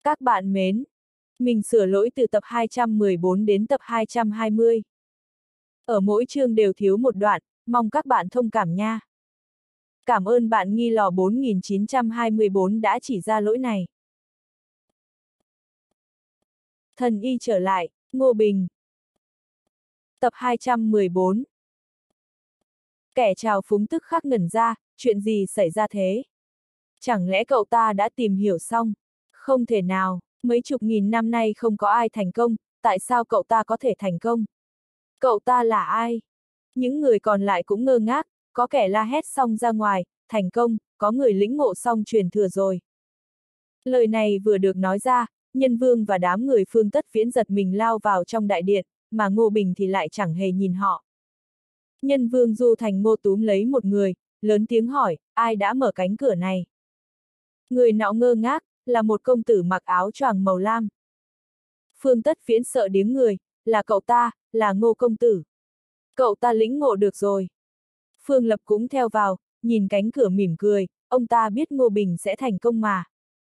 Các bạn mến, mình sửa lỗi từ tập 214 đến tập 220. Ở mỗi chương đều thiếu một đoạn, mong các bạn thông cảm nha. Cảm ơn bạn Nghi Lò 4924 đã chỉ ra lỗi này. Thần y trở lại, Ngô Bình. Tập 214. Kẻ trào phúng tức khắc ngẩn ra, chuyện gì xảy ra thế? Chẳng lẽ cậu ta đã tìm hiểu xong? Không thể nào, mấy chục nghìn năm nay không có ai thành công, tại sao cậu ta có thể thành công? Cậu ta là ai? Những người còn lại cũng ngơ ngác, có kẻ la hét xong ra ngoài, thành công, có người lĩnh ngộ xong truyền thừa rồi. Lời này vừa được nói ra, Nhân Vương và đám người Phương Tất Viễn giật mình lao vào trong đại điện, mà Ngô Bình thì lại chẳng hề nhìn họ. Nhân Vương Du Thành Ngô túm lấy một người, lớn tiếng hỏi, ai đã mở cánh cửa này? Người nọ ngơ ngác, là một công tử mặc áo choàng màu lam. Phương Tất Viễn sợ điếng người, là cậu ta, là Ngô công tử. Cậu ta lĩnh ngộ được rồi. Phương Lập cũng theo vào, nhìn cánh cửa mỉm cười, ông ta biết Ngô Bình sẽ thành công mà.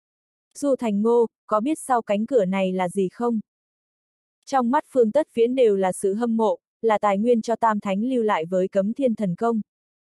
Du Thành Ngô, có biết sau cánh cửa này là gì không? Trong mắt Phương Tất Viễn đều là sự hâm mộ, là tài nguyên cho Tam Thánh lưu lại với Cấm Thiên Thần Công.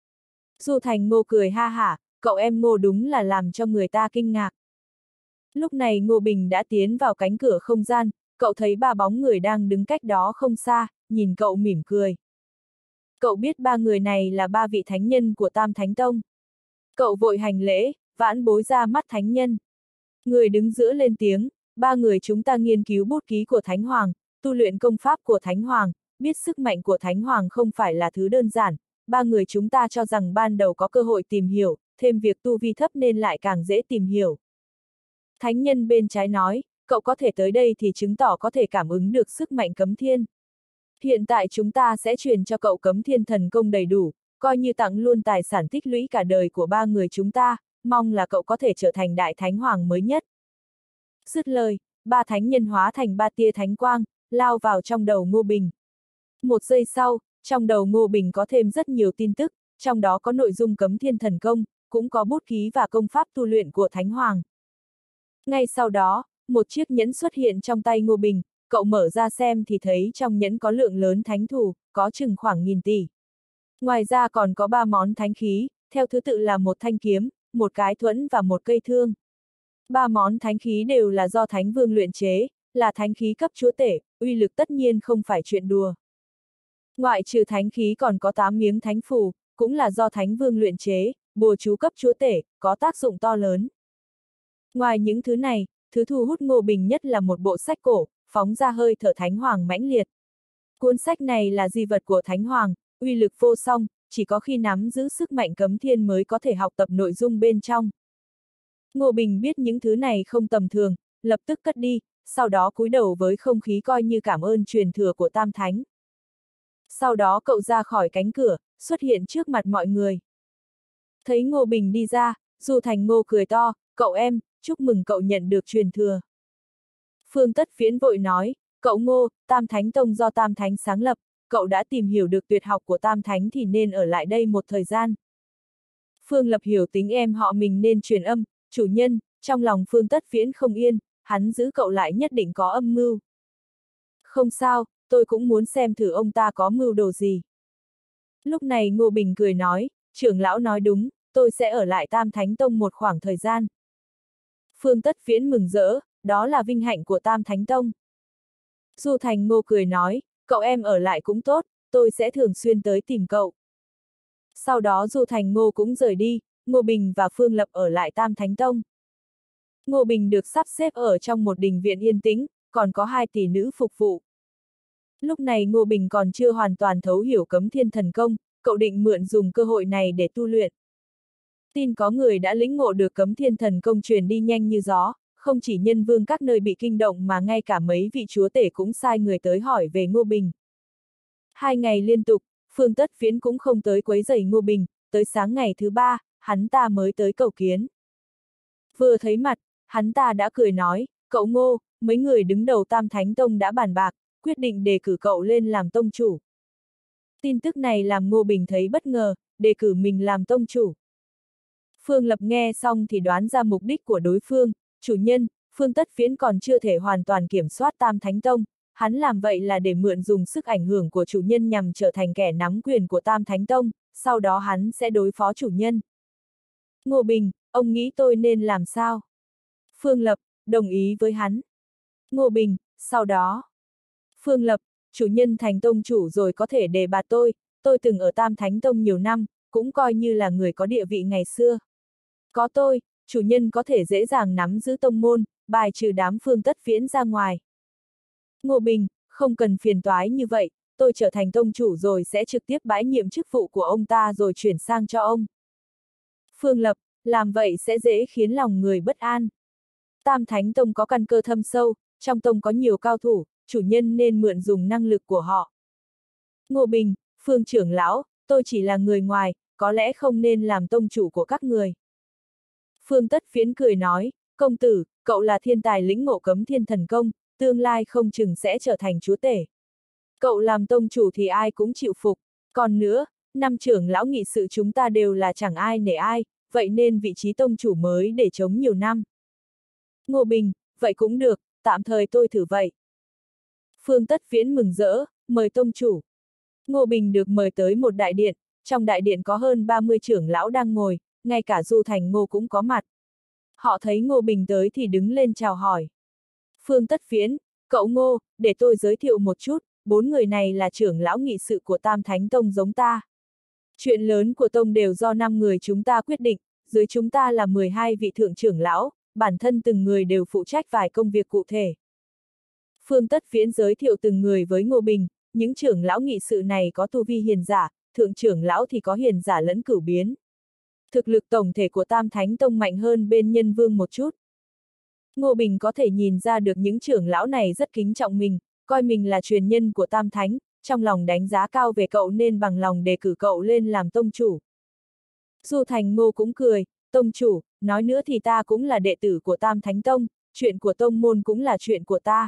Du Thành Ngô cười ha hả, cậu em Ngô đúng là làm cho người ta kinh ngạc. Lúc này Ngô Bình đã tiến vào cánh cửa không gian, cậu thấy ba bóng người đang đứng cách đó không xa, nhìn cậu mỉm cười. Cậu biết ba người này là ba vị thánh nhân của Tam Thánh Tông. Cậu vội hành lễ, vãn bối ra mắt thánh nhân. Người đứng giữa lên tiếng, ba người chúng ta nghiên cứu bút ký của Thánh Hoàng, tu luyện công pháp của Thánh Hoàng, biết sức mạnh của Thánh Hoàng không phải là thứ đơn giản, ba người chúng ta cho rằng ban đầu có cơ hội tìm hiểu, thêm việc tu vi thấp nên lại càng dễ tìm hiểu. Thánh nhân bên trái nói, cậu có thể tới đây thì chứng tỏ có thể cảm ứng được sức mạnh Cấm Thiên. Hiện tại chúng ta sẽ truyền cho cậu Cấm Thiên Thần Công đầy đủ, coi như tặng luôn tài sản tích lũy cả đời của ba người chúng ta, mong là cậu có thể trở thành đại thánh hoàng mới nhất. Dứt lời, ba thánh nhân hóa thành ba tia thánh quang, lao vào trong đầu Ngô Bình. Một giây sau, trong đầu Ngô Bình có thêm rất nhiều tin tức, trong đó có nội dung Cấm Thiên Thần Công, cũng có bút ký và công pháp tu luyện của Thánh Hoàng. Ngay sau đó, một chiếc nhẫn xuất hiện trong tay Ngô Bình, cậu mở ra xem thì thấy trong nhẫn có lượng lớn thánh thù, có chừng khoảng 1000 tỷ. Ngoài ra còn có 3 món thánh khí, theo thứ tự là một thanh kiếm, một cái thuẫn và một cây thương. 3 món thánh khí đều là do Thánh Vương luyện chế, là thánh khí cấp chúa tể, uy lực tất nhiên không phải chuyện đùa. Ngoại trừ thánh khí còn có 8 miếng thánh phù, cũng là do Thánh Vương luyện chế, bùa chú cấp chúa tể, có tác dụng to lớn. Ngoài những thứ này, thứ thu hút Ngô Bình nhất là một bộ sách cổ, phóng ra hơi thở Thánh Hoàng mãnh liệt. Cuốn sách này là di vật của Thánh Hoàng, uy lực vô song, chỉ có khi nắm giữ sức mạnh Cấm Thiên mới có thể học tập nội dung bên trong. Ngô Bình biết những thứ này không tầm thường, lập tức cất đi, sau đó cúi đầu với không khí coi như cảm ơn truyền thừa của Tam Thánh. Sau đó cậu ra khỏi cánh cửa, xuất hiện trước mặt mọi người. Thấy Ngô Bình đi ra, Du Thành Ngô cười to, cậu em, chúc mừng cậu nhận được truyền thừa. Phương Tất Viễn vội nói, cậu Ngô, Tam Thánh Tông do Tam Thánh sáng lập, cậu đã tìm hiểu được tuyệt học của Tam Thánh thì nên ở lại đây một thời gian. Phương Lập hiểu tính em họ mình nên truyền âm, chủ nhân, trong lòng Phương Tất Viễn không yên, hắn giữ cậu lại nhất định có âm mưu. Không sao, tôi cũng muốn xem thử ông ta có mưu đồ gì. Lúc này Ngô Bình cười nói, trưởng lão nói đúng, tôi sẽ ở lại Tam Thánh Tông một khoảng thời gian. Phương Tất Viễn mừng rỡ, đó là vinh hạnh của Tam Thánh Tông. Du Thành Ngô cười nói, cậu em ở lại cũng tốt, tôi sẽ thường xuyên tới tìm cậu. Sau đó Du Thành Ngô cũng rời đi, Ngô Bình và Phương Lập ở lại Tam Thánh Tông. Ngô Bình được sắp xếp ở trong một đình viện yên tĩnh, còn có 2 tỷ nữ phục vụ. Lúc này Ngô Bình còn chưa hoàn toàn thấu hiểu Cấm Thiên Thần Công, cậu định mượn dùng cơ hội này để tu luyện. Tin có người đã lĩnh ngộ được Cấm Thiên Thần Công truyền đi nhanh như gió, không chỉ Nhân Vương các nơi bị kinh động mà ngay cả mấy vị chúa tể cũng sai người tới hỏi về Ngô Bình. 2 ngày liên tục, Phương Tất Viễn cũng không tới quấy rầy Ngô Bình, tới sáng ngày thứ 3, hắn ta mới tới cầu kiến. Vừa thấy mặt, hắn ta đã cười nói, cậu Ngô, mấy người đứng đầu Tam Thánh Tông đã bàn bạc, quyết định đề cử cậu lên làm tông chủ. Tin tức này làm Ngô Bình thấy bất ngờ, đề cử mình làm tông chủ. Phương Lập nghe xong thì đoán ra mục đích của đối phương, chủ nhân, Phương Tất Viễn còn chưa thể hoàn toàn kiểm soát Tam Thánh Tông, hắn làm vậy là để mượn dùng sức ảnh hưởng của chủ nhân nhằm trở thành kẻ nắm quyền của Tam Thánh Tông, sau đó hắn sẽ đối phó chủ nhân. Ngô Bình, ông nghĩ tôi nên làm sao? Phương Lập, đồng ý với hắn. Ngô Bình, sau đó. Phương Lập, chủ nhân thành tông chủ rồi có thể đề bạt tôi từng ở Tam Thánh Tông nhiều năm, cũng coi như là người có địa vị ngày xưa. Có tôi, chủ nhân có thể dễ dàng nắm giữ tông môn, bài trừ đám Phương Tất Viễn ra ngoài. Ngô Bình, không cần phiền toái như vậy, tôi trở thành tông chủ rồi sẽ trực tiếp bãi nhiệm chức vụ của ông ta rồi chuyển sang cho ông. Phương Lập, làm vậy sẽ dễ khiến lòng người bất an. Tam Thánh Tông có căn cơ thâm sâu, trong tông có nhiều cao thủ, chủ nhân nên mượn dùng năng lực của họ. Ngô Bình, Phương trưởng lão, tôi chỉ là người ngoài, có lẽ không nên làm tông chủ của các người. Phương Tất Viễn cười nói, công tử, cậu là thiên tài lĩnh ngộ cấm thiên thần công, tương lai không chừng sẽ trở thành chúa tể. Cậu làm tông chủ thì ai cũng chịu phục, còn nữa, năm trưởng lão nghị sự chúng ta đều là chẳng ai nể ai, vậy nên vị trí tông chủ mới để chống nhiều năm. Ngô Bình, vậy cũng được, tạm thời tôi thử vậy. Phương Tất Viễn mừng rỡ, mời tông chủ. Ngô Bình được mời tới một đại điện, trong đại điện có hơn 30 trưởng lão đang ngồi, ngay cả Du Thành Ngô cũng có mặt. Họ thấy Ngô Bình tới thì đứng lên chào hỏi. Phương Tất Viễn, cậu Ngô, để tôi giới thiệu một chút, 4 người này là trưởng lão nghị sự của Tam Thánh Tông giống ta. Chuyện lớn của tông đều do 5 người chúng ta quyết định, dưới chúng ta là 12 vị thượng trưởng lão, bản thân từng người đều phụ trách vài công việc cụ thể. Phương Tất Viễn giới thiệu từng người với Ngô Bình, những trưởng lão nghị sự này có tu vi hiền giả, thượng trưởng lão thì có hiền giả lẫn cửu biến. Thực lực tổng thể của Tam Thánh Tông mạnh hơn bên Nhân Vương một chút. Ngô Bình có thể nhìn ra được những trưởng lão này rất kính trọng mình, coi mình là truyền nhân của Tam Thánh, trong lòng đánh giá cao về cậu nên bằng lòng đề cử cậu lên làm tông chủ. Du Thành Ngô cũng cười, tông chủ, nói nữa thì ta cũng là đệ tử của Tam Thánh Tông, chuyện của tông môn cũng là chuyện của ta.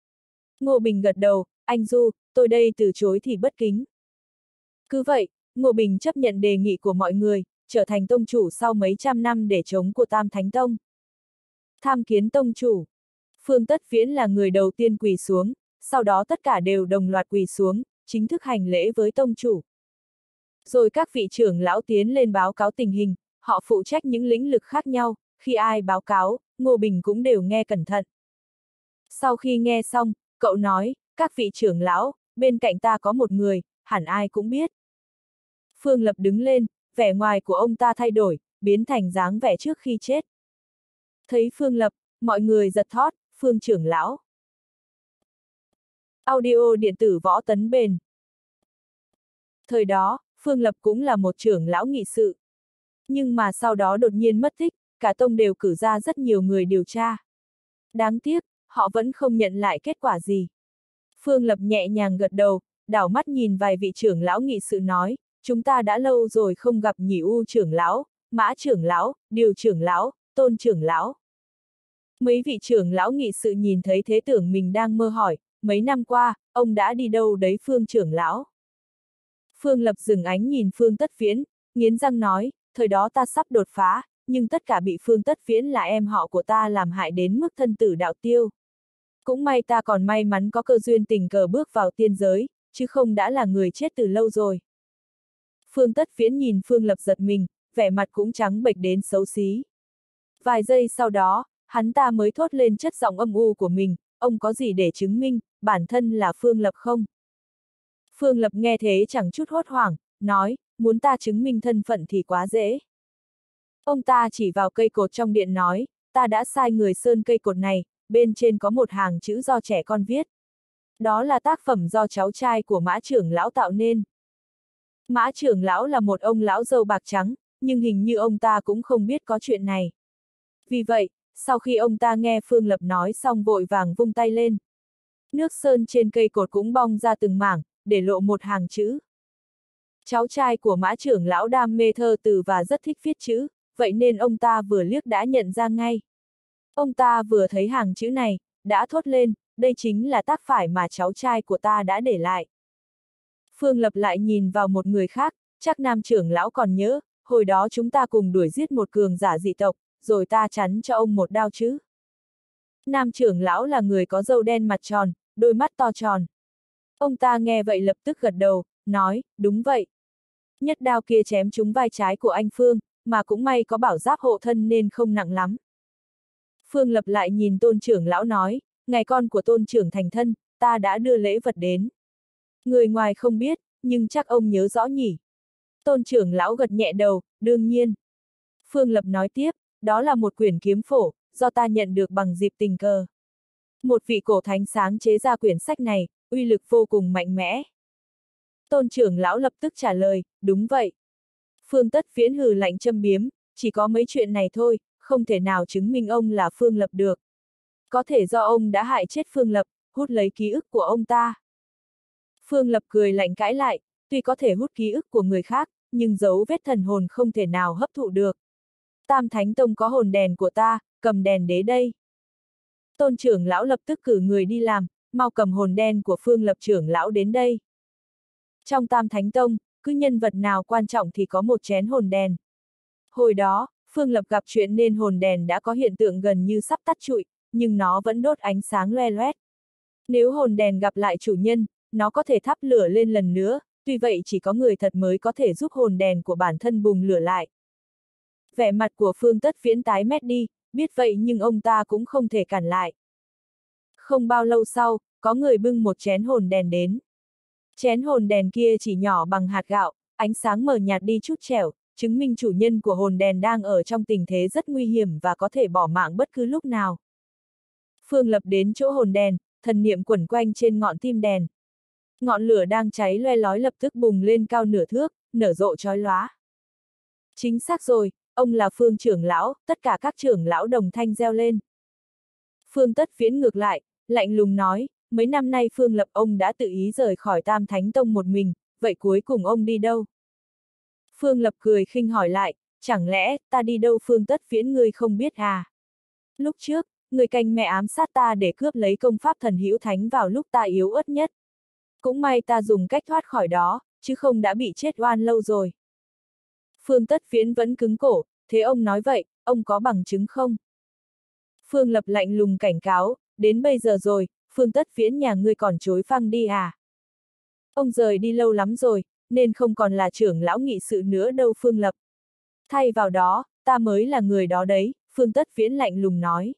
Ngô Bình gật đầu, anh Du, tôi đây từ chối thì bất kính. Cứ vậy, Ngô Bình chấp nhận đề nghị của mọi người, trở thành tông chủ sau mấy trăm năm để chống của Tam Thánh Tông. Tham kiến tông chủ. Phương Tất Viễn là người đầu tiên quỳ xuống, sau đó tất cả đều đồng loạt quỳ xuống, chính thức hành lễ với tông chủ. Rồi các vị trưởng lão tiến lên báo cáo tình hình, họ phụ trách những lĩnh vực khác nhau, khi ai báo cáo, Ngô Bình cũng đều nghe cẩn thận. Sau khi nghe xong, cậu nói, các vị trưởng lão, bên cạnh ta có một người, hẳn ai cũng biết. Phương Lập đứng lên, vẻ ngoài của ông ta thay đổi, biến thành dáng vẻ trước khi chết. Thấy Phương Lập, mọi người giật thót, Phương trưởng lão. Audio điện tử Võ Tấn Bền. Thời đó, Phương Lập cũng là một trưởng lão nghị sự. Nhưng mà sau đó đột nhiên mất tích, cả tông đều cử ra rất nhiều người điều tra. Đáng tiếc, họ vẫn không nhận lại kết quả gì. Phương Lập nhẹ nhàng gật đầu, đảo mắt nhìn vài vị trưởng lão nghị sự nói, chúng ta đã lâu rồi không gặp Nhị U trưởng lão, Mã trưởng lão, Điều trưởng lão, Tôn trưởng lão. Mấy vị trưởng lão nghị sự nhìn thấy thế tưởng mình đang mơ hỏi, mấy năm qua, ông đã đi đâu đấy Phương trưởng lão? Phương Lập dừng ánh nhìn Phương Tất Viễn, nghiến răng nói, thời đó ta sắp đột phá, nhưng tất cả bị Phương Tất Viễn là em họ của ta làm hại đến mức thân tử đạo tiêu. Cũng may ta còn may mắn có cơ duyên tình cờ bước vào tiên giới, chứ không đã là người chết từ lâu rồi. Phương Tất Viễn nhìn Phương Lập giật mình, vẻ mặt cũng trắng bệch đến xấu xí. Vài giây sau đó, hắn ta mới thốt lên chất giọng âm u của mình, ông có gì để chứng minh, bản thân là Phương Lập không? Phương Lập nghe thế chẳng chút hốt hoảng, nói, muốn ta chứng minh thân phận thì quá dễ. Ông ta chỉ vào cây cột trong điện nói, ta đã sai người sơn cây cột này, bên trên có một hàng chữ do trẻ con viết. Đó là tác phẩm do cháu trai của Mã trưởng lão tạo nên. Mã trưởng lão là một ông lão râu bạc trắng, nhưng hình như ông ta cũng không biết có chuyện này. Vì vậy, sau khi ông ta nghe Phương Lập nói xong vội vàng vung tay lên. Nước sơn trên cây cột cũng bong ra từng mảng, để lộ một hàng chữ. Cháu trai của Mã trưởng lão đam mê thơ từ và rất thích viết chữ, vậy nên ông ta vừa liếc đã nhận ra ngay. Ông ta vừa thấy hàng chữ này, đã thốt lên, đây chính là tác phẩm mà cháu trai của ta đã để lại. Phương Lập lại nhìn vào một người khác, chắc Nam trưởng lão còn nhớ, hồi đó chúng ta cùng đuổi giết một cường giả dị tộc, rồi ta chắn cho ông một đao chứ. Nam trưởng lão là người có râu đen mặt tròn, đôi mắt to tròn. Ông ta nghe vậy lập tức gật đầu, nói, đúng vậy. Nhất đao kia chém trúng vai trái của anh Phương, mà cũng may có bảo giáp hộ thân nên không nặng lắm. Phương Lập lại nhìn Tôn trưởng lão nói, ngày con của Tôn trưởng thành thân, ta đã đưa lễ vật đến. Người ngoài không biết, nhưng chắc ông nhớ rõ nhỉ. Tôn trưởng lão gật nhẹ đầu, đương nhiên. Phương Lập nói tiếp, đó là một quyển kiếm phổ, do ta nhận được bằng dịp tình cờ. Một vị cổ thánh sáng chế ra quyển sách này, uy lực vô cùng mạnh mẽ. Tôn trưởng lão lập tức trả lời, đúng vậy. Phương Tất Viễn hừ lạnh châm biếm, chỉ có mấy chuyện này thôi, không thể nào chứng minh ông là Phương Lập được. Có thể do ông đã hại chết Phương Lập, hút lấy ký ức của ông ta. Phương Lập cười lạnh cãi lại, tuy có thể hút ký ức của người khác, nhưng dấu vết thần hồn không thể nào hấp thụ được. Tam Thánh Tông có hồn đèn của ta, cầm đèn đế đây. Tôn trưởng lão lập tức cử người đi làm, mau cầm hồn đen của Phương Lập trưởng lão đến đây. Trong Tam Thánh Tông, cứ nhân vật nào quan trọng thì có một chén hồn đèn. Hồi đó, Phương Lập gặp chuyện nên hồn đèn đã có hiện tượng gần như sắp tắt trụi, nhưng nó vẫn đốt ánh sáng loe loét. Nếu hồn đèn gặp lại chủ nhân, nó có thể thắp lửa lên lần nữa, tuy vậy chỉ có người thật mới có thể giúp hồn đèn của bản thân bùng lửa lại. Vẻ mặt của Phương Tất Viễn tái mét đi, biết vậy nhưng ông ta cũng không thể cản lại. Không bao lâu sau, có người bưng một chén hồn đèn đến. Chén hồn đèn kia chỉ nhỏ bằng hạt gạo, ánh sáng mờ nhạt đi chút trẻo, chứng minh chủ nhân của hồn đèn đang ở trong tình thế rất nguy hiểm và có thể bỏ mạng bất cứ lúc nào. Phương Lập đến chỗ hồn đèn, thần niệm quẩn quanh trên ngọn tim đèn. Ngọn lửa đang cháy loe lói lập tức bùng lên cao nửa thước, nở rộ chói lóa. Chính xác rồi, ông là Phương trưởng lão, tất cả các trưởng lão đồng thanh reo lên. Phương Tất Viễn ngược lại, lạnh lùng nói, mấy năm nay Phương Lập ông đã tự ý rời khỏi Tam Thánh Tông một mình, vậy cuối cùng ông đi đâu? Phương Lập cười khinh hỏi lại, chẳng lẽ ta đi đâu Phương Tất Viễn ngươi không biết à? Lúc trước, người canh mẹ ám sát ta để cướp lấy công pháp thần hữu thánh vào lúc ta yếu ớt nhất. Cũng may ta dùng cách thoát khỏi đó, chứ không đã bị chết oan lâu rồi. Phương Tất Viễn vẫn cứng cổ, thế ông nói vậy, ông có bằng chứng không? Phương Lập lạnh lùng cảnh cáo, đến bây giờ rồi, Phương Tất Viễn nhà ngươi còn chối phăng đi à? Ông rời đi lâu lắm rồi, nên không còn là trưởng lão nghị sự nữa đâu Phương Lập. Thay vào đó, ta mới là người đó đấy, Phương Tất Viễn lạnh lùng nói.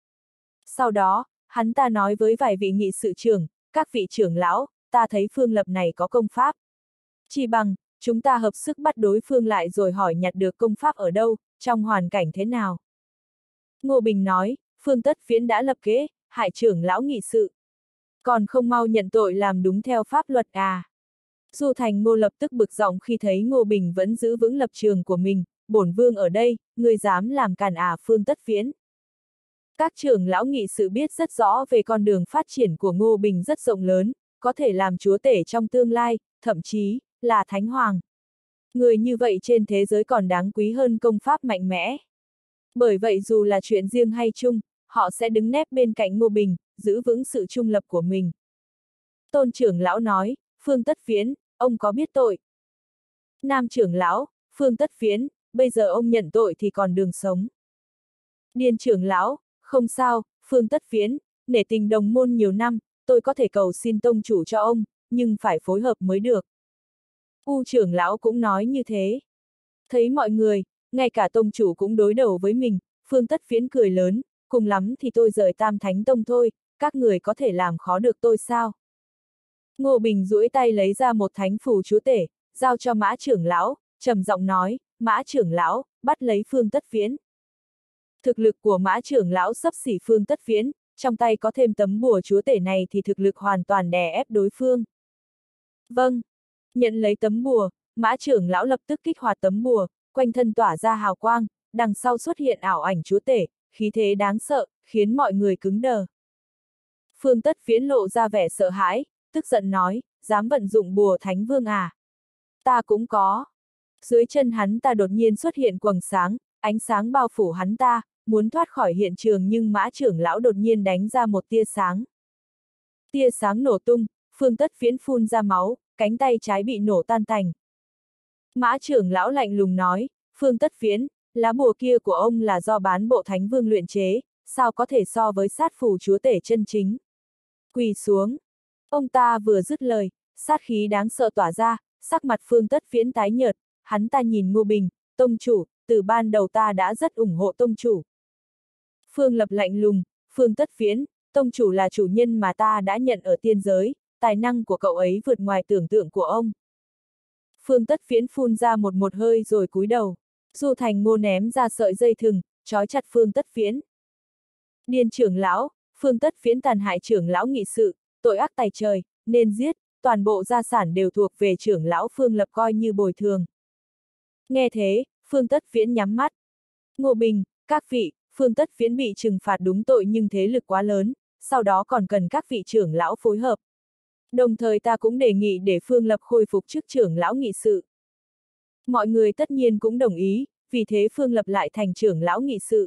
Sau đó, hắn ta nói với vài vị nghị sự trưởng, các vị trưởng lão, ta thấy Phương Lập này có công pháp. Chỉ bằng, chúng ta hợp sức bắt đối phương lại rồi hỏi nhặt được công pháp ở đâu, trong hoàn cảnh thế nào. Ngô Bình nói, Phương Tất Viễn đã lập kế, hại trưởng lão nghị sự. Còn không mau nhận tội làm đúng theo pháp luật à. Du Thành Ngô lập tức bực giọng khi thấy Ngô Bình vẫn giữ vững lập trường của mình, bổn vương ở đây, ngươi dám làm cản à Phương Tất Viễn. Các trưởng lão nghị sự biết rất rõ về con đường phát triển của Ngô Bình rất rộng lớn, có thể làm chúa tể trong tương lai, thậm chí, là thánh hoàng. Người như vậy trên thế giới còn đáng quý hơn công pháp mạnh mẽ. Bởi vậy dù là chuyện riêng hay chung, họ sẽ đứng nép bên cạnh Ngô Bình, giữ vững sự trung lập của mình. Tôn trưởng lão nói, Phương Tất Viễn, ông có biết tội? Nam trưởng lão, Phương Tất Viễn, bây giờ ông nhận tội thì còn đường sống. Điền trưởng lão, không sao, Phương Tất Viễn, nể tình đồng môn nhiều năm, tôi có thể cầu xin tông chủ cho ông, nhưng phải phối hợp mới được. U trưởng lão cũng nói như thế. Thấy mọi người, ngay cả tông chủ cũng đối đầu với mình, Phương Tất Viễn cười lớn, cùng lắm thì tôi rời Tam Thánh Tông thôi, các người có thể làm khó được tôi sao? Ngô Bình duỗi tay lấy ra một thánh phù chúa tể, giao cho Mã trưởng lão, trầm giọng nói, Mã trưởng lão, bắt lấy Phương Tất Viễn. Thực lực của Mã trưởng lão xấp xỉ Phương Tất Viễn, trong tay có thêm tấm bùa chúa tể này thì thực lực hoàn toàn đè ép đối phương. Vâng. Nhận lấy tấm bùa, Mã trưởng lão lập tức kích hoạt tấm bùa, quanh thân tỏa ra hào quang, đằng sau xuất hiện ảo ảnh chúa tể, khí thế đáng sợ, khiến mọi người cứng đờ. Phương Tất Viễn lộ ra vẻ sợ hãi, tức giận nói, dám vận dụng bùa thánh vương à? Ta cũng có. Dưới chân hắn ta đột nhiên xuất hiện quầng sáng, ánh sáng bao phủ hắn ta, muốn thoát khỏi hiện trường nhưng Mã trưởng lão đột nhiên đánh ra một tia sáng. Tia sáng nổ tung, Phương Tất Viễn phun ra máu, cánh tay trái bị nổ tan tành. Mã trưởng lão lạnh lùng nói, Phương Tất Viễn, lá bùa kia của ông là do bán bộ thánh vương luyện chế, sao có thể so với sát phù chúa tể chân chính. Quỳ xuống. Ông ta vừa dứt lời, sát khí đáng sợ tỏa ra, sắc mặt Phương Tất Viễn tái nhợt, hắn ta nhìn Ngô Bình, tông chủ, từ ban đầu ta đã rất ủng hộ tông chủ. Phương Lập lạnh lùng, Phương Tất Viễn, tông chủ là chủ nhân mà ta đã nhận ở tiên giới, tài năng của cậu ấy vượt ngoài tưởng tượng của ông. Phương Tất Viễn phun ra một hơi rồi cúi đầu. Du Thành Ngô ném ra sợi dây thừng, trói chặt Phương Tất Viễn. Điên trưởng lão, Phương Tất Viễn tàn hại trưởng lão nghị sự, tội ác tày trời, nên giết, toàn bộ gia sản đều thuộc về trưởng lão Phương Lập coi như bồi thường. Nghe thế, Phương Tất Viễn nhắm mắt. Ngô Bình, các vị, Phương Tất Viễn bị trừng phạt đúng tội nhưng thế lực quá lớn, sau đó còn cần các vị trưởng lão phối hợp. Đồng thời ta cũng đề nghị để Phương Lập khôi phục chức trưởng lão nghị sự. Mọi người tất nhiên cũng đồng ý, vì thế Phương Lập lại thành trưởng lão nghị sự.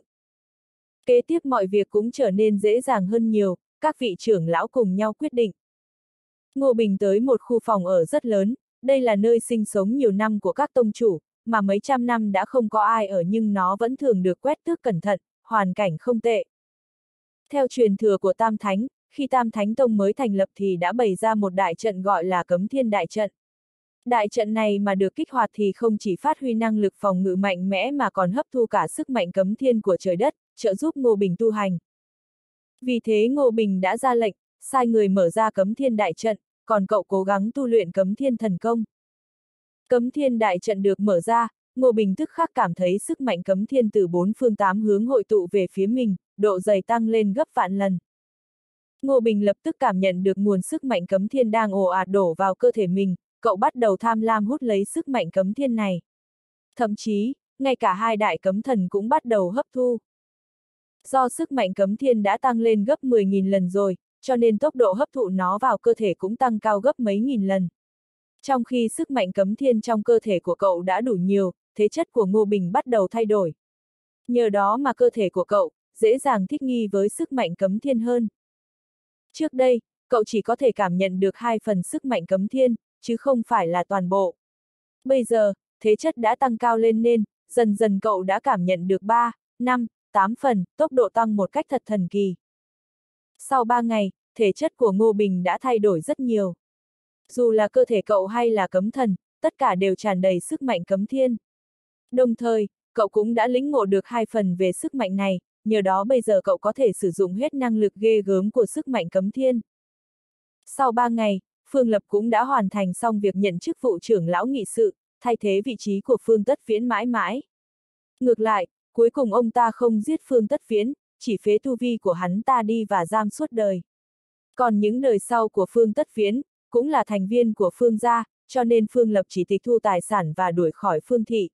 Kế tiếp mọi việc cũng trở nên dễ dàng hơn nhiều, các vị trưởng lão cùng nhau quyết định. Ngô Bình tới một khu phòng ở rất lớn, đây là nơi sinh sống nhiều năm của các tông chủ, mà mấy trăm năm đã không có ai ở nhưng nó vẫn thường được quét tước cẩn thận, hoàn cảnh không tệ. Theo truyền thừa của Tam Thánh, khi Tam Thánh Tông mới thành lập thì đã bày ra một đại trận gọi là Cấm Thiên Đại Trận. Đại trận này mà được kích hoạt thì không chỉ phát huy năng lực phòng ngự mạnh mẽ mà còn hấp thu cả sức mạnh cấm thiên của trời đất, trợ giúp Ngô Bình tu hành. Vì thế Ngô Bình đã ra lệnh, sai người mở ra Cấm Thiên Đại Trận, còn cậu cố gắng tu luyện Cấm Thiên Thần Công. Cấm Thiên Đại Trận được mở ra, Ngô Bình tức khắc cảm thấy sức mạnh cấm thiên từ bốn phương tám hướng hội tụ về phía mình, độ dày tăng lên gấp vạn lần. Ngô Bình lập tức cảm nhận được nguồn sức mạnh cấm thiên đang ồ ạt đổ vào cơ thể mình, cậu bắt đầu tham lam hút lấy sức mạnh cấm thiên này. Thậm chí, ngay cả hai đại cấm thần cũng bắt đầu hấp thu. Do sức mạnh cấm thiên đã tăng lên gấp 10.000 lần rồi, cho nên tốc độ hấp thụ nó vào cơ thể cũng tăng cao gấp mấy nghìn lần. Trong khi sức mạnh cấm thiên trong cơ thể của cậu đã đủ nhiều, thế chất của Ngô Bình bắt đầu thay đổi. Nhờ đó mà cơ thể của cậu dễ dàng thích nghi với sức mạnh cấm thiên hơn. Trước đây, cậu chỉ có thể cảm nhận được 2 phần sức mạnh cấm thiên, chứ không phải là toàn bộ. Bây giờ, thế chất đã tăng cao lên nên, dần dần cậu đã cảm nhận được 3, 5, 8 phần, tốc độ tăng một cách thật thần kỳ. Sau 3 ngày, thể chất của Ngô Bình đã thay đổi rất nhiều. Dù là cơ thể cậu hay là cấm thần, tất cả đều tràn đầy sức mạnh cấm thiên. Đồng thời, cậu cũng đã lĩnh ngộ được 2 phần về sức mạnh này, nhờ đó bây giờ cậu có thể sử dụng hết năng lực ghê gớm của sức mạnh cấm thiên. Sau 3 ngày, Phương Lập cũng đã hoàn thành xong việc nhận chức vụ trưởng lão nghị sự, thay thế vị trí của Phương Tất Viễn mãi mãi. Ngược lại, cuối cùng ông ta không giết Phương Tất Viễn, chỉ phế tu vi của hắn ta đi và giam suốt đời. Còn những đời sau của Phương Tất Viễn, cũng là thành viên của Phương gia, cho nên Phương Lập chỉ tịch thu tài sản và đuổi khỏi Phương thị.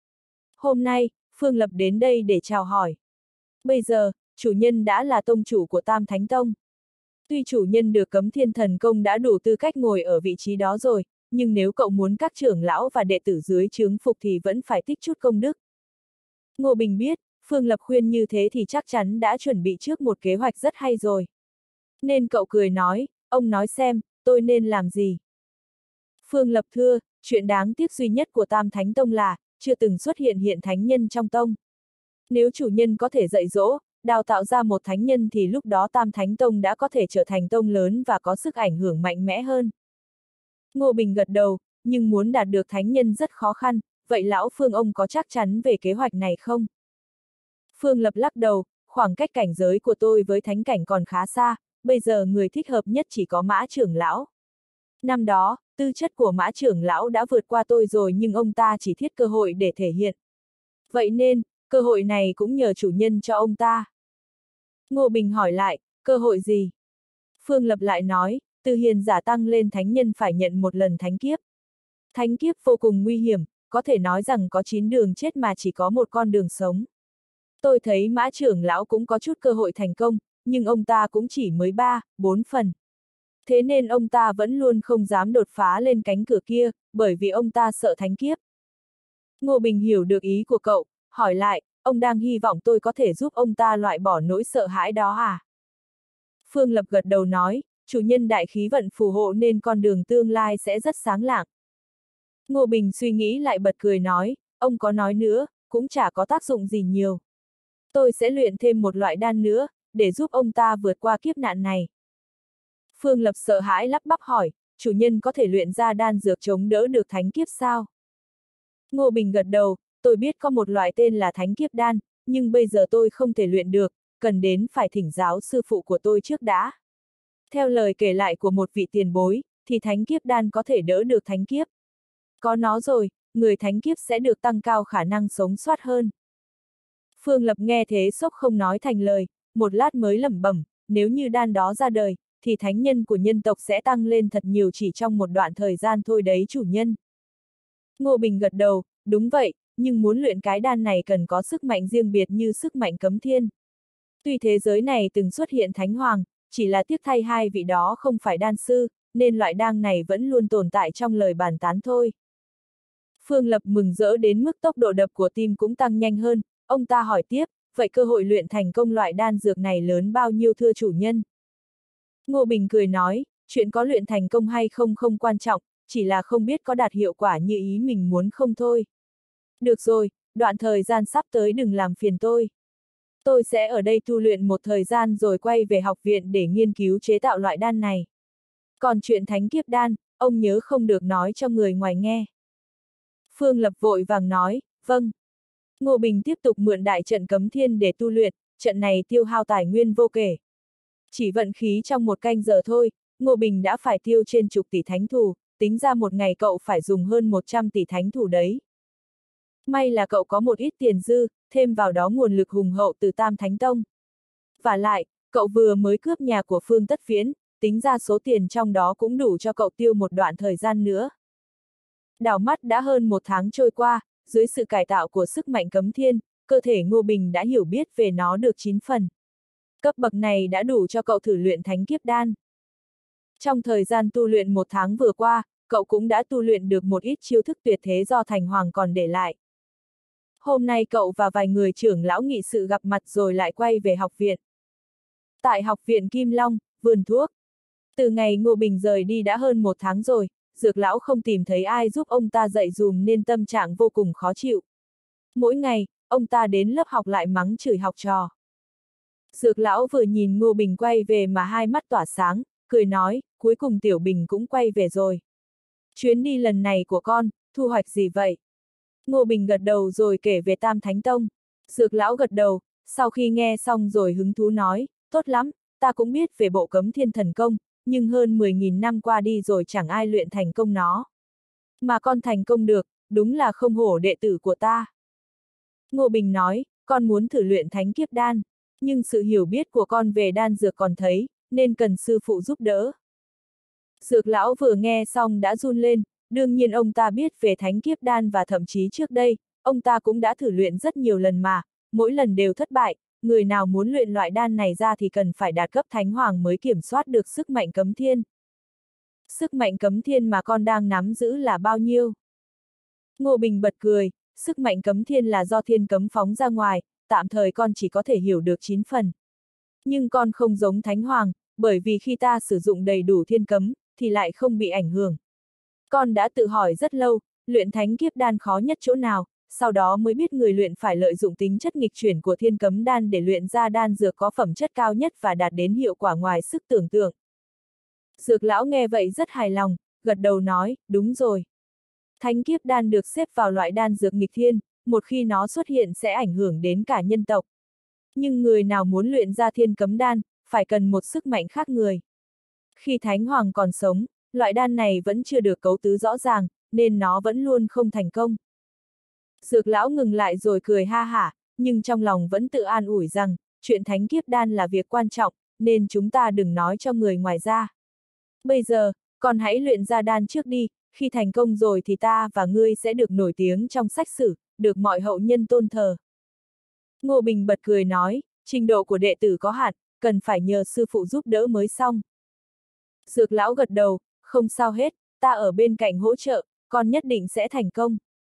Hôm nay, Phương Lập đến đây để chào hỏi. Bây giờ, chủ nhân đã là tông chủ của Tam Thánh Tông. Tuy chủ nhân được Cấm Thiên Thần Công đã đủ tư cách ngồi ở vị trí đó rồi, nhưng nếu cậu muốn các trưởng lão và đệ tử dưới trướng phục thì vẫn phải tích chút công đức. Ngô Bình biết, Phương Lập khuyên như thế thì chắc chắn đã chuẩn bị trước một kế hoạch rất hay rồi. Nên cậu cười nói, ông nói xem, tôi nên làm gì? Phương Lập thưa, chuyện đáng tiếc duy nhất của Tam Thánh Tông là, chưa từng xuất hiện hiện thánh nhân trong tông. Nếu chủ nhân có thể dạy dỗ, đào tạo ra một thánh nhân thì lúc đó Tam Thánh Tông đã có thể trở thành tông lớn và có sức ảnh hưởng mạnh mẽ hơn. Ngô Bình gật đầu, nhưng muốn đạt được thánh nhân rất khó khăn, vậy lão Phương ông có chắc chắn về kế hoạch này không? Phương Lập lắc đầu, khoảng cách cảnh giới của tôi với thánh cảnh còn khá xa, bây giờ người thích hợp nhất chỉ có Mã trưởng lão. Năm đó, tư chất của Mã trưởng lão đã vượt qua tôi rồi nhưng ông ta chỉ thiết cơ hội để thể hiện. Vậy nên, cơ hội này cũng nhờ chủ nhân cho ông ta. Ngô Bình hỏi lại, cơ hội gì? Phương Lập lại nói, từ hiền giả tăng lên thánh nhân phải nhận một lần thánh kiếp. Thánh kiếp vô cùng nguy hiểm, có thể nói rằng có 9 đường chết mà chỉ có một con đường sống. Tôi thấy Mã trưởng lão cũng có chút cơ hội thành công, nhưng ông ta cũng chỉ mới 3, 4 phần. Thế nên ông ta vẫn luôn không dám đột phá lên cánh cửa kia, bởi vì ông ta sợ thánh kiếp. Ngô Bình hiểu được ý của cậu, hỏi lại, ông đang hy vọng tôi có thể giúp ông ta loại bỏ nỗi sợ hãi đó à? Phương Lập gật đầu nói, chủ nhân đại khí vận phù hộ nên con đường tương lai sẽ rất sáng lạng. Ngô Bình suy nghĩ lại bật cười nói, ông có nói nữa, cũng chả có tác dụng gì nhiều. Tôi sẽ luyện thêm một loại đan nữa, để giúp ông ta vượt qua kiếp nạn này. Phương Lập sợ hãi lắp bắp hỏi, chủ nhân có thể luyện ra đan dược chống đỡ được thánh kiếp sao? Ngô Bình gật đầu, tôi biết có một loại tên là thánh kiếp đan, nhưng bây giờ tôi không thể luyện được, cần đến phải thỉnh giáo sư phụ của tôi trước đã. Theo lời kể lại của một vị tiền bối, thì thánh kiếp đan có thể đỡ được thánh kiếp. Có nó rồi, người thánh kiếp sẽ được tăng cao khả năng sống sót hơn. Phương Lập nghe thế sốc không nói thành lời, một lát mới lẩm bẩm, nếu như đan đó ra đời, thì thánh nhân của nhân tộc sẽ tăng lên thật nhiều chỉ trong một đoạn thời gian thôi đấy chủ nhân. Ngô Bình gật đầu, đúng vậy, nhưng muốn luyện cái đan này cần có sức mạnh riêng biệt như sức mạnh cấm thiên. Tuy thế giới này từng xuất hiện thánh hoàng, chỉ là tiếc thay hai vị đó không phải đan sư, nên loại đan này vẫn luôn tồn tại trong lời bàn tán thôi. Phương Lập mừng rỡ đến mức tốc độ đập của tim cũng tăng nhanh hơn, ông ta hỏi tiếp, vậy cơ hội luyện thành công loại đan dược này lớn bao nhiêu thưa chủ nhân? Ngô Bình cười nói, chuyện có luyện thành công hay không không quan trọng, chỉ là không biết có đạt hiệu quả như ý mình muốn không thôi. Được rồi, đoạn thời gian sắp tới đừng làm phiền tôi. Tôi sẽ ở đây tu luyện một thời gian rồi quay về học viện để nghiên cứu chế tạo loại đan này. Còn chuyện thánh kiếp đan, ông nhớ không được nói cho người ngoài nghe. Phương Lập vội vàng nói, vâng. Ngô Bình tiếp tục mượn đại trận cấm thiên để tu luyện, trận này tiêu hao tài nguyên vô kể. Chỉ vận khí trong một canh giờ thôi, Ngô Bình đã phải tiêu trên chục tỷ thánh thù, tính ra một ngày cậu phải dùng hơn 100 tỷ thánh thù đấy. May là cậu có một ít tiền dư, thêm vào đó nguồn lực hùng hậu từ Tam Thánh Tông. Và lại, cậu vừa mới cướp nhà của Phương Tất Viễn, tính ra số tiền trong đó cũng đủ cho cậu tiêu một đoạn thời gian nữa. Đảo mắt đã hơn một tháng trôi qua, dưới sự cải tạo của sức mạnh cấm thiên, cơ thể Ngô Bình đã hiểu biết về nó được 9 phần. Cấp bậc này đã đủ cho cậu thử luyện thánh kiếp đan. Trong thời gian tu luyện một tháng vừa qua, cậu cũng đã tu luyện được một ít chiêu thức tuyệt thế do Thành Hoàng còn để lại. Hôm nay cậu và vài người trưởng lão nghị sự gặp mặt rồi lại quay về học viện. Tại học viện Kim Long, vườn thuốc. Từ ngày Ngô Bình rời đi đã hơn một tháng rồi, Dược lão không tìm thấy ai giúp ông ta dạy dùm nên tâm trạng vô cùng khó chịu. Mỗi ngày, ông ta đến lớp học lại mắng chửi học trò. Dược lão vừa nhìn Ngô Bình quay về mà hai mắt tỏa sáng, cười nói, cuối cùng Tiểu Bình cũng quay về rồi. Chuyến đi lần này của con, thu hoạch gì vậy? Ngô Bình gật đầu rồi kể về Tam Thánh Tông. Dược lão gật đầu, sau khi nghe xong rồi hứng thú nói, tốt lắm, ta cũng biết về bộ cấm thiên thần công, nhưng hơn 10.000 năm qua đi rồi chẳng ai luyện thành công nó. Mà con thành công được, đúng là không hổ đệ tử của ta. Ngô Bình nói, con muốn thử luyện thánh kiếp đan, nhưng sự hiểu biết của con về đan dược còn thấy, nên cần sư phụ giúp đỡ. Dược lão vừa nghe xong đã run lên, đương nhiên ông ta biết về thánh kiếp đan và thậm chí trước đây, ông ta cũng đã thử luyện rất nhiều lần mà, mỗi lần đều thất bại, người nào muốn luyện loại đan này ra thì cần phải đạt cấp thánh hoàng mới kiểm soát được sức mạnh cấm thiên. Sức mạnh cấm thiên mà con đang nắm giữ là bao nhiêu? Ngô Bình bật cười, sức mạnh cấm thiên là do thiên cấm phóng ra ngoài, tạm thời con chỉ có thể hiểu được 9 phần. Nhưng con không giống thánh hoàng, bởi vì khi ta sử dụng đầy đủ thiên cấm, thì lại không bị ảnh hưởng. Con đã tự hỏi rất lâu, luyện thánh kiếp đan khó nhất chỗ nào, sau đó mới biết người luyện phải lợi dụng tính chất nghịch chuyển của thiên cấm đan để luyện ra đan dược có phẩm chất cao nhất và đạt đến hiệu quả ngoài sức tưởng tượng. Dược lão nghe vậy rất hài lòng, gật đầu nói, đúng rồi. Thánh kiếp đan được xếp vào loại đan dược nghịch thiên, một khi nó xuất hiện sẽ ảnh hưởng đến cả nhân tộc. Nhưng người nào muốn luyện ra thiên cấm đan, phải cần một sức mạnh khác người. Khi Thánh Hoàng còn sống, loại đan này vẫn chưa được cấu tứ rõ ràng, nên nó vẫn luôn không thành công. Dược lão ngừng lại rồi cười ha hả, nhưng trong lòng vẫn tự an ủi rằng, chuyện thánh kiếp đan là việc quan trọng, nên chúng ta đừng nói cho người ngoài ra. Bây giờ, con hãy luyện ra đan trước đi, khi thành công rồi thì ta và ngươi sẽ được nổi tiếng trong sách sử, được mọi hậu nhân tôn thờ. Ngô Bình bật cười nói, trình độ của đệ tử có hạn, cần phải nhờ sư phụ giúp đỡ mới xong. Dược lão gật đầu, không sao hết, ta ở bên cạnh hỗ trợ, con nhất định sẽ thành công.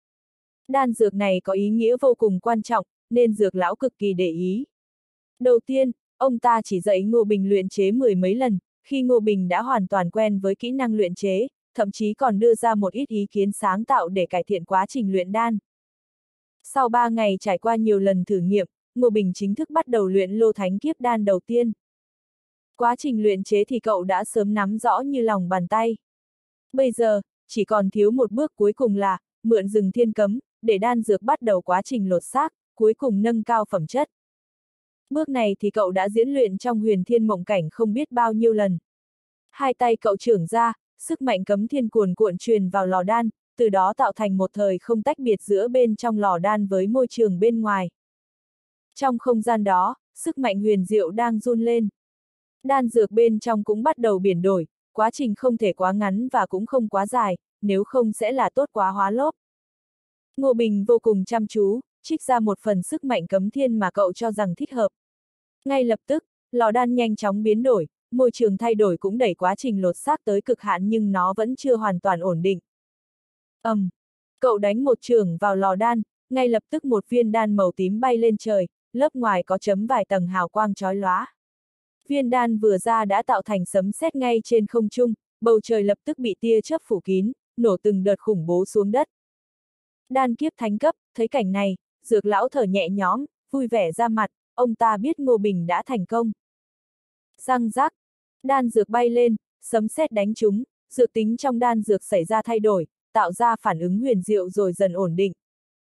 Đan dược này có ý nghĩa vô cùng quan trọng, nên dược lão cực kỳ để ý. Đầu tiên, ông ta chỉ dạy Ngô Bình luyện chế 10 mấy lần, khi Ngô Bình đã hoàn toàn quen với kỹ năng luyện chế, thậm chí còn đưa ra một ít ý kiến sáng tạo để cải thiện quá trình luyện đan. Sau 3 ngày trải qua nhiều lần thử nghiệm, Ngô Bình chính thức bắt đầu luyện lô thánh kiếp đan đầu tiên. Quá trình luyện chế thì cậu đã sớm nắm rõ như lòng bàn tay. Bây giờ, chỉ còn thiếu một bước cuối cùng là, mượn rừng thiên cấm, để đan dược bắt đầu quá trình lột xác, cuối cùng nâng cao phẩm chất. Bước này thì cậu đã diễn luyện trong huyền thiên mộng cảnh không biết bao nhiêu lần. Hai tay cậu trưởng ra, sức mạnh cấm thiên cuồn cuộn truyền vào lò đan, từ đó tạo thành một thời không tách biệt giữa bên trong lò đan với môi trường bên ngoài. Trong không gian đó, sức mạnh huyền diệu đang run lên. Đan dược bên trong cũng bắt đầu biến đổi, quá trình không thể quá ngắn và cũng không quá dài, nếu không sẽ là tốt quá hóa lốp. Ngô Bình vô cùng chăm chú, trích ra một phần sức mạnh cấm thiên mà cậu cho rằng thích hợp. Ngay lập tức, lò đan nhanh chóng biến đổi, môi trường thay đổi cũng đẩy quá trình lột xác tới cực hạn nhưng nó vẫn chưa hoàn toàn ổn định. Cậu đánh một chưởng vào lò đan, ngay lập tức một viên đan màu tím bay lên trời, lớp ngoài có chấm vài tầng hào quang chói lóa. Viên đan vừa ra đã tạo thành sấm sét ngay trên không trung, bầu trời lập tức bị tia chớp phủ kín, nổ từng đợt khủng bố xuống đất. Đan kiếp thánh cấp, thấy cảnh này, Dược lão thở nhẹ nhõm, vui vẻ ra mặt, ông ta biết Ngô Bình đã thành công. Răng rắc, đan dược bay lên, sấm sét đánh trúng, dược tính trong đan dược xảy ra thay đổi, tạo ra phản ứng huyền diệu rồi dần ổn định.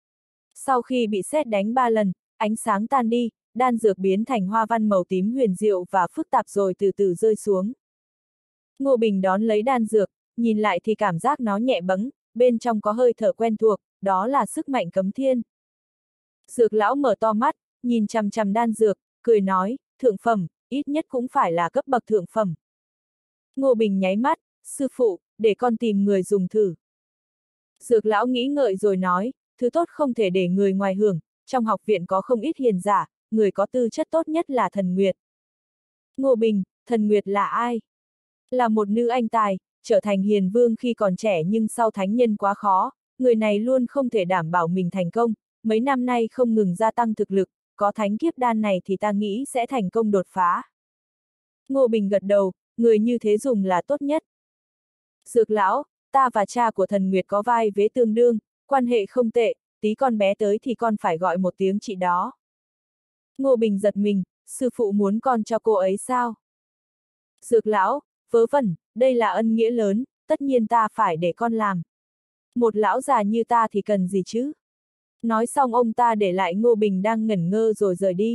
Sau khi bị sét đánh 3 lần, ánh sáng tan đi, đan dược biến thành hoa văn màu tím huyền diệu và phức tạp rồi từ từ rơi xuống. Ngô Bình đón lấy đan dược, nhìn lại thì cảm giác nó nhẹ bẫng, bên trong có hơi thở quen thuộc, đó là sức mạnh cấm thiên. Dược lão mở to mắt, nhìn chằm chằm đan dược, cười nói, thượng phẩm, ít nhất cũng phải là cấp bậc thượng phẩm. Ngô Bình nháy mắt, sư phụ, để con tìm người dùng thử. Dược lão nghĩ ngợi rồi nói, thứ tốt không thể để người ngoài hưởng, trong học viện có không ít hiền giả, người có tư chất tốt nhất là Thần Nguyệt. Ngô Bình, Thần Nguyệt là ai? Là một nữ anh tài, trở thành hiền vương khi còn trẻ nhưng sau thánh nhân quá khó, người này luôn không thể đảm bảo mình thành công, mấy năm nay không ngừng gia tăng thực lực, có thánh kiếp đan này thì ta nghĩ sẽ thành công đột phá. Ngô Bình gật đầu, người như thế dùng là tốt nhất. Dược lão, ta và cha của Thần Nguyệt có vai vế tương đương, quan hệ không tệ, tí con bé tới thì con phải gọi một tiếng chị đó. Ngô Bình giật mình, sư phụ muốn con cho cô ấy sao? Dược lão, vớ vẩn, đây là ân nghĩa lớn, tất nhiên ta phải để con làm. Một lão già như ta thì cần gì chứ? Nói xong ông ta để lại Ngô Bình đang ngẩn ngơ rồi rời đi.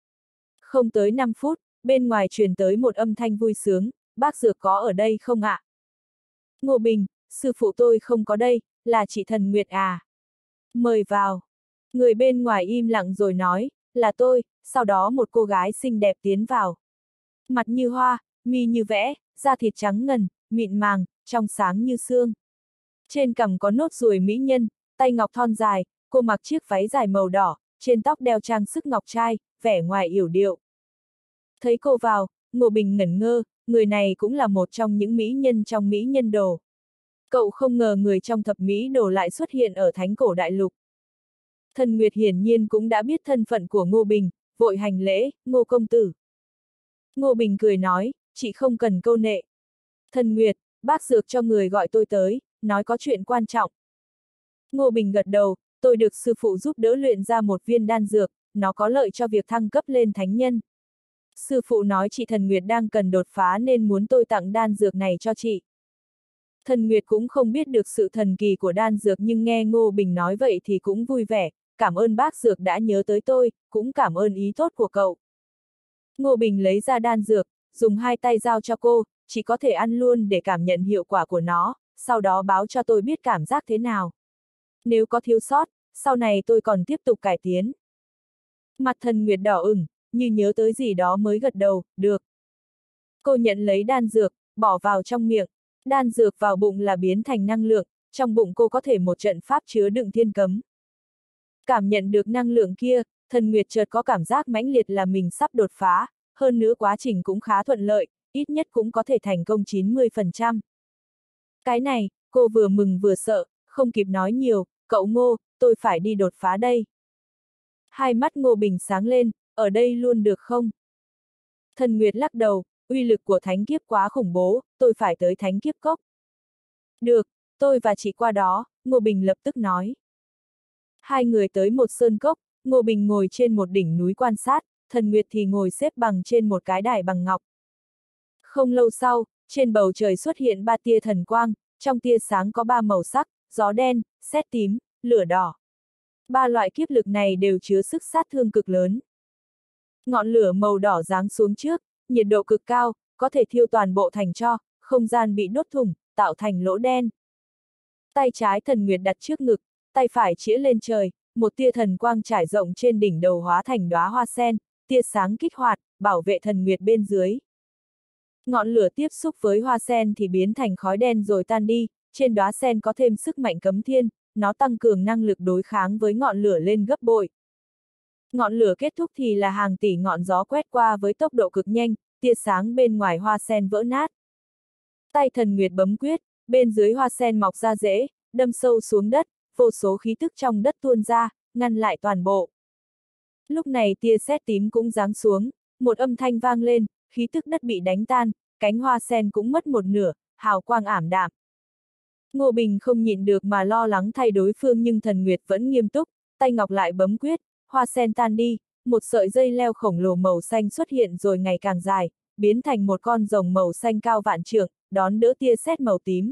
Không tới 5 phút, bên ngoài truyền tới một âm thanh vui sướng, bác Dược có ở đây không ạ? Ngô Bình, sư phụ tôi không có đây, là chị Thần Nguyệt à? Mời vào. Người bên ngoài im lặng rồi nói, là tôi, sau đó một cô gái xinh đẹp tiến vào. Mặt như hoa, mi như vẽ, da thịt trắng ngần, mịn màng, trong sáng như sương. Trên cằm có nốt ruồi mỹ nhân, tay ngọc thon dài, cô mặc chiếc váy dài màu đỏ, trên tóc đeo trang sức ngọc trai, vẻ ngoài yểu điệu. Thấy cô vào, Ngô Bình ngẩn ngơ, người này cũng là một trong những mỹ nhân trong mỹ nhân đồ. Cậu không ngờ người trong thập mỹ đồ lại xuất hiện ở Thánh Cổ Đại Lục. Thần Nguyệt hiển nhiên cũng đã biết thân phận của Ngô Bình, vội hành lễ, Ngô công tử. Ngô Bình cười nói, chị không cần câu nệ. Thần Nguyệt, bác Dược cho người gọi tôi tới, nói có chuyện quan trọng. Ngô Bình gật đầu, tôi được sư phụ giúp đỡ luyện ra một viên đan dược, nó có lợi cho việc thăng cấp lên thánh nhân. Sư phụ nói chị Thần Nguyệt đang cần đột phá nên muốn tôi tặng đan dược này cho chị. Thần Nguyệt cũng không biết được sự thần kỳ của đan dược nhưng nghe Ngô Bình nói vậy thì cũng vui vẻ, cảm ơn bác Dược đã nhớ tới tôi, cũng cảm ơn ý tốt của cậu. Ngô Bình lấy ra đan dược, dùng hai tay giao cho cô, chỉ có thể ăn luôn để cảm nhận hiệu quả của nó, sau đó báo cho tôi biết cảm giác thế nào. Nếu có thiếu sót, sau này tôi còn tiếp tục cải tiến. Mặt Thần Nguyệt đỏ ửng, như nhớ tới gì đó mới gật đầu, được. Cô nhận lấy đan dược, bỏ vào trong miệng, đan dược vào bụng là biến thành năng lượng, trong bụng cô có thể một trận pháp chứa đựng thiên cấm. Cảm nhận được năng lượng kia, Thần Nguyệt chợt có cảm giác mãnh liệt là mình sắp đột phá, hơn nữa quá trình cũng khá thuận lợi, ít nhất cũng có thể thành công 90%. Cái này, cô vừa mừng vừa sợ, không kịp nói nhiều, cậu Ngô, tôi phải đi đột phá đây. Hai mắt Ngô Bình sáng lên, ở đây luôn được không? Thần Nguyệt lắc đầu, uy lực của thánh kiếp quá khủng bố, tôi phải tới thánh kiếp cốc. Được, tôi và chị qua đó, Ngô Bình lập tức nói. Hai người tới một sơn cốc, Ngô Bình ngồi trên một đỉnh núi quan sát, Thần Nguyệt thì ngồi xếp bằng trên một cái đài bằng ngọc. Không lâu sau, trên bầu trời xuất hiện 3 tia thần quang, trong tia sáng có 3 màu sắc, gió đen, sét tím, lửa đỏ. 3 loại kiếp lực này đều chứa sức sát thương cực lớn. Ngọn lửa màu đỏ giáng xuống trước, nhiệt độ cực cao, có thể thiêu toàn bộ thành tro, không gian bị đốt thủng, tạo thành lỗ đen. Tay trái Thần Nguyệt đặt trước ngực, tay phải chĩa lên trời, một tia thần quang trải rộng trên đỉnh đầu hóa thành đóa hoa sen, tia sáng kích hoạt, bảo vệ Thần Nguyệt bên dưới. Ngọn lửa tiếp xúc với hoa sen thì biến thành khói đen rồi tan đi, trên đóa sen có thêm sức mạnh cấm thiên, nó tăng cường năng lực đối kháng với ngọn lửa lên gấp bội. Ngọn lửa kết thúc thì là hàng tỷ ngọn gió quét qua với tốc độ cực nhanh, tia sáng bên ngoài hoa sen vỡ nát. Tay Thần Nguyệt bấm quyết, bên dưới hoa sen mọc ra rễ, đâm sâu xuống đất, vô số khí tức trong đất tuôn ra, ngăn lại toàn bộ. Lúc này tia sét tím cũng giáng xuống, một âm thanh vang lên, khí tức đất bị đánh tan, cánh hoa sen cũng mất một nửa, hào quang ảm đạm. Ngô Bình không nhịn được mà lo lắng thay đối phương nhưng Thần Nguyệt vẫn nghiêm túc, tay ngọc lại bấm quyết, hoa sen tan đi, một sợi dây leo khổng lồ màu xanh xuất hiện rồi ngày càng dài, biến thành một con rồng màu xanh cao vạn trượng, đón đỡ tia sét màu tím.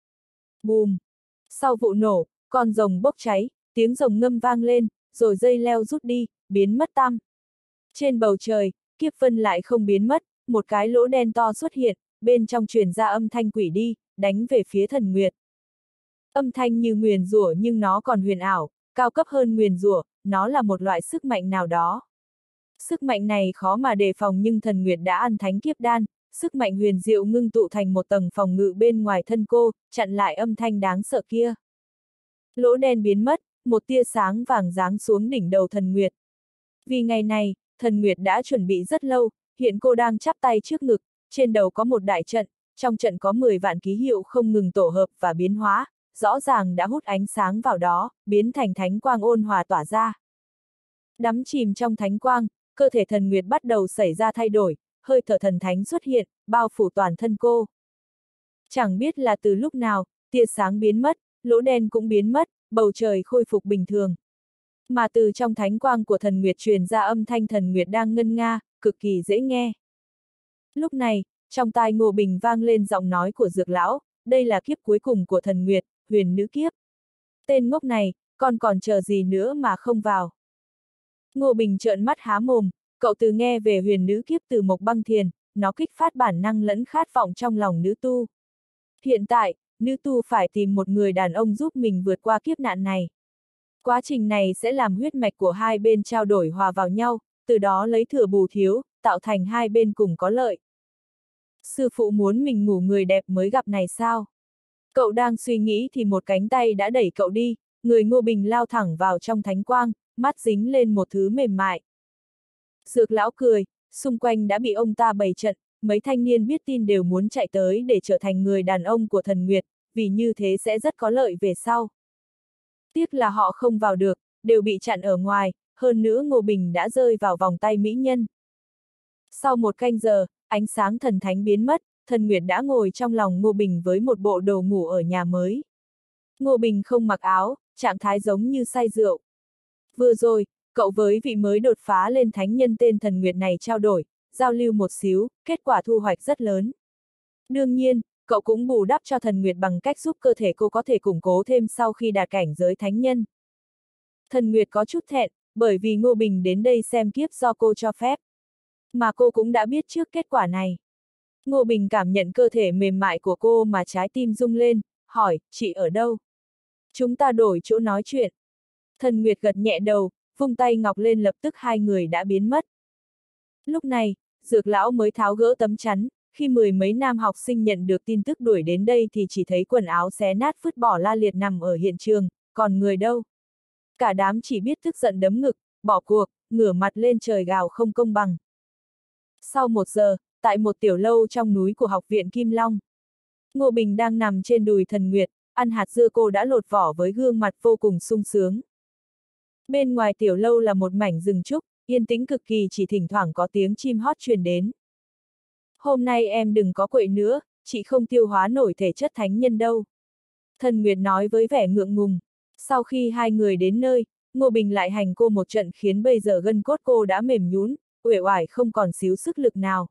Bùm! Sau vụ nổ, con rồng bốc cháy, tiếng rồng ngâm vang lên, rồi dây leo rút đi, biến mất tăm. Trên bầu trời, kiếp vân lại không biến mất, một cái lỗ đen to xuất hiện, bên trong truyền ra âm thanh quỷ đi, đánh về phía Thần Nguyệt. Âm thanh như nguyền rủa nhưng nó còn huyền ảo, cao cấp hơn nguyền rủa, nó là một loại sức mạnh nào đó. Sức mạnh này khó mà đề phòng nhưng Thần Nguyệt đã ăn thánh kiếp đan, sức mạnh huyền diệu ngưng tụ thành một tầng phòng ngự bên ngoài thân cô, chặn lại âm thanh đáng sợ kia. Lỗ đen biến mất, một tia sáng vàng giáng xuống đỉnh đầu Thần Nguyệt. Vì ngày này, Thần Nguyệt đã chuẩn bị rất lâu, hiện cô đang chắp tay trước ngực, trên đầu có một đại trận, trong trận có 10 vạn ký hiệu không ngừng tổ hợp và biến hóa, rõ ràng đã hút ánh sáng vào đó, biến thành thánh quang ôn hòa tỏa ra. Đắm chìm trong thánh quang, cơ thể Thần Nguyệt bắt đầu xảy ra thay đổi, hơi thở thần thánh xuất hiện, bao phủ toàn thân cô. Chẳng biết là từ lúc nào, tia sáng biến mất, lỗ đen cũng biến mất, bầu trời khôi phục bình thường. Mà từ trong thánh quang của Thần Nguyệt truyền ra âm thanh Thần Nguyệt đang ngân nga, cực kỳ dễ nghe. Lúc này, trong tai Ngô Bình vang lên giọng nói của Dược lão, đây là kiếp cuối cùng của Thần Nguyệt, huyền nữ kiếp. Tên ngốc này, con còn chờ gì nữa mà không vào. Ngô Bình trợn mắt há mồm, cậu từ nghe về huyền nữ kiếp từ Mộc Băng Thiền, nó kích phát bản năng lẫn khát vọng trong lòng nữ tu. Hiện tại, nữ tu phải tìm một người đàn ông giúp mình vượt qua kiếp nạn này. Quá trình này sẽ làm huyết mạch của hai bên trao đổi hòa vào nhau, từ đó lấy thừa bù thiếu, tạo thành hai bên cùng có lợi. Sư phụ muốn mình ngủ người đẹp mới gặp này sao? Cậu đang suy nghĩ thì một cánh tay đã đẩy cậu đi, người Ngô Bình lao thẳng vào trong thánh quang, mắt dính lên một thứ mềm mại. Dược lão cười, xung quanh đã bị ông ta bày trận, mấy thanh niên biết tin đều muốn chạy tới để trở thành người đàn ông của Thần Nguyệt, vì như thế sẽ rất có lợi về sau. Tiếc là họ không vào được, đều bị chặn ở ngoài, hơn nữa Ngô Bình đã rơi vào vòng tay mỹ nhân. Sau một canh giờ, ánh sáng thần thánh biến mất, Thần Nguyệt đã ngồi trong lòng Ngô Bình với một bộ đồ ngủ ở nhà mới. Ngô Bình không mặc áo, trạng thái giống như say rượu. Vừa rồi, cậu với vị mới đột phá lên thánh nhân tên Thần Nguyệt này trao đổi, giao lưu một xíu, kết quả thu hoạch rất lớn. Đương nhiên, cậu cũng bù đắp cho Thần Nguyệt bằng cách giúp cơ thể cô có thể củng cố thêm sau khi đạt cảnh giới thánh nhân. Thần Nguyệt có chút thẹn, bởi vì Ngô Bình đến đây xem kiếp do cô cho phép. Mà cô cũng đã biết trước kết quả này. Ngô Bình cảm nhận cơ thể mềm mại của cô mà trái tim rung lên, hỏi, chị ở đâu? Chúng ta đổi chỗ nói chuyện. Thần Nguyệt gật nhẹ đầu, vung tay ngọc lên lập tức hai người đã biến mất. Lúc này, Dược lão mới tháo gỡ tấm chắn, khi mười mấy nam học sinh nhận được tin tức đuổi đến đây thì chỉ thấy quần áo xé nát vứt bỏ la liệt nằm ở hiện trường, còn người đâu? Cả đám chỉ biết tức giận đấm ngực, bỏ cuộc, ngửa mặt lên trời gào không công bằng. Sau 1 giờ, tại một tiểu lâu trong núi của học viện Kim Long, Ngô Bình đang nằm trên đùi Thần Nguyệt, ăn hạt dưa cô đã lột vỏ với gương mặt vô cùng sung sướng. Bên ngoài tiểu lâu là một mảnh rừng trúc, yên tĩnh cực kỳ, chỉ thỉnh thoảng có tiếng chim hót truyền đến. Hôm nay em đừng có quậy nữa, chị không tiêu hóa nổi thể chất thánh nhân đâu. Thần Nguyệt nói với vẻ ngượng ngùng. Sau khi hai người đến nơi, Ngô Bình lại hành cô một trận khiến bây giờ gân cốt cô đã mềm nhũn, uể oải không còn xíu sức lực nào.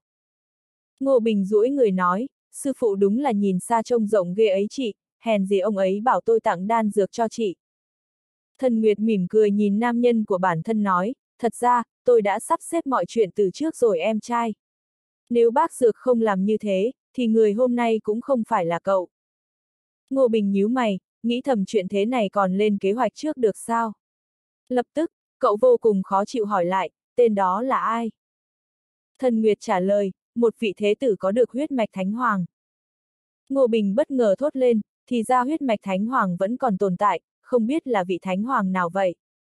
Ngô Bình duỗi người nói, sư phụ đúng là nhìn xa trông rộng ghê ấy chị, hèn gì ông ấy bảo tôi tặng đan dược cho chị. Thần Nguyệt mỉm cười nhìn nam nhân của bản thân nói, thật ra, tôi đã sắp xếp mọi chuyện từ trước rồi em trai. Nếu bác dược không làm như thế, thì người hôm nay cũng không phải là cậu. Ngô Bình nhíu mày, nghĩ thầm chuyện thế này còn lên kế hoạch trước được sao? Lập tức, cậu vô cùng khó chịu hỏi lại, tên đó là ai? Thần Nguyệt trả lời, một vị thế tử có được huyết mạch thánh hoàng. Ngô Bình bất ngờ thốt lên, thì ra huyết mạch thánh hoàng vẫn còn tồn tại, không biết là vị thánh hoàng nào vậy?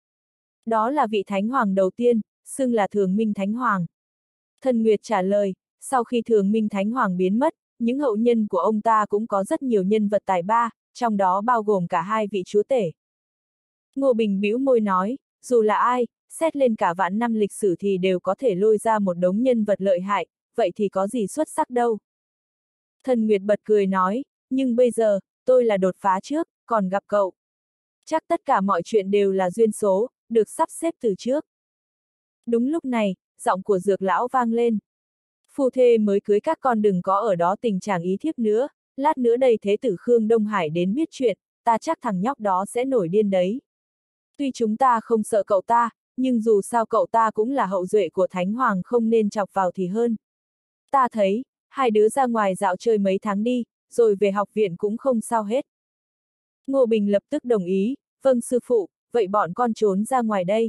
Đó là vị thánh hoàng đầu tiên, xưng là Thường Minh Thánh Hoàng. Thần Nguyệt trả lời, sau khi Thường Minh Thánh Hoàng biến mất, những hậu nhân của ông ta cũng có rất nhiều nhân vật tài ba, trong đó bao gồm cả hai vị chúa tể. Ngô Bình bĩu môi nói, dù là ai, xét lên cả vạn năm lịch sử thì đều có thể lôi ra một đống nhân vật lợi hại, vậy thì có gì xuất sắc đâu. Thần Nguyệt bật cười nói, nhưng bây giờ, tôi là đột phá trước, còn gặp cậu. Chắc tất cả mọi chuyện đều là duyên số, được sắp xếp từ trước. Đúng lúc này, giọng của Dược lão vang lên. Phu thê mới cưới các con đừng có ở đó tình trạng ý thiếp nữa, lát nữa đây thế tử Khương Đông Hải đến biết chuyện, ta chắc thằng nhóc đó sẽ nổi điên đấy. Tuy chúng ta không sợ cậu ta, nhưng dù sao cậu ta cũng là hậu duệ của Thánh Hoàng không nên chọc vào thì hơn. Ta thấy, hai đứa ra ngoài dạo chơi mấy tháng đi, rồi về học viện cũng không sao hết. Ngô Bình lập tức đồng ý, vâng sư phụ, vậy bọn con trốn ra ngoài đây.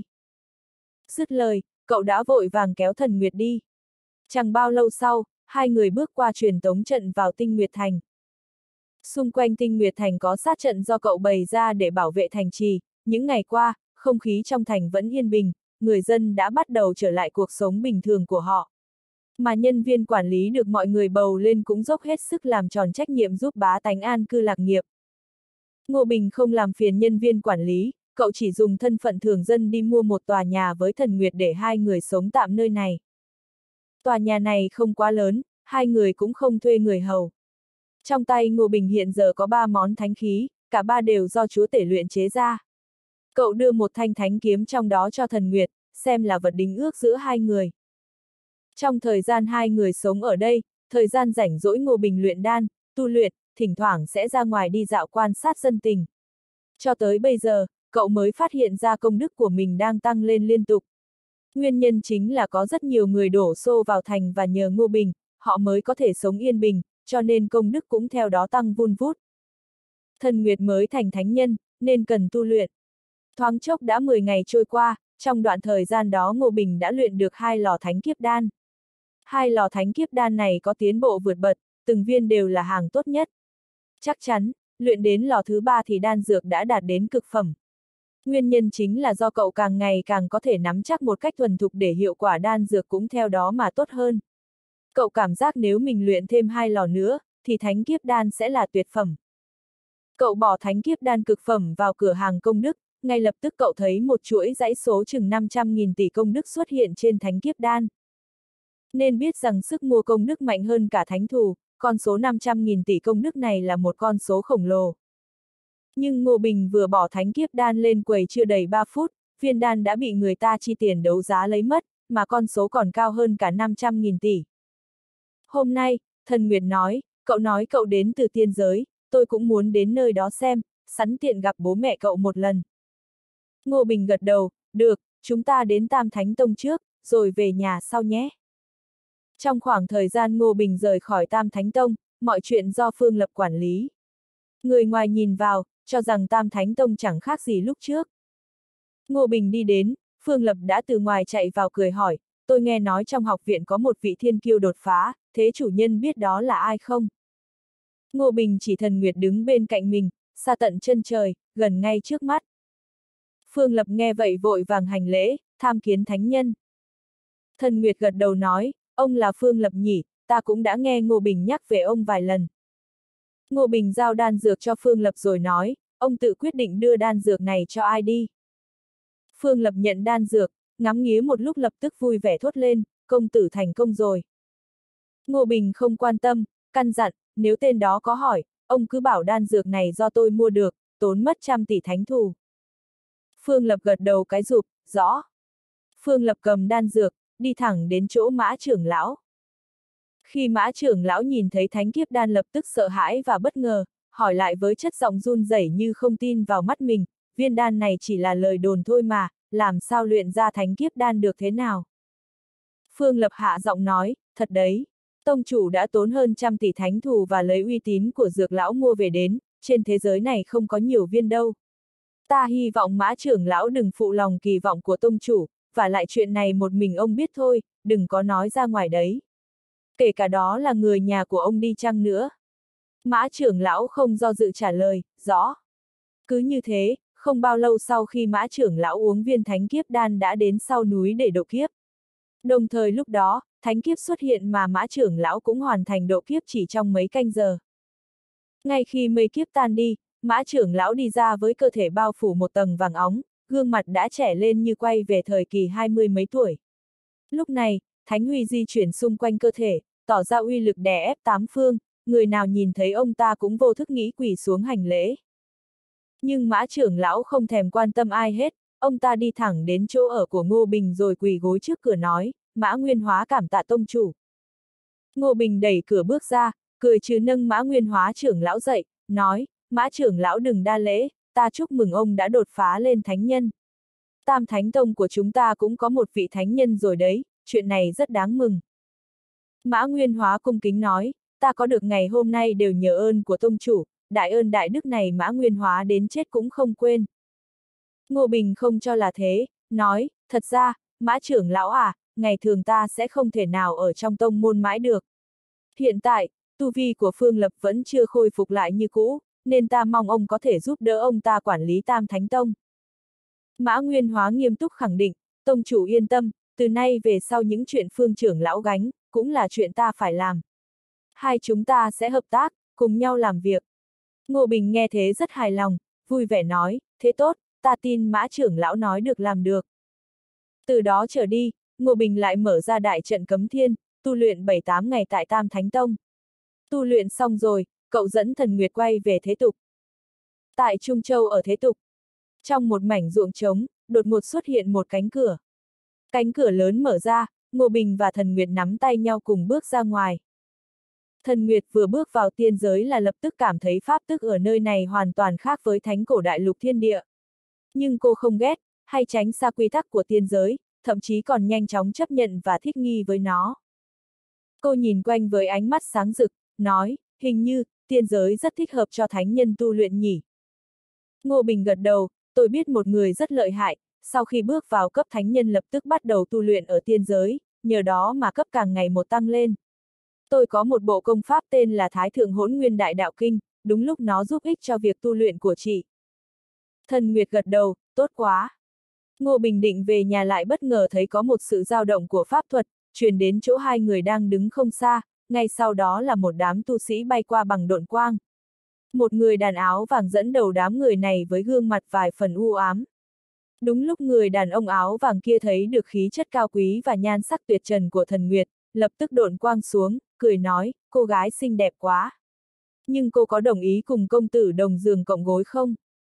Dứt lời, cậu đã vội vàng kéo Thần Nguyệt đi. Chẳng bao lâu sau, hai người bước qua truyền tống trận vào Tinh Nguyệt Thành. Xung quanh Tinh Nguyệt Thành có sát trận do cậu bày ra để bảo vệ thành trì, những ngày qua, không khí trong thành vẫn yên bình, người dân đã bắt đầu trở lại cuộc sống bình thường của họ. Mà nhân viên quản lý được mọi người bầu lên cũng dốc hết sức làm tròn trách nhiệm giúp bá tánh an cư lạc nghiệp. Ngô Bình không làm phiền nhân viên quản lý, cậu chỉ dùng thân phận thường dân đi mua một tòa nhà với Thần Nguyệt để hai người sống tạm nơi này. Tòa nhà này không quá lớn, hai người cũng không thuê người hầu. Trong tay Ngô Bình hiện giờ có 3 món thánh khí, cả ba đều do chúa tể luyện chế ra. Cậu đưa một thanh thánh kiếm trong đó cho Thần Nguyệt, xem là vật đính ước giữa hai người. Trong thời gian hai người sống ở đây, thời gian rảnh rỗi Ngô Bình luyện đan, tu luyện, thỉnh thoảng sẽ ra ngoài đi dạo quan sát dân tình. Cho tới bây giờ, cậu mới phát hiện ra công đức của mình đang tăng lên liên tục. Nguyên nhân chính là có rất nhiều người đổ xô vào thành và nhờ Ngô Bình, họ mới có thể sống yên bình, cho nên công đức cũng theo đó tăng vun vút. Thần Nguyệt mới thành thánh nhân, nên cần tu luyện. Thoáng chốc đã 10 ngày trôi qua, trong đoạn thời gian đó Ngô Bình đã luyện được 2 lò thánh kiếp đan. 2 lò thánh kiếp đan này có tiến bộ vượt bậc, từng viên đều là hàng tốt nhất. Chắc chắn, luyện đến lò thứ 3 thì đan dược đã đạt đến cực phẩm. Nguyên nhân chính là do cậu càng ngày càng có thể nắm chắc một cách thuần thục để hiệu quả đan dược cũng theo đó mà tốt hơn. Cậu cảm giác nếu mình luyện thêm 2 lò nữa, thì thánh kiếp đan sẽ là tuyệt phẩm. Cậu bỏ thánh kiếp đan cực phẩm vào cửa hàng công đức, ngay lập tức cậu thấy một chuỗi dãy số chừng 500.000 tỷ công đức xuất hiện trên thánh kiếp đan. Nên biết rằng sức mua công đức mạnh hơn cả thánh thù, con số 500.000 tỷ công đức này là một con số khổng lồ. Nhưng Ngô Bình vừa bỏ thánh kiếp đan lên quầy chưa đầy 3 phút, viên đan đã bị người ta chi tiền đấu giá lấy mất, mà con số còn cao hơn cả 500.000 tỷ. Hôm nay, Thần Nguyệt nói cậu đến từ tiên giới, tôi cũng muốn đến nơi đó xem, sẵn tiện gặp bố mẹ cậu một lần. Ngô Bình gật đầu, được, chúng ta đến Tam Thánh Tông trước, rồi về nhà sau nhé. Trong khoảng thời gian Ngô Bình rời khỏi Tam Thánh Tông, mọi chuyện do Phương Lập quản lý. Người ngoài nhìn vào, cho rằng Tam Thánh Tông chẳng khác gì lúc trước. Ngô Bình đi đến, Phương Lập đã từ ngoài chạy vào cười hỏi, tôi nghe nói trong học viện có một vị thiên kiêu đột phá, thế chủ nhân biết đó là ai không? Ngô Bình chỉ Thần Nguyệt đứng bên cạnh mình, xa tận chân trời, gần ngay trước mắt. Phương Lập nghe vậy vội vàng hành lễ, tham kiến thánh nhân. Thần Nguyệt gật đầu nói, ông là Phương Lập nhỉ, ta cũng đã nghe Ngô Bình nhắc về ông vài lần. Ngô Bình giao đan dược cho Phương Lập rồi nói, ông tự quyết định đưa đan dược này cho ai đi. Phương Lập nhận đan dược, ngắm nghía một lúc lập tức vui vẻ thốt lên, công tử thành công rồi. Ngô Bình không quan tâm, căn dặn, nếu tên đó có hỏi, ông cứ bảo đan dược này do tôi mua được, tốn mất 100 tỷ thánh thù. Phương Lập gật đầu cái rụp, rõ. Phương Lập cầm đan dược, đi thẳng đến chỗ Mã trưởng lão. Khi Mã trưởng lão nhìn thấy thánh kiếp đan lập tức sợ hãi và bất ngờ, hỏi lại với chất giọng run rẩy như không tin vào mắt mình, viên đan này chỉ là lời đồn thôi mà, làm sao luyện ra thánh kiếp đan được thế nào? Phương Lập hạ giọng nói, thật đấy, tông chủ đã tốn hơn 100 tỷ thánh thù và lấy uy tín của dược lão mua về đến, trên thế giới này không có nhiều viên đâu. Ta hy vọng Mã trưởng lão đừng phụ lòng kỳ vọng của tông chủ, và lại chuyện này một mình ông biết thôi, đừng có nói ra ngoài đấy. Kể cả đó là người nhà của ông đi chăng nữa. Mã trưởng lão không do dự trả lời, rõ. Cứ như thế, không bao lâu sau khi Mã trưởng lão uống viên thánh kiếp đan đã đến sau núi để độ kiếp. Đồng thời lúc đó, thánh kiếp xuất hiện mà Mã trưởng lão cũng hoàn thành độ kiếp chỉ trong mấy canh giờ. Ngay khi mây kiếp tan đi, Mã trưởng lão đi ra với cơ thể bao phủ một tầng vàng óng, gương mặt đã trẻ lên như quay về thời kỳ 20 mấy tuổi. Lúc này, thánh huy di chuyển xung quanh cơ thể, tỏ ra uy lực đè ép tám phương, người nào nhìn thấy ông ta cũng vô thức nghĩ quỳ xuống hành lễ. Nhưng Mã trưởng lão không thèm quan tâm ai hết, ông ta đi thẳng đến chỗ ở của Ngô Bình rồi quỳ gối trước cửa nói, Mã Nguyên Hóa cảm tạ tông chủ. Ngô Bình đẩy cửa bước ra, cười trừ nâng Mã Nguyên Hóa trưởng lão dậy, nói, Mã trưởng lão đừng đa lễ, ta chúc mừng ông đã đột phá lên thánh nhân. Tam Thánh Tông của chúng ta cũng có một vị thánh nhân rồi đấy, chuyện này rất đáng mừng. Mã Nguyên Hóa cung kính nói, ta có được ngày hôm nay đều nhờ ơn của tông chủ, đại ơn đại đức này Mã Nguyên Hóa đến chết cũng không quên. Ngô Bình không cho là thế, nói, thật ra, Mã trưởng lão à, ngày thường ta sẽ không thể nào ở trong tông môn mãi được. Hiện tại, tu vi của Phương Lập vẫn chưa khôi phục lại như cũ, nên ta mong ông có thể giúp đỡ ông ta quản lý Tam Thánh Tông. Mã Nguyên Hóa nghiêm túc khẳng định, tông chủ yên tâm, từ nay về sau những chuyện Phương trưởng lão gánh, cũng là chuyện ta phải làm. Hai chúng ta sẽ hợp tác, cùng nhau làm việc. Ngô Bình nghe thế rất hài lòng, vui vẻ nói, thế tốt, ta tin Mã trưởng lão nói được làm được. Từ đó trở đi, Ngô Bình lại mở ra đại trận cấm thiên, tu luyện 7-8 ngày tại Tam Thánh Tông. Tu luyện xong rồi, cậu dẫn Thần Nguyệt quay về thế tục. Tại Trung Châu ở thế tục, trong một mảnh ruộng trống, đột ngột xuất hiện một cánh cửa. Cánh cửa lớn mở ra, Ngô Bình và Thần Nguyệt nắm tay nhau cùng bước ra ngoài. Thần Nguyệt vừa bước vào tiên giới là lập tức cảm thấy pháp tức ở nơi này hoàn toàn khác với thánh cổ đại lục thiên địa. Nhưng cô không ghét, hay tránh xa quy tắc của tiên giới, thậm chí còn nhanh chóng chấp nhận và thích nghi với nó. Cô nhìn quanh với ánh mắt sáng rực, nói, hình như, tiên giới rất thích hợp cho thánh nhân tu luyện nhỉ. Ngô Bình gật đầu, tôi biết một người rất lợi hại, sau khi bước vào cấp thánh nhân lập tức bắt đầu tu luyện ở tiên giới, nhờ đó mà cấp càng ngày một tăng lên. Tôi có một bộ công pháp tên là Thái Thượng Hỗn Nguyên Đại Đạo Kinh, đúng lúc nó giúp ích cho việc tu luyện của chị. Thần Nguyệt gật đầu, tốt quá. Ngô Bình định về nhà lại bất ngờ thấy có một sự dao động của pháp thuật, truyền đến chỗ hai người đang đứng không xa, ngay sau đó là một đám tu sĩ bay qua bằng độn quang. Một người đàn áo vàng dẫn đầu đám người này với gương mặt vài phần u ám. Đúng lúc người đàn ông áo vàng kia thấy được khí chất cao quý và nhan sắc tuyệt trần của Thần Nguyệt, lập tức độn quang xuống, cười nói, cô gái xinh đẹp quá. Nhưng cô có đồng ý cùng công tử đồng giường cộng gối không?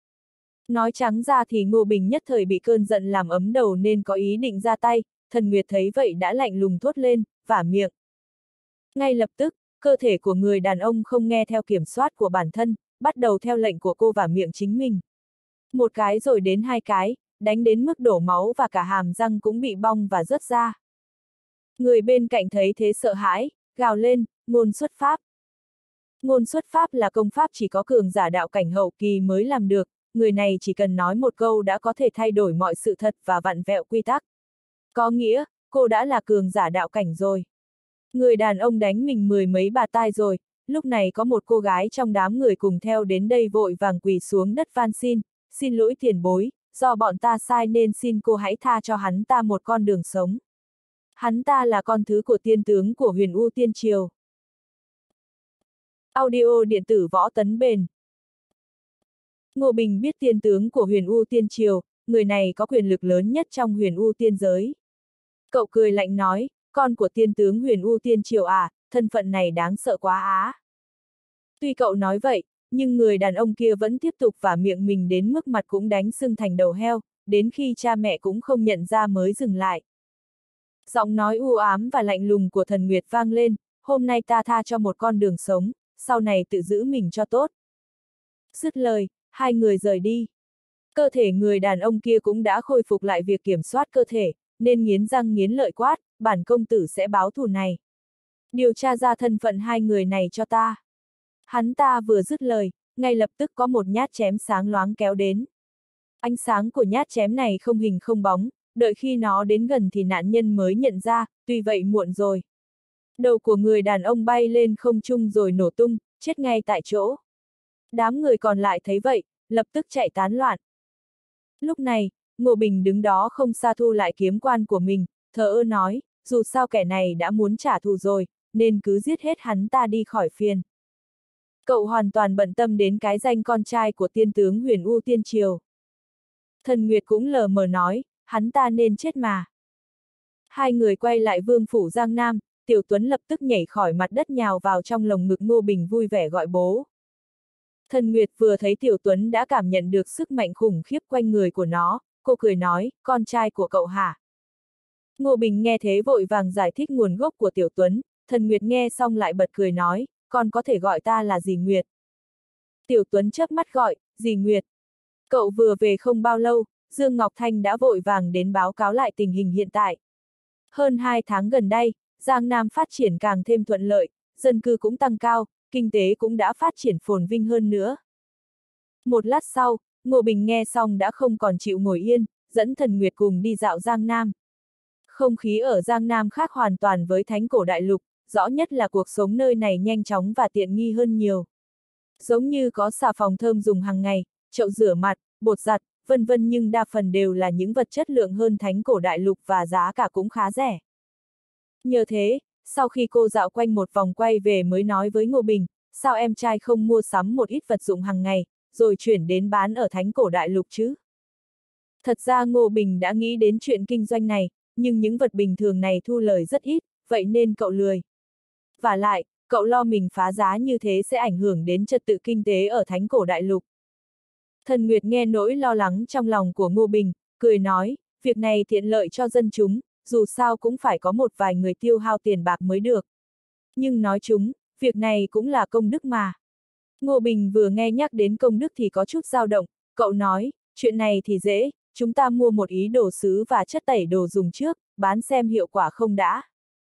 Nói trắng ra thì Ngô Bình nhất thời bị cơn giận làm ấm đầu nên có ý định ra tay, Thần Nguyệt thấy vậy đã lạnh lùng thốt lên, vả miệng. Ngay lập tức, cơ thể của người đàn ông không nghe theo kiểm soát của bản thân, bắt đầu theo lệnh của cô vả miệng chính mình. Một cái rồi đến hai cái, đánh đến mức đổ máu và cả hàm răng cũng bị bong và rớt ra. Người bên cạnh thấy thế sợ hãi, gào lên, ngôn xuất pháp. Ngôn xuất pháp là công pháp chỉ có cường giả đạo cảnh hậu kỳ mới làm được, người này chỉ cần nói một câu đã có thể thay đổi mọi sự thật và vặn vẹo quy tắc. Có nghĩa, cô đã là cường giả đạo cảnh rồi. Người đàn ông đánh mình mười mấy bạt tai rồi, lúc này có một cô gái trong đám người cùng theo đến đây vội vàng quỳ xuống đất van xin lỗi tiền bối, do bọn ta sai nên xin cô hãy tha cho hắn ta một con đường sống. Hắn ta là con thứ của tiên tướng của Huyền U Tiên Triều. Audio điện tử Võ Tấn Bền. Ngô Bình biết tiên tướng của Huyền U Tiên Triều, người này có quyền lực lớn nhất trong Huyền U Tiên giới. Cậu cười lạnh nói, con của tiên tướng Huyền U Tiên Triều à, thân phận này đáng sợ quá á. Tuy cậu nói vậy, nhưng người đàn ông kia vẫn tiếp tục vả miệng mình đến mức mặt cũng đánh sưng thành đầu heo, đến khi cha mẹ cũng không nhận ra mới dừng lại. Giọng nói u ám và lạnh lùng của Thần Nguyệt vang lên, hôm nay ta tha cho một con đường sống, sau này tự giữ mình cho tốt. Dứt lời, hai người rời đi. Cơ thể người đàn ông kia cũng đã khôi phục lại việc kiểm soát cơ thể, nên nghiến răng nghiến lợi quát, bản công tử sẽ báo thù này. Điều tra ra thân phận hai người này cho ta. Hắn ta vừa dứt lời, ngay lập tức có một nhát chém sáng loáng kéo đến. Ánh sáng của nhát chém này không hình không bóng, đợi khi nó đến gần thì nạn nhân mới nhận ra, tuy vậy muộn rồi. Đầu của người đàn ông bay lên không trung rồi nổ tung, chết ngay tại chỗ. Đám người còn lại thấy vậy, lập tức chạy tán loạn. Lúc này, Ngô Bình đứng đó không xa thu lại kiếm quan của mình, thờ ơ nói, dù sao kẻ này đã muốn trả thù rồi, nên cứ giết hết hắn ta đi khỏi phiền. Cậu hoàn toàn bận tâm đến cái danh con trai của tiên tướng Huyền U Tiên Triều. Thần Nguyệt cũng lờ mờ nói, hắn ta nên chết mà. Hai người quay lại vương phủ Giang Nam, Tiểu Tuấn lập tức nhảy khỏi mặt đất nhào vào trong lồng ngực Ngô Bình vui vẻ gọi bố. Thần Nguyệt vừa thấy Tiểu Tuấn đã cảm nhận được sức mạnh khủng khiếp quanh người của nó, cô cười nói, con trai của cậu hả? Ngô Bình nghe thế vội vàng giải thích nguồn gốc của Tiểu Tuấn, Thần Nguyệt nghe xong lại bật cười nói, con có thể gọi ta là dì Nguyệt. Tiểu Tuấn chớp mắt gọi, dì Nguyệt. Cậu vừa về không bao lâu, Dương Ngọc Thanh đã vội vàng đến báo cáo lại tình hình hiện tại. Hơn 2 tháng gần đây, Giang Nam phát triển càng thêm thuận lợi, dân cư cũng tăng cao, kinh tế cũng đã phát triển phồn vinh hơn nữa. Một lát sau, Ngô Bình nghe xong đã không còn chịu ngồi yên, dẫn Thần Nguyệt cùng đi dạo Giang Nam. Không khí ở Giang Nam khác hoàn toàn với Thánh Cổ Đại Lục, rõ nhất là cuộc sống nơi này nhanh chóng và tiện nghi hơn nhiều. Giống như có xà phòng thơm dùng hàng ngày, chậu rửa mặt, bột giặt, vân vân, nhưng đa phần đều là những vật chất lượng hơn Thánh Cổ Đại Lục và giá cả cũng khá rẻ. Nhờ thế, sau khi cô dạo quanh một vòng quay về mới nói với Ngô Bình, sao em trai không mua sắm một ít vật dụng hàng ngày, rồi chuyển đến bán ở Thánh Cổ Đại Lục chứ? Thật ra Ngô Bình đã nghĩ đến chuyện kinh doanh này, nhưng những vật bình thường này thu lời rất ít, vậy nên cậu lười. Vả lại, cậu lo mình phá giá như thế sẽ ảnh hưởng đến trật tự kinh tế ở Thánh Cổ Đại Lục. Thần Nguyệt nghe nỗi lo lắng trong lòng của Ngô Bình, cười nói, việc này tiện lợi cho dân chúng, dù sao cũng phải có một vài người tiêu hao tiền bạc mới được. Nhưng nói chung, việc này cũng là công đức mà. Ngô Bình vừa nghe nhắc đến công đức thì có chút dao động, cậu nói, chuyện này thì dễ, chúng ta mua một ý đồ sứ và chất tẩy đồ dùng trước, bán xem hiệu quả không đã.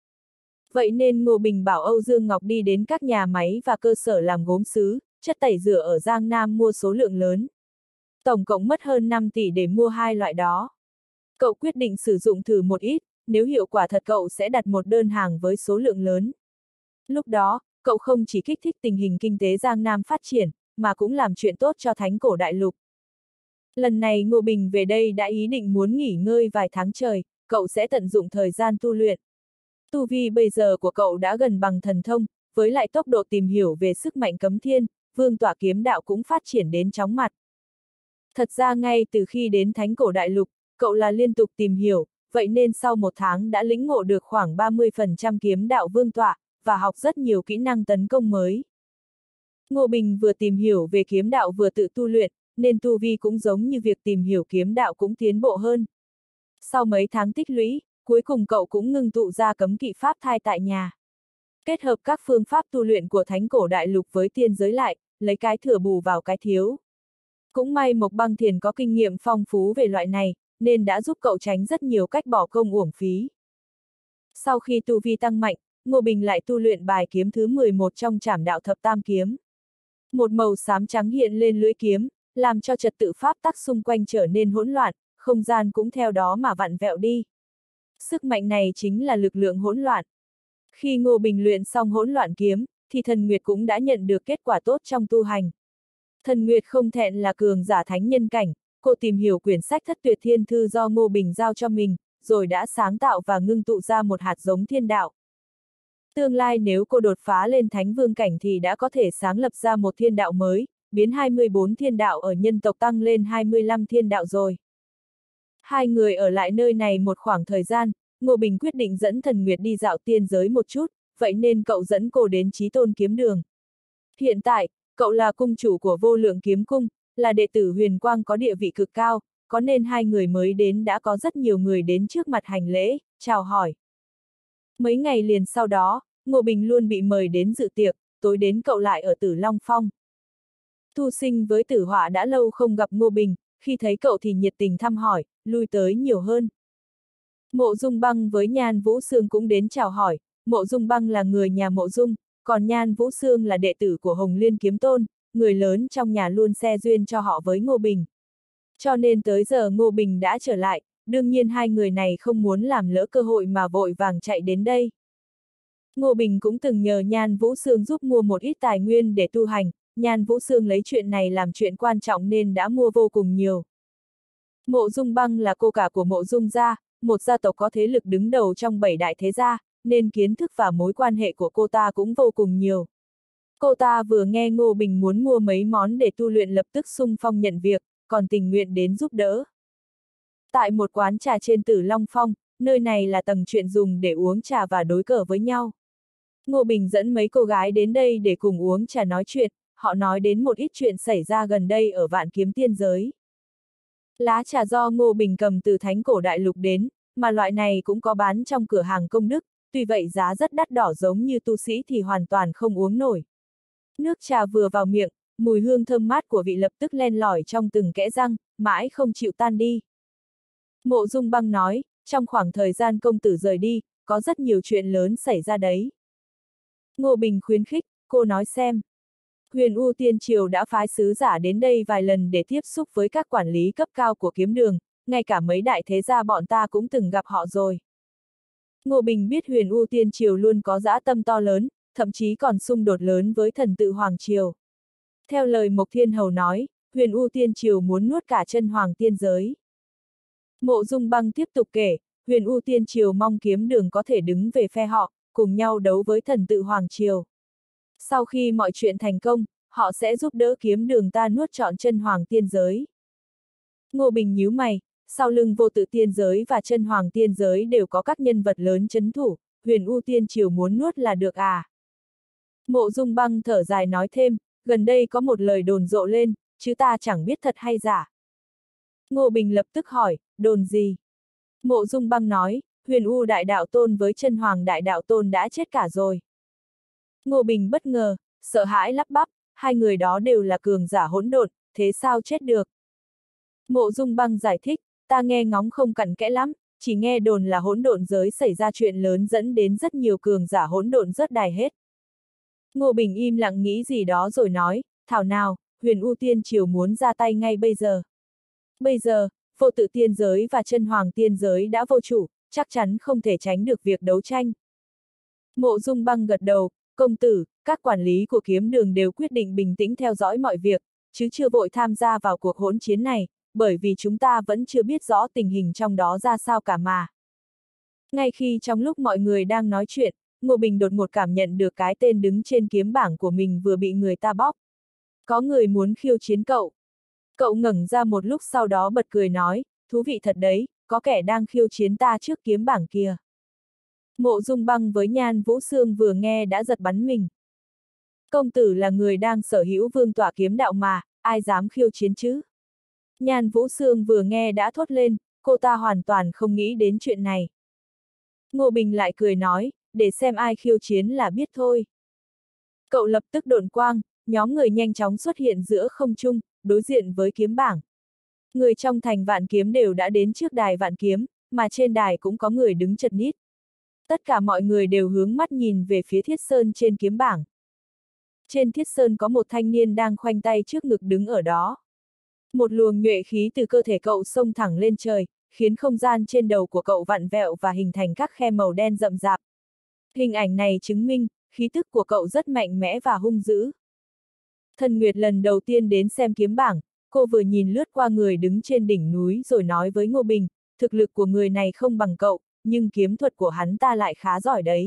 Vậy nên Ngô Bình bảo Âu Dương Ngọc đi đến các nhà máy và cơ sở làm gốm sứ, chất tẩy rửa ở Giang Nam mua số lượng lớn. Tổng cộng mất hơn 5 tỷ để mua hai loại đó. Cậu quyết định sử dụng thử một ít, nếu hiệu quả thật cậu sẽ đặt một đơn hàng với số lượng lớn. Lúc đó, cậu không chỉ kích thích tình hình kinh tế Giang Nam phát triển, mà cũng làm chuyện tốt cho Thánh Cổ Đại Lục. Lần này Ngô Bình về đây đã ý định muốn nghỉ ngơi vài tháng trời, cậu sẽ tận dụng thời gian tu luyện. Tu vi bây giờ của cậu đã gần bằng thần thông, với lại tốc độ tìm hiểu về sức mạnh cấm thiên, vương tỏa kiếm đạo cũng phát triển đến chóng mặt. Thật ra ngay từ khi đến Thánh Cổ Đại Lục, cậu là liên tục tìm hiểu, vậy nên sau 1 tháng đã lĩnh ngộ được khoảng 30% kiếm đạo vương tỏa, và học rất nhiều kỹ năng tấn công mới. Ngô Bình vừa tìm hiểu về kiếm đạo vừa tự tu luyện, nên tu vi cũng giống như việc tìm hiểu kiếm đạo cũng tiến bộ hơn. Sau mấy tháng tích lũy, cuối cùng cậu cũng ngưng tụ ra cấm kỵ pháp thai tại nhà. Kết hợp các phương pháp tu luyện của Thánh Cổ Đại Lục với tiên giới lại, lấy cái thừa bù vào cái thiếu. Cũng may Mộc Băng Thiền có kinh nghiệm phong phú về loại này, nên đã giúp cậu tránh rất nhiều cách bỏ công uổng phí. Sau khi tu vi tăng mạnh, Ngô Bình lại tu luyện bài kiếm thứ 11 trong Trảm Đạo Thập Tam Kiếm. Một màu xám trắng hiện lên lưỡi kiếm, làm cho trật tự pháp tắc xung quanh trở nên hỗn loạn, không gian cũng theo đó mà vặn vẹo đi. Sức mạnh này chính là lực lượng hỗn loạn. Khi Ngô Bình luyện xong hỗn loạn kiếm, thì Thần Nguyệt cũng đã nhận được kết quả tốt trong tu hành. Thần Nguyệt không thẹn là cường giả thánh nhân cảnh, cô tìm hiểu quyển sách Thất Tuyệt Thiên Thư do Ngô Bình giao cho mình, rồi đã sáng tạo và ngưng tụ ra một hạt giống thiên đạo. Tương lai nếu cô đột phá lên thánh vương cảnh thì đã có thể sáng lập ra một thiên đạo mới, biến 24 thiên đạo ở nhân tộc tăng lên 25 thiên đạo rồi. Hai người ở lại nơi này một khoảng thời gian, Ngô Bình quyết định dẫn Thần Nguyệt đi dạo tiên giới một chút, vậy nên cậu dẫn cô đến Chí Tôn Kiếm Đường. Hiện tại, cậu là cung chủ của Vô Lượng Kiếm Cung, là đệ tử Huyền Quang có địa vị cực cao, có nên hai người mới đến đã có rất nhiều người đến trước mặt hành lễ, chào hỏi. Mấy ngày liền sau đó, Ngô Bình luôn bị mời đến dự tiệc, tối đến cậu lại ở Tử Long Phong. Thu Sinh với Tử Họa đã lâu không gặp Ngô Bình, khi thấy cậu thì nhiệt tình thăm hỏi, lui tới nhiều hơn. Mộ Dung Băng với Nhan Vũ Sương cũng đến chào hỏi, Mộ Dung Băng là người nhà Mộ Dung, còn Nhan Vũ Sương là đệ tử của Hồng Liên Kiếm Tôn, người lớn trong nhà luôn xe duyên cho họ với Ngô Bình. Cho nên tới giờ Ngô Bình đã trở lại, đương nhiên hai người này không muốn làm lỡ cơ hội mà vội vàng chạy đến đây. Ngô Bình cũng từng nhờ Nhan Vũ Sương giúp mua một ít tài nguyên để tu hành, Nhan Vũ Sương lấy chuyện này làm chuyện quan trọng nên đã mua vô cùng nhiều. Mộ Dung Băng là cô cả của Mộ Dung gia, một gia tộc có thế lực đứng đầu trong 7 đại thế gia, nên kiến thức và mối quan hệ của cô ta cũng vô cùng nhiều. Cô ta vừa nghe Ngô Bình muốn mua mấy món để tu luyện lập tức xung phong nhận việc, còn tình nguyện đến giúp đỡ. Tại một quán trà trên Tử Long Phong, nơi này là tầng chuyện dùng để uống trà và đối cờ với nhau. Ngô Bình dẫn mấy cô gái đến đây để cùng uống trà nói chuyện, họ nói đến một ít chuyện xảy ra gần đây ở Vạn Kiếm Tiên Giới. Lá trà do Ngô Bình cầm từ Thánh Cổ Đại Lục đến, mà loại này cũng có bán trong cửa hàng công đức, tuy vậy giá rất đắt đỏ giống như tu sĩ thì hoàn toàn không uống nổi. Nước trà vừa vào miệng, mùi hương thơm mát của vị lập tức len lỏi trong từng kẽ răng, mãi không chịu tan đi. Mộ Dung Băng nói, trong khoảng thời gian công tử rời đi, có rất nhiều chuyện lớn xảy ra đấy. Ngô Bình khuyến khích, cô nói xem. Huyền U Tiên Triều đã phái sứ giả đến đây vài lần để tiếp xúc với các quản lý cấp cao của kiếm đường, ngay cả mấy đại thế gia bọn ta cũng từng gặp họ rồi. Ngô Bình biết Huyền U Tiên Triều luôn có dã tâm to lớn, thậm chí còn xung đột lớn với thần tự Hoàng Triều. Theo lời Mộc Thiên Hầu nói, Huyền U Tiên Triều muốn nuốt cả chân Hoàng Tiên Giới. Mộ Dung Băng tiếp tục kể, Huyền U Tiên Triều mong kiếm đường có thể đứng về phe họ, cùng nhau đấu với thần tự Hoàng Triều. Sau khi mọi chuyện thành công, họ sẽ giúp đỡ kiếm đường ta nuốt trọn chân Hoàng Tiên Giới. Ngô Bình nhíu mày, sau lưng Vô Tự Tiên Giới và chân Hoàng Tiên Giới đều có các nhân vật lớn trấn thủ, Huyền U Tiên Triều muốn nuốt là được à? Mộ Dung Băng thở dài nói thêm, gần đây có một lời đồn rộ lên, chứ ta chẳng biết thật hay giả. Ngô Bình lập tức hỏi, đồn gì? Mộ Dung Băng nói, Huyền U Đại Đạo Tôn với chân Hoàng Đại Đạo Tôn đã chết cả rồi. Ngô Bình bất ngờ, sợ hãi lắp bắp, hai người đó đều là cường giả hỗn độn, thế sao chết được? Mộ Dung Băng giải thích, ta nghe ngóng không cặn kẽ lắm, chỉ nghe đồn là hỗn độn giới xảy ra chuyện lớn dẫn đến rất nhiều cường giả hỗn độn rớt đài hết. Ngô Bình im lặng nghĩ gì đó rồi nói, thảo nào, Huyền U Tiên Triều muốn ra tay ngay bây giờ. Bây giờ, Vô Tự Tiên Giới và chân Hoàng Tiên Giới đã vô chủ, chắc chắn không thể tránh được việc đấu tranh. Mộ Dung Băng gật đầu, công tử, các quản lý của kiếm đường đều quyết định bình tĩnh theo dõi mọi việc, chứ chưa vội tham gia vào cuộc hỗn chiến này, bởi vì chúng ta vẫn chưa biết rõ tình hình trong đó ra sao cả mà. Ngay khi trong lúc mọi người đang nói chuyện, Ngô Bình đột ngột cảm nhận được cái tên đứng trên kiếm bảng của mình vừa bị người ta bóp. Có người muốn khiêu chiến cậu. Cậu ngẩng ra một lúc sau đó bật cười nói, thú vị thật đấy, có kẻ đang khiêu chiến ta trước kiếm bảng kia. Mộ Dung Băng với Nhan Vũ Sương vừa nghe đã giật bắn mình. Công tử là người đang sở hữu vương tỏa kiếm đạo mà, ai dám khiêu chiến chứ? Nhan Vũ Sương vừa nghe đã thốt lên, cô ta hoàn toàn không nghĩ đến chuyện này. Ngô Bình lại cười nói, để xem ai khiêu chiến là biết thôi. Cậu lập tức độn quang, nhóm người nhanh chóng xuất hiện giữa không trung, đối diện với kiếm bảng. Người trong thành Vạn Kiếm đều đã đến trước đài Vạn Kiếm, mà trên đài cũng có người đứng chật ních. Tất cả mọi người đều hướng mắt nhìn về phía Thiết Sơn trên kiếm bảng. Trên Thiết Sơn có một thanh niên đang khoanh tay trước ngực đứng ở đó. Một luồng nhuệ khí từ cơ thể cậu xông thẳng lên trời, khiến không gian trên đầu của cậu vặn vẹo và hình thành các khe màu đen rậm rạp. Hình ảnh này chứng minh, khí tức của cậu rất mạnh mẽ và hung dữ. Thần Nguyệt lần đầu tiên đến xem kiếm bảng, cô vừa nhìn lướt qua người đứng trên đỉnh núi rồi nói với Ngô Bình, thực lực của người này không bằng cậu, nhưng kiếm thuật của hắn ta lại khá giỏi đấy.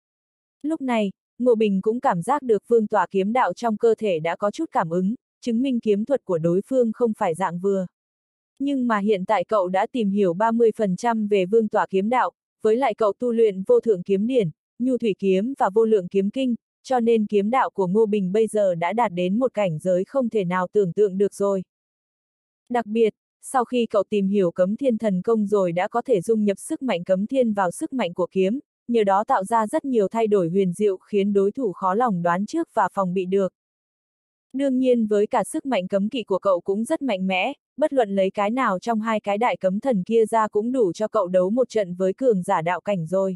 Lúc này, Ngô Bình cũng cảm giác được vương tỏa kiếm đạo trong cơ thể đã có chút cảm ứng, chứng minh kiếm thuật của đối phương không phải dạng vừa. Nhưng mà hiện tại cậu đã tìm hiểu 30% về vương tỏa kiếm đạo, với lại cậu tu luyện vô thượng kiếm điển, nhu thủy kiếm và vô lượng kiếm kinh, cho nên kiếm đạo của Ngô Bình bây giờ đã đạt đến một cảnh giới không thể nào tưởng tượng được rồi. Đặc biệt, sau khi cậu tìm hiểu cấm thiên thần công rồi đã có thể dung nhập sức mạnh cấm thiên vào sức mạnh của kiếm, nhờ đó tạo ra rất nhiều thay đổi huyền diệu khiến đối thủ khó lòng đoán trước và phòng bị được. Đương nhiên với cả sức mạnh cấm kỵ của cậu cũng rất mạnh mẽ, bất luận lấy cái nào trong hai cái đại cấm thần kia ra cũng đủ cho cậu đấu một trận với cường giả đạo cảnh rồi.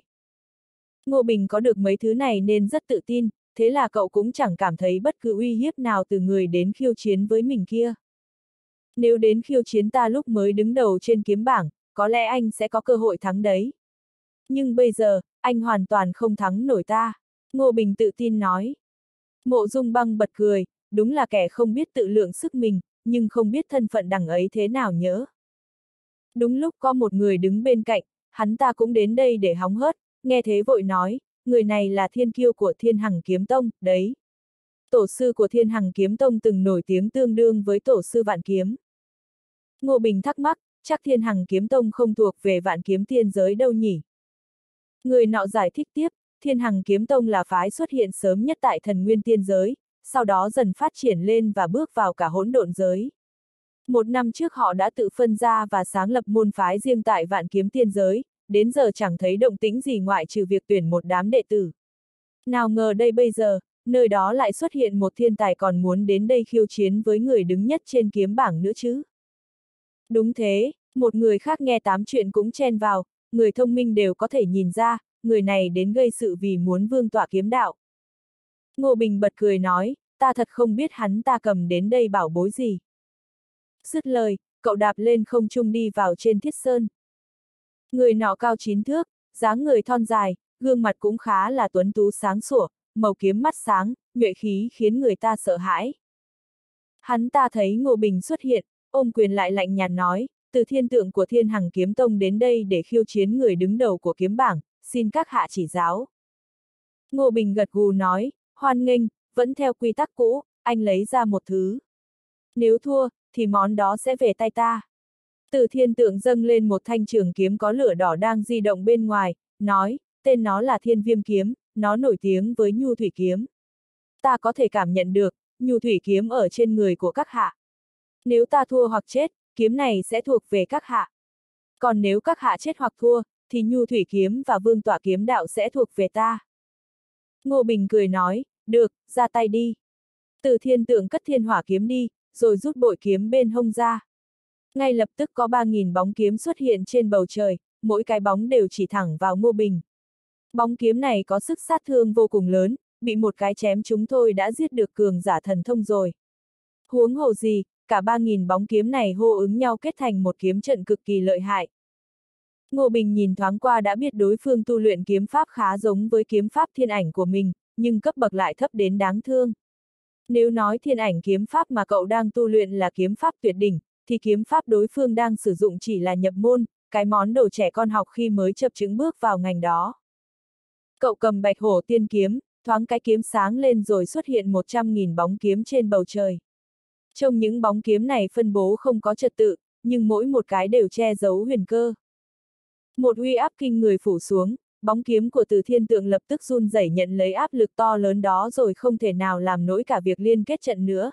Ngô Bình có được mấy thứ này nên rất tự tin, thế là cậu cũng chẳng cảm thấy bất cứ uy hiếp nào từ người đến khiêu chiến với mình kia. Nếu đến khiêu chiến ta lúc mới đứng đầu trên kiếm bảng, có lẽ anh sẽ có cơ hội thắng đấy. Nhưng bây giờ, anh hoàn toàn không thắng nổi ta. Ngô Bình tự tin nói. Mộ Dung Băng bật cười, đúng là kẻ không biết tự lượng sức mình, nhưng không biết thân phận đằng ấy thế nào nhỡ. Đúng lúc có một người đứng bên cạnh, hắn ta cũng đến đây để hóng hớt, nghe thế vội nói, người này là thiên kiêu của Thiên Hằng Kiếm Tông, đấy. Tổ sư của Thiên Hằng Kiếm Tông từng nổi tiếng tương đương với tổ sư Vạn Kiếm. Ngô Bình thắc mắc, chắc Thiên Hằng Kiếm Tông không thuộc về Vạn Kiếm tiên giới đâu nhỉ? Người nọ giải thích tiếp, Thiên Hằng Kiếm Tông là phái xuất hiện sớm nhất tại Thần Nguyên tiên giới, sau đó dần phát triển lên và bước vào cả hỗn độn giới. Một năm trước họ đã tự phân ra và sáng lập môn phái riêng tại Vạn Kiếm tiên giới, đến giờ chẳng thấy động tĩnh gì ngoại trừ việc tuyển một đám đệ tử. Nào ngờ đây bây giờ, nơi đó lại xuất hiện một thiên tài còn muốn đến đây khiêu chiến với người đứng nhất trên kiếm bảng nữa chứ. Đúng thế, một người khác nghe tám chuyện cũng chen vào, người thông minh đều có thể nhìn ra, người này đến gây sự vì muốn vương tọa kiếm đạo. Ngô Bình bật cười nói, ta thật không biết hắn ta cầm đến đây bảo bối gì. Dứt lời, cậu đạp lên không trung đi vào trên thiết sơn. Người nọ cao 9 thước, dáng người thon dài, gương mặt cũng khá là tuấn tú sáng sủa, màu kiếm mắt sáng, nhuệ khí khiến người ta sợ hãi. Hắn ta thấy Ngô Bình xuất hiện, ôm quyền lại lạnh nhạt nói, từ thiên tượng của Thiên Hằng Kiếm Tông đến đây để khiêu chiến người đứng đầu của kiếm bảng, xin các hạ chỉ giáo. Ngô Bình gật gù nói, hoan nghênh, vẫn theo quy tắc cũ, anh lấy ra một thứ. Nếu thua, thì món đó sẽ về tay ta. Từ thiên tượng dâng lên một thanh trường kiếm có lửa đỏ đang di động bên ngoài, nói, tên nó là Thiên Viêm Kiếm, nó nổi tiếng với nhu thủy kiếm. Ta có thể cảm nhận được, nhu thủy kiếm ở trên người của các hạ. Nếu ta thua hoặc chết, kiếm này sẽ thuộc về các hạ. Còn nếu các hạ chết hoặc thua, thì nhu thủy kiếm và vương tọa kiếm đạo sẽ thuộc về ta. Ngô Bình cười nói, được, ra tay đi. Từ thiên tượng cất thiên hỏa kiếm đi, rồi rút bội kiếm bên hông ra. Ngay lập tức có 3.000 bóng kiếm xuất hiện trên bầu trời, mỗi cái bóng đều chỉ thẳng vào Ngô Bình. Bóng kiếm này có sức sát thương vô cùng lớn, bị một cái chém chúng thôi đã giết được cường giả thần thông rồi. Huống hồ gì, cả 3.000 bóng kiếm này hô ứng nhau kết thành một kiếm trận cực kỳ lợi hại. Ngô Bình nhìn thoáng qua đã biết đối phương tu luyện kiếm pháp khá giống với kiếm pháp thiên ảnh của mình, nhưng cấp bậc lại thấp đến đáng thương. Nếu nói thiên ảnh kiếm pháp mà cậu đang tu luyện là kiếm pháp tuyệt đỉnh, thì kiếm pháp đối phương đang sử dụng chỉ là nhập môn, cái món đồ trẻ con học khi mới chập chững bước vào ngành đó. Cậu cầm Bạch Hổ Tiên kiếm, thoáng cái kiếm sáng lên rồi xuất hiện 100.000 bóng kiếm trên bầu trời. Trong những bóng kiếm này phân bố không có trật tự, nhưng mỗi một cái đều che giấu huyền cơ. Một uy áp kinh người phủ xuống, bóng kiếm của Từ Thiên Tượng lập tức run rẩy nhận lấy áp lực to lớn đó rồi không thể nào làm nổi cả việc liên kết trận nữa.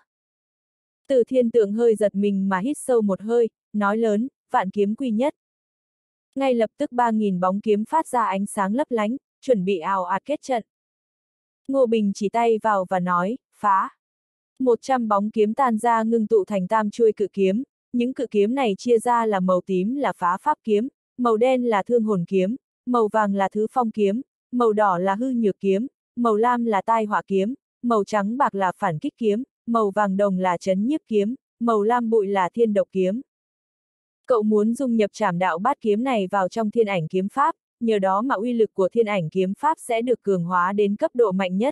Từ Thiên Tượng hơi giật mình mà hít sâu một hơi, nói lớn, vạn kiếm quy nhất. Ngay lập tức 3.000 bóng kiếm phát ra ánh sáng lấp lánh, chuẩn bị ào ạt kết trận. Ngô Bình chỉ tay vào và nói, phá. 100 bóng kiếm tan ra ngưng tụ thành tam chuôi cự kiếm, những cự kiếm này chia ra là màu tím là phá pháp kiếm, màu đen là thương hồn kiếm, màu vàng là thứ phong kiếm, màu đỏ là hư nhược kiếm, màu lam là tai họa kiếm, màu trắng bạc là phản kích kiếm, màu vàng đồng là trấn nhiếp kiếm, màu lam bụi là thiên độc kiếm. Cậu muốn dung nhập trảm đạo bát kiếm này vào trong thiên ảnh kiếm pháp, nhờ đó mà uy lực của thiên ảnh kiếm pháp sẽ được cường hóa đến cấp độ mạnh nhất.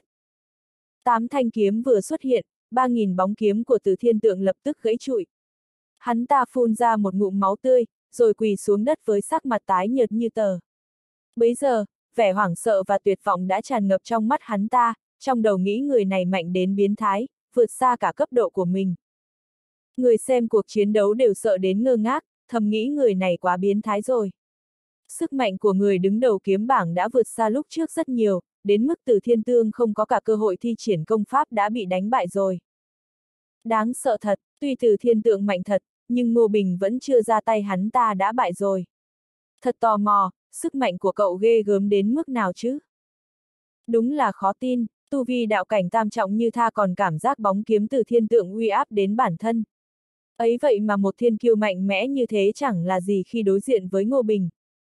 8 thanh kiếm vừa xuất hiện, 3.000 bóng kiếm của Từ Thiên Tượng lập tức gãy trụi. Hắn ta phun ra một ngụm máu tươi, rồi quỳ xuống đất với sắc mặt tái nhợt như tờ. Bấy giờ, vẻ hoảng sợ và tuyệt vọng đã tràn ngập trong mắt hắn ta, trong đầu nghĩ người này mạnh đến biến thái, vượt xa cả cấp độ của mình. Người xem cuộc chiến đấu đều sợ đến ngơ ngác, thầm nghĩ người này quá biến thái rồi. Sức mạnh của người đứng đầu kiếm bảng đã vượt xa lúc trước rất nhiều, đến mức Từ Thiên Tương không có cả cơ hội thi triển công pháp đã bị đánh bại rồi. Đáng sợ thật, tuy Từ Thiên Tượng mạnh thật, nhưng Ngô Bình vẫn chưa ra tay hắn ta đã bại rồi. Thật tò mò, sức mạnh của cậu ghê gớm đến mức nào chứ? Đúng là khó tin, tu vi đạo cảnh tam trọng như tha còn cảm giác bóng kiếm từ thiên tượng uy áp đến bản thân. Ấy vậy mà một thiên kiêu mạnh mẽ như thế chẳng là gì khi đối diện với Ngô Bình.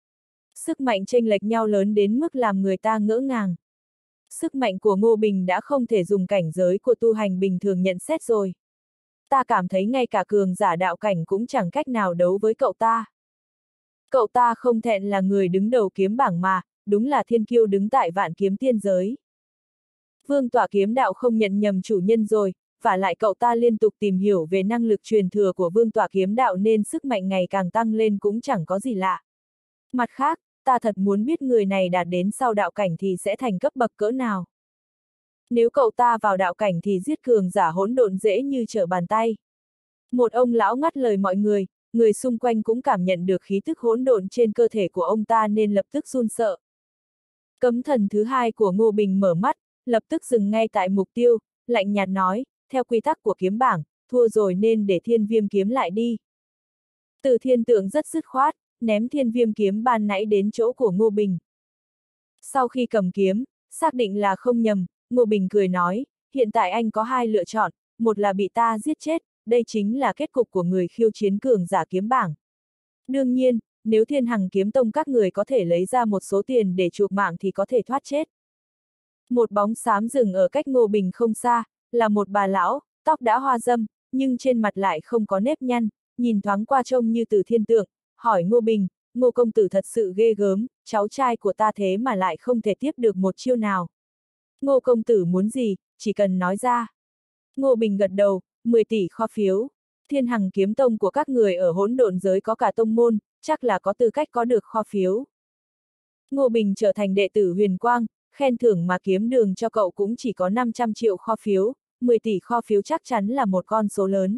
Sức mạnh chênh lệch nhau lớn đến mức làm người ta ngỡ ngàng. Sức mạnh của Ngô Bình đã không thể dùng cảnh giới của tu hành bình thường nhận xét rồi. Ta cảm thấy ngay cả cường giả đạo cảnh cũng chẳng cách nào đấu với cậu ta. Cậu ta không thẹn là người đứng đầu kiếm bảng mà, đúng là thiên kiêu đứng tại vạn kiếm tiên giới. Vương Tỏa kiếm đạo không nhận nhầm chủ nhân rồi, và lại cậu ta liên tục tìm hiểu về năng lực truyền thừa của Vương Tỏa kiếm đạo nên sức mạnh ngày càng tăng lên cũng chẳng có gì lạ. Mặt khác, ta thật muốn biết người này đạt đến sau đạo cảnh thì sẽ thành cấp bậc cỡ nào. Nếu cậu ta vào đạo cảnh thì giết cường giả hỗn độn dễ như trở bàn tay. Một ông lão ngắt lời mọi người, người xung quanh cũng cảm nhận được khí tức hỗn độn trên cơ thể của ông ta nên lập tức run sợ. Cấm thần thứ hai của Ngô Bình mở mắt, lập tức dừng ngay tại mục tiêu, lạnh nhạt nói, theo quy tắc của kiếm bảng, thua rồi nên để thiên viêm kiếm lại đi. Từ thiên tượng rất dứt khoát, ném thiên viêm kiếm ban nãy đến chỗ của Ngô Bình. Sau khi cầm kiếm, xác định là không nhầm, Ngô Bình cười nói, hiện tại anh có hai lựa chọn, một là bị ta giết chết, đây chính là kết cục của người khiêu chiến cường giả kiếm bảng. Đương nhiên, nếu Thiên Hằng kiếm tông các người có thể lấy ra một số tiền để chuộc mạng thì có thể thoát chết. Một bóng xám dừng ở cách Ngô Bình không xa, là một bà lão, tóc đã hoa râm, nhưng trên mặt lại không có nếp nhăn, nhìn thoáng qua trông như Từ Thiên Tượng, hỏi Ngô Bình, Ngô công tử thật sự ghê gớm, cháu trai của ta thế mà lại không thể tiếp được một chiêu nào. Ngô công tử muốn gì, chỉ cần nói ra. Ngô Bình gật đầu, 10 tỷ kho phiếu. Thiên Hằng kiếm tông của các người ở hỗn độn giới có cả tông môn, chắc là có tư cách có được kho phiếu. Ngô Bình trở thành đệ tử Huyền Quang, khen thưởng mà kiếm đường cho cậu cũng chỉ có 500 triệu kho phiếu, 10 tỷ kho phiếu chắc chắn là một con số lớn.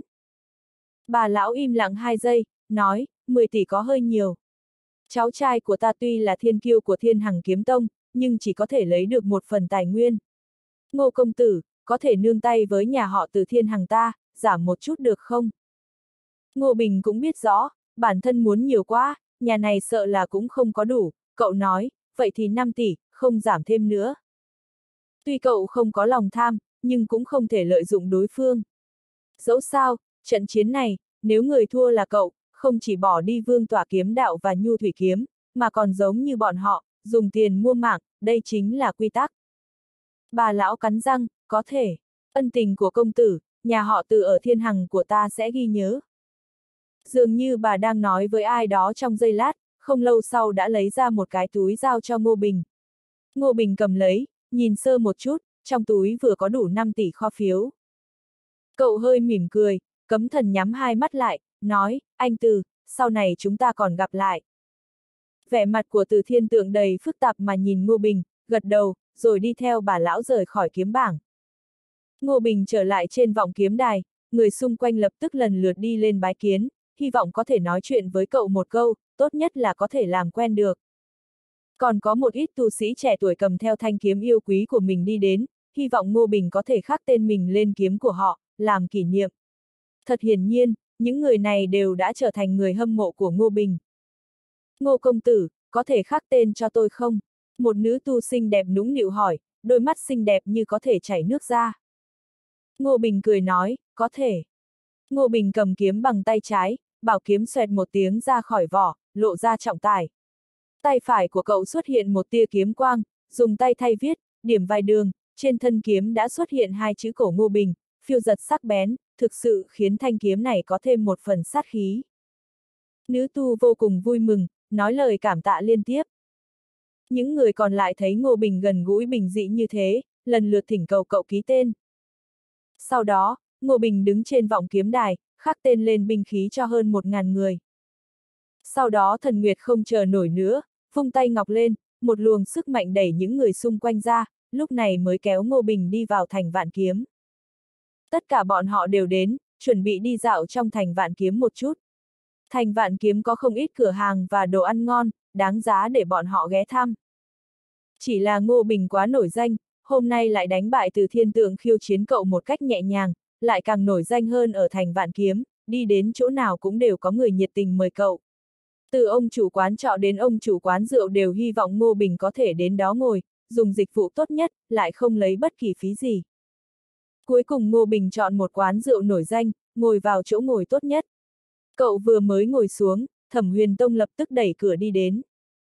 Bà lão im lặng 2 giây, nói, 10 tỷ có hơi nhiều. Cháu trai của ta tuy là thiên kiêu của Thiên Hằng kiếm tông, nhưng chỉ có thể lấy được một phần tài nguyên. Ngô công tử, có thể nương tay với nhà họ Từ Thiên Hằng ta, giảm một chút được không? Ngô Bình cũng biết rõ, bản thân muốn nhiều quá, nhà này sợ là cũng không có đủ, cậu nói, vậy thì 5 tỷ, không giảm thêm nữa. Tuy cậu không có lòng tham, nhưng cũng không thể lợi dụng đối phương. Dẫu sao, trận chiến này, nếu người thua là cậu, không chỉ bỏ đi Vương Tỏa kiếm đạo và Nhu Thủy kiếm, mà còn giống như bọn họ, dùng tiền mua mạng, đây chính là quy tắc. Bà lão cắn răng, có thể, ân tình của công tử, nhà họ Từ ở Thiên Hằng của ta sẽ ghi nhớ. Dường như bà đang nói với ai đó trong giây lát, không lâu sau đã lấy ra một cái túi giao cho Ngô Bình. Ngô Bình cầm lấy, nhìn sơ một chút, trong túi vừa có đủ 5 tỷ kho phiếu. Cậu hơi mỉm cười, Cấm Thần nhắm hai mắt lại, nói, anh Từ, sau này chúng ta còn gặp lại. Vẻ mặt của Từ Thiên Tượng đầy phức tạp mà nhìn Ngô Bình, gật đầu, rồi đi theo bà lão rời khỏi kiếm bảng. Ngô Bình trở lại trên vọng kiếm đài, người xung quanh lập tức lần lượt đi lên bái kiến, hy vọng có thể nói chuyện với cậu một câu, tốt nhất là có thể làm quen được. Còn có một ít tu sĩ trẻ tuổi cầm theo thanh kiếm yêu quý của mình đi đến, hy vọng Ngô Bình có thể khắc tên mình lên kiếm của họ, làm kỷ niệm. Thật hiển nhiên, những người này đều đã trở thành người hâm mộ của Ngô Bình. Ngô công tử, có thể khắc tên cho tôi không? Một nữ tu xinh đẹp nũng nịu hỏi, đôi mắt xinh đẹp như có thể chảy nước ra. Ngô Bình cười nói, có thể. Ngô Bình cầm kiếm bằng tay trái, bảo kiếm xoẹt một tiếng ra khỏi vỏ, lộ ra trọng tài. Tay phải của cậu xuất hiện một tia kiếm quang, dùng tay thay viết, điểm vài đường, trên thân kiếm đã xuất hiện hai chữ cổ Ngô Bình, phiêu giật sắc bén, thực sự khiến thanh kiếm này có thêm một phần sát khí. Nữ tu vô cùng vui mừng, nói lời cảm tạ liên tiếp. Những người còn lại thấy Ngô Bình gần gũi bình dị như thế, lần lượt thỉnh cầu cậu ký tên. Sau đó, Ngô Bình đứng trên vọng kiếm đài, khắc tên lên binh khí cho hơn 1000 người. Sau đó Thần Nguyệt không chờ nổi nữa, vung tay ngọc lên, một luồng sức mạnh đẩy những người xung quanh ra, lúc này mới kéo Ngô Bình đi vào thành Vạn Kiếm. Tất cả bọn họ đều đến, chuẩn bị đi dạo trong thành Vạn Kiếm một chút. Thành Vạn Kiếm có không ít cửa hàng và đồ ăn ngon, đáng giá để bọn họ ghé thăm. Chỉ là Ngô Bình quá nổi danh, hôm nay lại đánh bại Từ Thiên Tượng khiêu chiến cậu một cách nhẹ nhàng, lại càng nổi danh hơn ở thành Vạn Kiếm, đi đến chỗ nào cũng đều có người nhiệt tình mời cậu. Từ ông chủ quán trọ đến ông chủ quán rượu đều hy vọng Ngô Bình có thể đến đó ngồi, dùng dịch vụ tốt nhất, lại không lấy bất kỳ phí gì. Cuối cùng Ngô Bình chọn một quán rượu nổi danh, ngồi vào chỗ ngồi tốt nhất. Cậu vừa mới ngồi xuống, Thẩm Huyền Tông lập tức đẩy cửa đi đến.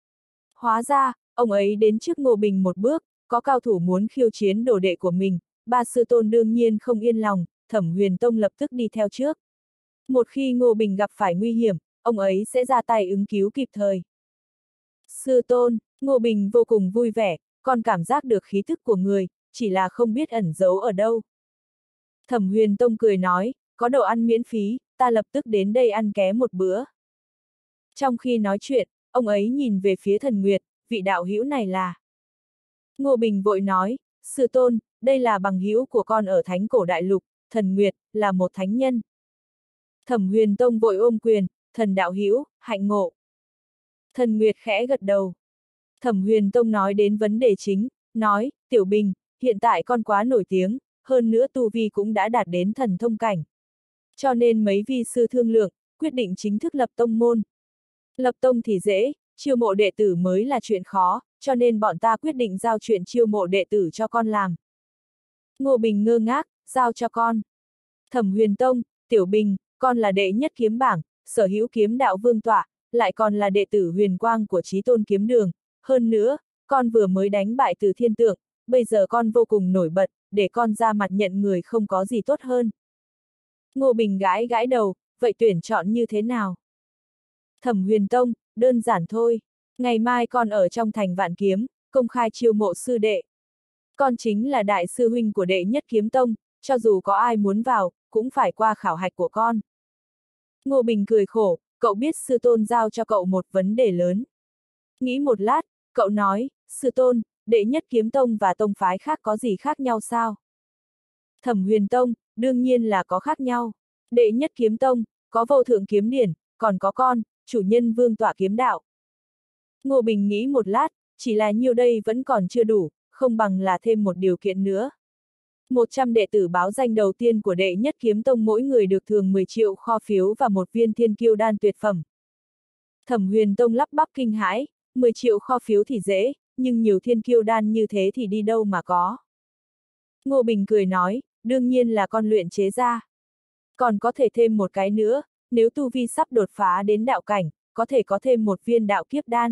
Hóa ra, ông ấy đến trước Ngô Bình một bước, có cao thủ muốn khiêu chiến đồ đệ của mình, ba sư tôn đương nhiên không yên lòng, Thẩm Huyền Tông lập tức đi theo trước. Một khi Ngô Bình gặp phải nguy hiểm, ông ấy sẽ ra tay ứng cứu kịp thời. Sư tôn, Ngô Bình vô cùng vui vẻ, còn cảm giác được khí thức của người, chỉ là không biết ẩn giấu ở đâu. Thẩm Huyền Tông cười nói, có đồ ăn miễn phí, ta lập tức đến đây ăn ké một bữa. Trong khi nói chuyện, ông ấy nhìn về phía Thần Nguyệt, vị đạo hữu này là. Ngô Bình vội nói, sư tôn, đây là bằng hữu của con ở Thánh Cổ Đại Lục, Thần Nguyệt, là một thánh nhân. Thẩm Huyền Tông vội ôm quyền, thần đạo hữu, hạnh ngộ. Thần Nguyệt khẽ gật đầu. Thẩm Huyền Tông nói đến vấn đề chính, nói, Tiểu Bình, hiện tại con quá nổi tiếng, hơn nữa tu vi cũng đã đạt đến thần thông cảnh. Cho nên mấy vi sư thương lượng, quyết định chính thức lập tông môn. Lập tông thì dễ, chiêu mộ đệ tử mới là chuyện khó, cho nên bọn ta quyết định giao chuyện chiêu mộ đệ tử cho con làm. Ngô Bình ngơ ngác, giao cho con. Thẩm Huyền Tông, Tiểu Bình, con là đệ nhất kiếm bảng, sở hữu kiếm đạo vương tọa, lại còn là đệ tử huyền quang của Chí Tôn kiếm đường. Hơn nữa, con vừa mới đánh bại Từ Thiên Tượng, bây giờ con vô cùng nổi bật, để con ra mặt nhận người không có gì tốt hơn. Ngô Bình gãi gãi đầu, vậy tuyển chọn như thế nào? Thẩm Huyền Tông, đơn giản thôi. Ngày mai con ở trong thành Vạn Kiếm, công khai chiêu mộ sư đệ. Con chính là đại sư huynh của đệ nhất kiếm tông, cho dù có ai muốn vào, cũng phải qua khảo hạch của con. Ngô Bình cười khổ, cậu biết sư tôn giao cho cậu một vấn đề lớn. Nghĩ một lát, cậu nói, sư tôn, đệ nhất kiếm tông và tông phái khác có gì khác nhau sao? Thẩm Huyền Tông, đương nhiên là có khác nhau. Đệ nhất kiếm tông, có vô thượng kiếm điển, còn có con, chủ nhân vương tọa kiếm đạo. Ngô Bình nghĩ một lát, chỉ là nhiêu đây vẫn còn chưa đủ, không bằng là thêm một điều kiện nữa. 100 đệ tử báo danh đầu tiên của đệ nhất kiếm tông mỗi người được thường 10 triệu kho phiếu và một viên thiên kiêu đan tuyệt phẩm. Thẩm Huyền Tông lắp bắp kinh hãi, 10 triệu kho phiếu thì dễ, nhưng nhiều thiên kiêu đan như thế thì đi đâu mà có. Ngô Bình cười nói, đương nhiên là con luyện chế ra. Còn có thể thêm một cái nữa, nếu tu vi sắp đột phá đến đạo cảnh, có thể có thêm một viên đạo kiếp đan.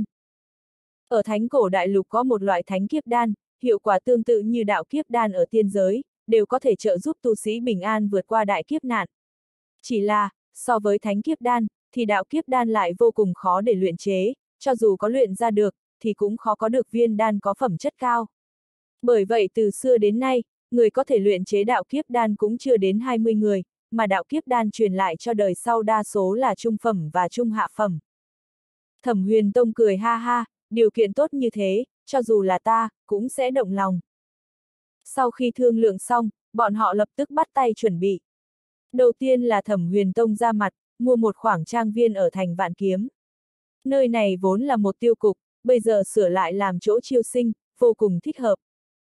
Ở Thánh Cổ Đại Lục có một loại thánh kiếp đan, hiệu quả tương tự như đạo kiếp đan ở tiên giới, đều có thể trợ giúp tu sĩ bình an vượt qua đại kiếp nạn. Chỉ là, so với thánh kiếp đan, thì đạo kiếp đan lại vô cùng khó để luyện chế, cho dù có luyện ra được, thì cũng khó có được viên đan có phẩm chất cao. Bởi vậy từ xưa đến nay, người có thể luyện chế đạo kiếp đan cũng chưa đến 20 người, mà đạo kiếp đan truyền lại cho đời sau đa số là trung phẩm và trung hạ phẩm. Thẩm Huyền Tông cười ha ha, điều kiện tốt như thế, cho dù là ta, cũng sẽ động lòng. Sau khi thương lượng xong, bọn họ lập tức bắt tay chuẩn bị. Đầu tiên là Thẩm Huyền Tông ra mặt, mua một khoảng trang viên ở thành Vạn Kiếm. Nơi này vốn là một tiêu cục, bây giờ sửa lại làm chỗ chiêu sinh, vô cùng thích hợp.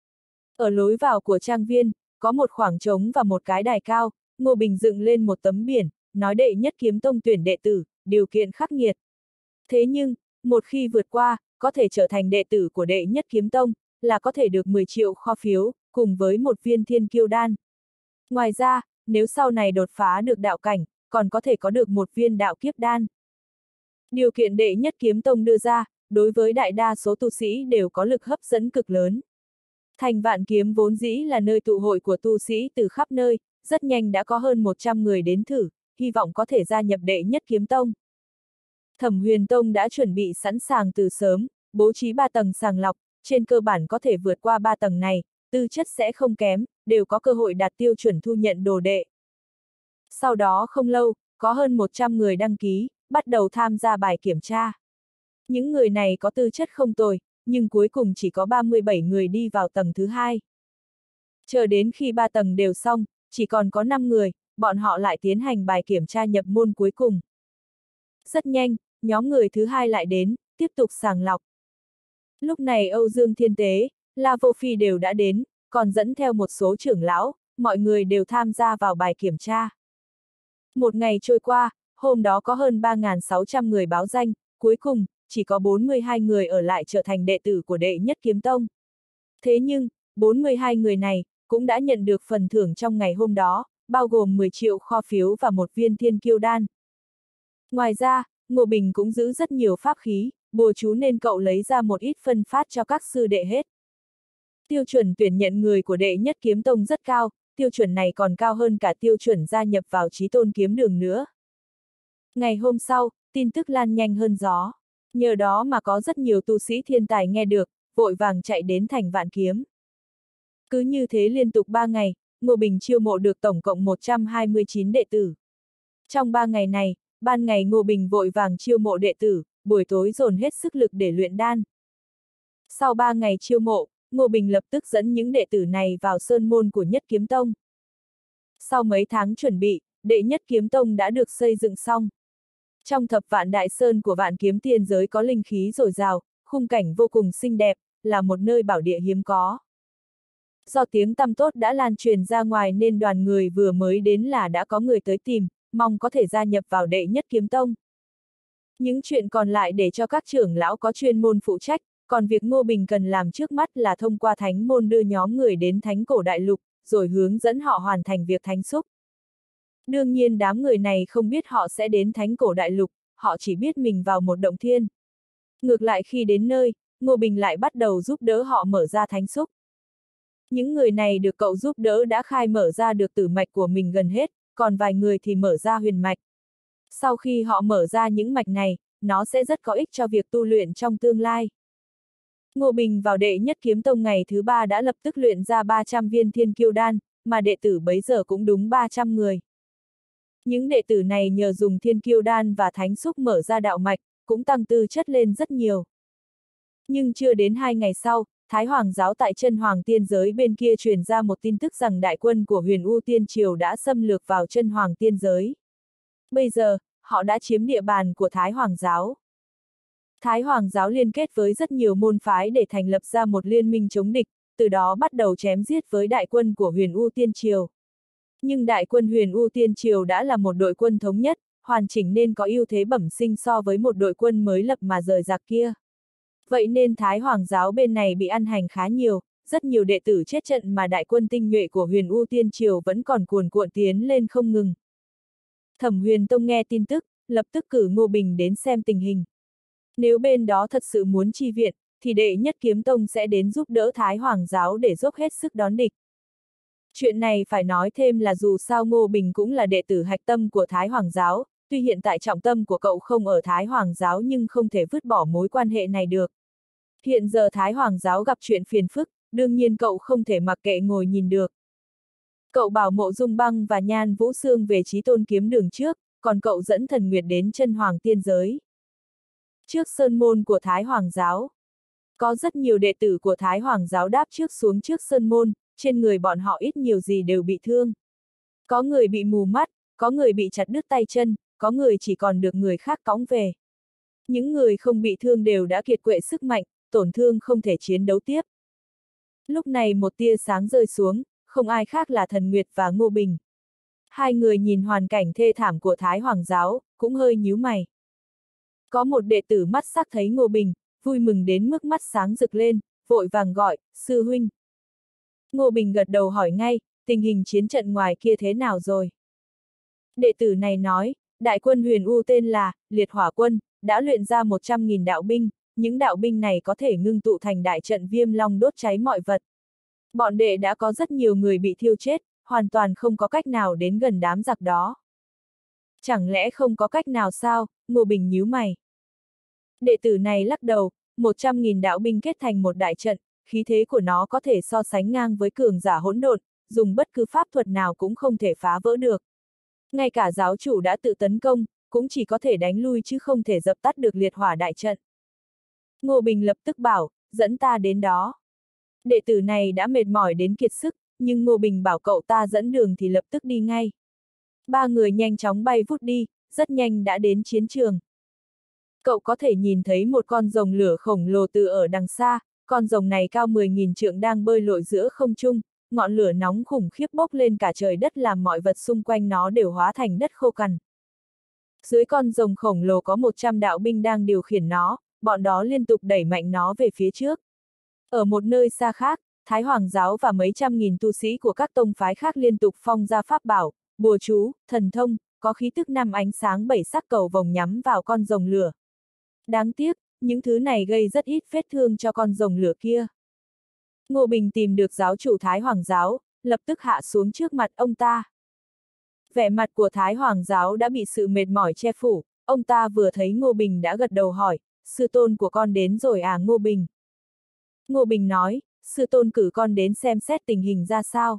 Ở lối vào của trang viên, có một khoảng trống và một cái đài cao, Ngô Bình dựng lên một tấm biển, nói đệ nhất kiếm tông tuyển đệ tử, điều kiện khắc nghiệt. Thế nhưng, một khi vượt qua, có thể trở thành đệ tử của đệ nhất kiếm tông, là có thể được 10 triệu kho phiếu, cùng với một viên thiên kiêu đan. Ngoài ra, nếu sau này đột phá được đạo cảnh, còn có thể có được một viên đạo kiếp đan. Điều kiện đệ nhất kiếm tông đưa ra, đối với đại đa số tu sĩ đều có lực hấp dẫn cực lớn. Thành Vạn Kiếm vốn dĩ là nơi tụ hội của tu sĩ từ khắp nơi, rất nhanh đã có hơn 100 người đến thử, hy vọng có thể gia nhập đệ nhất kiếm tông. Thẩm Huyền Tông đã chuẩn bị sẵn sàng từ sớm, bố trí 3 tầng sàng lọc, trên cơ bản có thể vượt qua 3 tầng này, tư chất sẽ không kém, đều có cơ hội đạt tiêu chuẩn thu nhận đồ đệ. Sau đó không lâu, có hơn 100 người đăng ký, bắt đầu tham gia bài kiểm tra. Những người này có tư chất không tồi, nhưng cuối cùng chỉ có 37 người đi vào tầng thứ 2. Chờ đến khi 3 tầng đều xong, chỉ còn có 5 người, bọn họ lại tiến hành bài kiểm tra nhập môn cuối cùng. Rất nhanh, nhóm người thứ 2 lại đến, tiếp tục sàng lọc. Lúc này Âu Dương Thiên Tế, La Vô Phi đều đã đến, còn dẫn theo một số trưởng lão, mọi người đều tham gia vào bài kiểm tra. Một ngày trôi qua, hôm đó có hơn 3.600 người báo danh, cuối cùng, chỉ có 42 người ở lại trở thành đệ tử của Đệ Nhất Kiếm Tông. Thế nhưng, 42 người này, cũng đã nhận được phần thưởng trong ngày hôm đó, bao gồm 10 triệu kho phiếu và một viên thiên kiêu đan. Ngoài ra, Ngô Bình cũng giữ rất nhiều pháp khí, bùa chú nên cậu lấy ra một ít phân phát cho các sư đệ hết. Tiêu chuẩn tuyển nhận người của Đệ Nhất Kiếm Tông rất cao, tiêu chuẩn này còn cao hơn cả tiêu chuẩn gia nhập vào Chí Tôn Kiếm Đường nữa. Ngày hôm sau, tin tức lan nhanh hơn gió. Nhờ đó mà có rất nhiều tu sĩ thiên tài nghe được, vội vàng chạy đến thành Vạn Kiếm. Cứ như thế liên tục 3 ngày, Ngô Bình chiêu mộ được tổng cộng 129 đệ tử. Trong 3 ngày này, ban ngày Ngô Bình vội vàng chiêu mộ đệ tử, buổi tối dồn hết sức lực để luyện đan. Sau 3 ngày chiêu mộ, Ngô Bình lập tức dẫn những đệ tử này vào sơn môn của Nhất Kiếm Tông. Sau mấy tháng chuẩn bị, Đệ Nhất Kiếm Tông đã được xây dựng xong. Trong thập vạn đại sơn của Vạn Kiếm Tiên giới có linh khí dồi dào, khung cảnh vô cùng xinh đẹp, là một nơi bảo địa hiếm có. Do tiếng tăm tốt đã lan truyền ra ngoài nên đoàn người vừa mới đến là đã có người tới tìm, mong có thể gia nhập vào Đệ Nhất Kiếm Tông. Những chuyện còn lại để cho các trưởng lão có chuyên môn phụ trách, còn việc Ngô Bình cần làm trước mắt là thông qua thánh môn đưa nhóm người đến Thánh Cổ Đại Lục, rồi hướng dẫn họ hoàn thành việc thánh xúc. Đương nhiên đám người này không biết họ sẽ đến Thánh Cổ Đại Lục, họ chỉ biết mình vào một động thiên. Ngược lại khi đến nơi, Ngô Bình lại bắt đầu giúp đỡ họ mở ra thánh xúc. Những người này được cậu giúp đỡ đã khai mở ra được tử mạch của mình gần hết, còn vài người thì mở ra huyền mạch. Sau khi họ mở ra những mạch này, nó sẽ rất có ích cho việc tu luyện trong tương lai. Ngô Bình vào Đệ Nhất Kiếm Tông ngày thứ 3 đã lập tức luyện ra 300 viên thiên kiêu đan, mà đệ tử bấy giờ cũng đúng 300 người. Những đệ tử này nhờ dùng thiên kiêu đan và thánh xúc mở ra đạo mạch, cũng tăng tư chất lên rất nhiều. Nhưng chưa đến 2 ngày sau, Thái Hoàng giáo tại Chân Hoàng Tiên giới bên kia truyền ra một tin tức rằng đại quân của Huyền U Tiên Triều đã xâm lược vào Chân Hoàng Tiên giới. Bây giờ, họ đã chiếm địa bàn của Thái Hoàng giáo. Thái Hoàng giáo liên kết với rất nhiều môn phái để thành lập ra một liên minh chống địch, từ đó bắt đầu chém giết với đại quân của Huyền U Tiên Triều. Nhưng đại quân Huyền U Tiên Triều đã là một đội quân thống nhất, hoàn chỉnh nên có ưu thế bẩm sinh so với một đội quân mới lập mà rời rạc kia. Vậy nên Thái Hoàng giáo bên này bị ăn hành khá nhiều, rất nhiều đệ tử chết trận mà đại quân tinh nhuệ của Huyền U Tiên Triều vẫn còn cuồn cuộn tiến lên không ngừng. Thẩm Huyền Tông nghe tin tức, lập tức cử Ngô Bình đến xem tình hình. Nếu bên đó thật sự muốn chi viện, thì Đệ Nhất Kiếm Tông sẽ đến giúp đỡ Thái Hoàng giáo để dốc hết sức đón địch. Chuyện này phải nói thêm là dù sao Ngô Bình cũng là đệ tử hạch tâm của Thái Hoàng giáo, tuy hiện tại trọng tâm của cậu không ở Thái Hoàng giáo nhưng không thể vứt bỏ mối quan hệ này được. Hiện giờ Thái Hoàng giáo gặp chuyện phiền phức, đương nhiên cậu không thể mặc kệ ngồi nhìn được. Cậu bảo Mộ Dung Băng và Nhan Vũ Sương về Chí Tôn Kiếm Đường trước, còn cậu dẫn Thần Nguyệt đến Chân Hoàng Tiên giới. Trước sơn môn của Thái Hoàng giáo, có rất nhiều đệ tử của Thái Hoàng giáo đáp trước xuống trước sơn môn, trên người bọn họ ít nhiều gì đều bị thương. Có người bị mù mắt, có người bị chặt đứt tay chân, có người chỉ còn được người khác cõng về. Những người không bị thương đều đã kiệt quệ sức mạnh, tổn thương không thể chiến đấu tiếp. Lúc này một tia sáng rơi xuống, không ai khác là Thần Nguyệt và Ngô Bình. Hai người nhìn hoàn cảnh thê thảm của Thái Hoàng giáo, cũng hơi nhíu mày. Có một đệ tử mắt sắc thấy Ngô Bình, vui mừng đến mức mắt sáng rực lên, vội vàng gọi, sư huynh. Ngô Bình gật đầu hỏi ngay, tình hình chiến trận ngoài kia thế nào rồi? Đệ tử này nói, đại quân Huyền U tên là Liệt Hỏa Quân, đã luyện ra 100.000 đạo binh, những đạo binh này có thể ngưng tụ thành đại trận Viêm Long đốt cháy mọi vật. Bọn đệ đã có rất nhiều người bị thiêu chết, hoàn toàn không có cách nào đến gần đám giặc đó. Chẳng lẽ không có cách nào sao? Ngô Bình nhíu mày. Đệ tử này lắc đầu, 100.000 đạo binh kết thành một đại trận, khí thế của nó có thể so sánh ngang với cường giả hỗn độn, dùng bất cứ pháp thuật nào cũng không thể phá vỡ được. Ngay cả giáo chủ đã tự tấn công, cũng chỉ có thể đánh lui chứ không thể dập tắt được liệt hỏa đại trận. Ngô Bình lập tức bảo, dẫn ta đến đó. Đệ tử này đã mệt mỏi đến kiệt sức, nhưng Ngô Bình bảo cậu ta dẫn đường thì lập tức đi ngay. Ba người nhanh chóng bay vút đi, rất nhanh đã đến chiến trường. Cậu có thể nhìn thấy một con rồng lửa khổng lồ từ ở đằng xa, con rồng này cao 10.000 trượng đang bơi lội giữa không trung, ngọn lửa nóng khủng khiếp bốc lên cả trời đất làm mọi vật xung quanh nó đều hóa thành đất khô cằn. Dưới con rồng khổng lồ có 100 đạo binh đang điều khiển nó, bọn đó liên tục đẩy mạnh nó về phía trước. Ở một nơi xa khác, Thái Hoàng giáo và mấy trăm nghìn tu sĩ của các tông phái khác liên tục phong ra pháp bảo, bùa chú, thần thông, có khí tức năm ánh sáng bảy sắc cầu vồng nhắm vào con rồng lửa. Đáng tiếc, những thứ này gây rất ít vết thương cho con rồng lửa kia. Ngô Bình tìm được giáo chủ Thái Hoàng giáo, lập tức hạ xuống trước mặt ông ta. Vẻ mặt của Thái Hoàng giáo đã bị sự mệt mỏi che phủ, ông ta vừa thấy Ngô Bình đã gật đầu hỏi, sư tôn của con đến rồi à Ngô Bình? Ngô Bình nói, sư tôn cử con đến xem xét tình hình ra sao.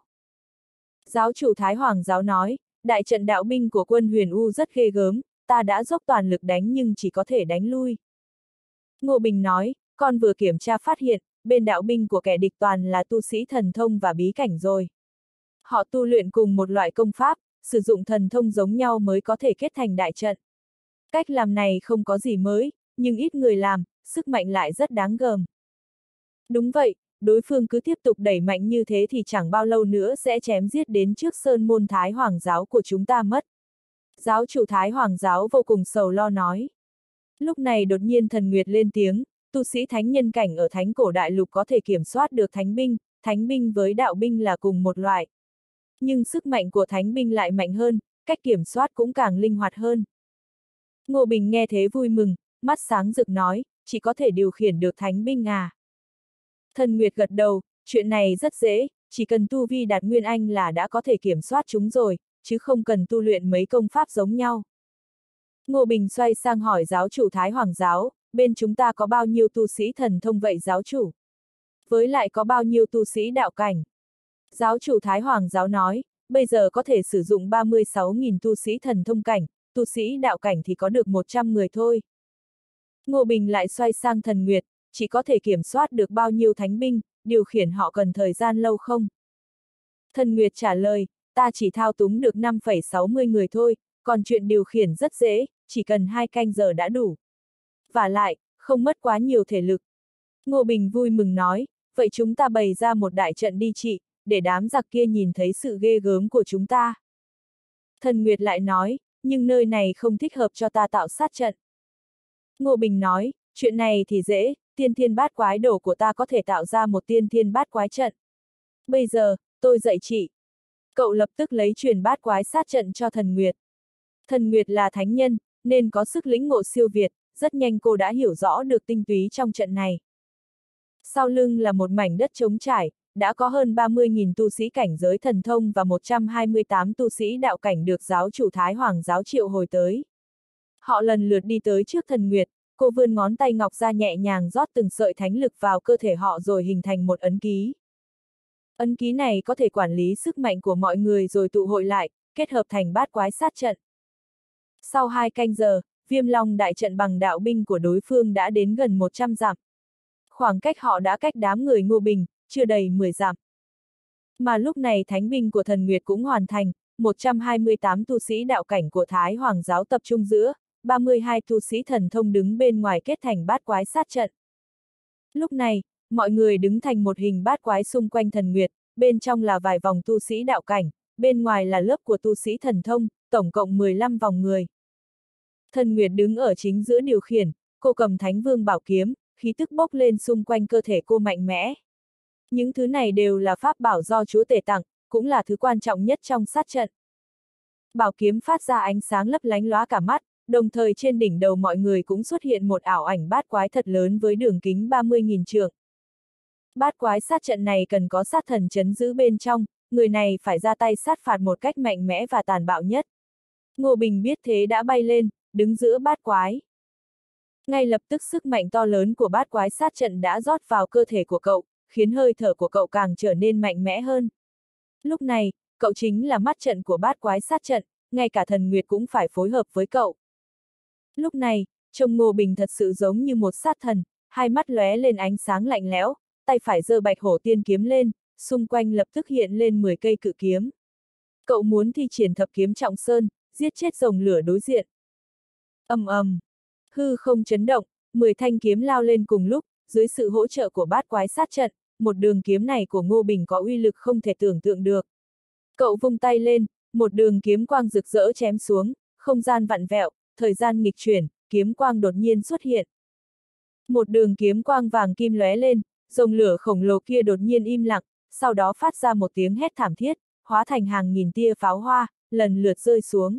Giáo chủ Thái Hoàng giáo nói, đại trận đạo binh của quân Huyền U rất ghê gớm, ta đã dốc toàn lực đánh nhưng chỉ có thể đánh lui. Ngô Bình nói, con vừa kiểm tra phát hiện, bên đạo binh của kẻ địch toàn là tu sĩ thần thông và bí cảnh rồi. Họ tu luyện cùng một loại công pháp, sử dụng thần thông giống nhau mới có thể kết thành đại trận. Cách làm này không có gì mới, nhưng ít người làm, sức mạnh lại rất đáng gờm. Đúng vậy, đối phương cứ tiếp tục đẩy mạnh như thế thì chẳng bao lâu nữa sẽ chém giết đến trước sơn môn Thái Hoàng giáo của chúng ta mất. Giáo chủ Thái Hoàng giáo vô cùng sầu lo nói. Lúc này đột nhiên Thần Nguyệt lên tiếng, tu sĩ thánh nhân cảnh ở thánh cổ đại lục có thể kiểm soát được thánh binh với đạo binh là cùng một loại. Nhưng sức mạnh của thánh binh lại mạnh hơn, cách kiểm soát cũng càng linh hoạt hơn. Ngô Bình nghe thế vui mừng, mắt sáng rực nói, chỉ có thể điều khiển được thánh binh à. Thần Nguyệt gật đầu, chuyện này rất dễ, chỉ cần tu vi đạt Nguyên Anh là đã có thể kiểm soát chúng rồi, chứ không cần tu luyện mấy công pháp giống nhau. Ngô Bình xoay sang hỏi giáo chủ Thái Hoàng giáo, bên chúng ta có bao nhiêu tu sĩ thần thông vậy giáo chủ? Với lại có bao nhiêu tu sĩ đạo cảnh? Giáo chủ Thái Hoàng giáo nói, bây giờ có thể sử dụng 36.000 tu sĩ thần thông cảnh, tu sĩ đạo cảnh thì có được 100 người thôi. Ngô Bình lại xoay sang Thần Nguyệt, chỉ có thể kiểm soát được bao nhiêu thánh binh, điều khiển họ cần thời gian lâu không? Thần Nguyệt trả lời, ta chỉ thao túng được 5,60 người thôi, còn chuyện điều khiển rất dễ, chỉ cần 2 canh giờ đã đủ. Vả lại, không mất quá nhiều thể lực. Ngô Bình vui mừng nói, vậy chúng ta bày ra một đại trận đi chị, để đám giặc kia nhìn thấy sự ghê gớm của chúng ta. Thần Nguyệt lại nói, nhưng nơi này không thích hợp cho ta tạo sát trận. Ngô Bình nói, chuyện này thì dễ, tiên thiên bát quái đồ của ta có thể tạo ra một tiên thiên bát quái trận. Bây giờ, tôi dạy chị. Cậu lập tức lấy truyền bát quái sát trận cho Thần Nguyệt. Thần Nguyệt là thánh nhân, nên có sức lĩnh ngộ siêu việt, rất nhanh cô đã hiểu rõ được tinh túy trong trận này. Sau lưng là một mảnh đất trống trải, đã có hơn 30.000 tu sĩ cảnh giới thần thông và 128 tu sĩ đạo cảnh được giáo chủ Thái Hoàng giáo triệu hồi tới. Họ lần lượt đi tới trước Thần Nguyệt, cô vươn ngón tay ngọc ra nhẹ nhàng rót từng sợi thánh lực vào cơ thể họ rồi hình thành một ấn ký. Ấn ký này có thể quản lý sức mạnh của mọi người rồi tụ hội lại, kết hợp thành bát quái sát trận. Sau 2 canh giờ, Viêm Long đại trận bằng đạo binh của đối phương đã đến gần 100 dặm. Khoảng cách họ đã cách đám người Ngô Bình, chưa đầy 10 dặm. Mà lúc này thánh binh của Thần Nguyệt cũng hoàn thành, 128 tu sĩ đạo cảnh của Thái Hoàng giáo tập trung giữa, 32 tu sĩ thần thông đứng bên ngoài kết thành bát quái sát trận. Lúc này, mọi người đứng thành một hình bát quái xung quanh Thần Nguyệt, bên trong là vài vòng tu sĩ đạo cảnh, bên ngoài là lớp của tu sĩ thần thông, tổng cộng 15 vòng người. Thần Nguyệt đứng ở chính giữa điều khiển, cô cầm Thánh Vương bảo kiếm, khí tức bốc lên xung quanh cơ thể cô mạnh mẽ. Những thứ này đều là pháp bảo do Chúa Tể tặng, cũng là thứ quan trọng nhất trong sát trận. Bảo kiếm phát ra ánh sáng lấp lánh lóa cả mắt, đồng thời trên đỉnh đầu mọi người cũng xuất hiện một ảo ảnh bát quái thật lớn với đường kính 30.000 trượng. Bát quái sát trận này cần có sát thần trấn giữ bên trong, người này phải ra tay sát phạt một cách mạnh mẽ và tàn bạo nhất. Ngô Bình biết thế đã bay lên, đứng giữa bát quái. Ngay lập tức sức mạnh to lớn của bát quái sát trận đã rót vào cơ thể của cậu, khiến hơi thở của cậu càng trở nên mạnh mẽ hơn. Lúc này, cậu chính là mắt trận của bát quái sát trận, ngay cả Thần Nguyệt cũng phải phối hợp với cậu. Lúc này, trông Ngô Bình thật sự giống như một sát thần, hai mắt lóe lên ánh sáng lạnh lẽo, tay phải giơ Bạch Hổ Tiên kiếm lên, xung quanh lập tức hiện lên 10 cây cự kiếm. Cậu muốn thi triển thập kiếm trọng sơn, giết chết rồng lửa đối diện. Ầm ầm, hư không chấn động, 10 thanh kiếm lao lên cùng lúc, dưới sự hỗ trợ của bát quái sát trận, một đường kiếm này của Ngô Bình có uy lực không thể tưởng tượng được. Cậu vung tay lên, một đường kiếm quang rực rỡ chém xuống, không gian vặn vẹo, thời gian nghịch chuyển, kiếm quang đột nhiên xuất hiện. Một đường kiếm quang vàng kim lóe lên, dòng lửa khổng lồ kia đột nhiên im lặng, sau đó phát ra một tiếng hét thảm thiết, hóa thành hàng nghìn tia pháo hoa, lần lượt rơi xuống.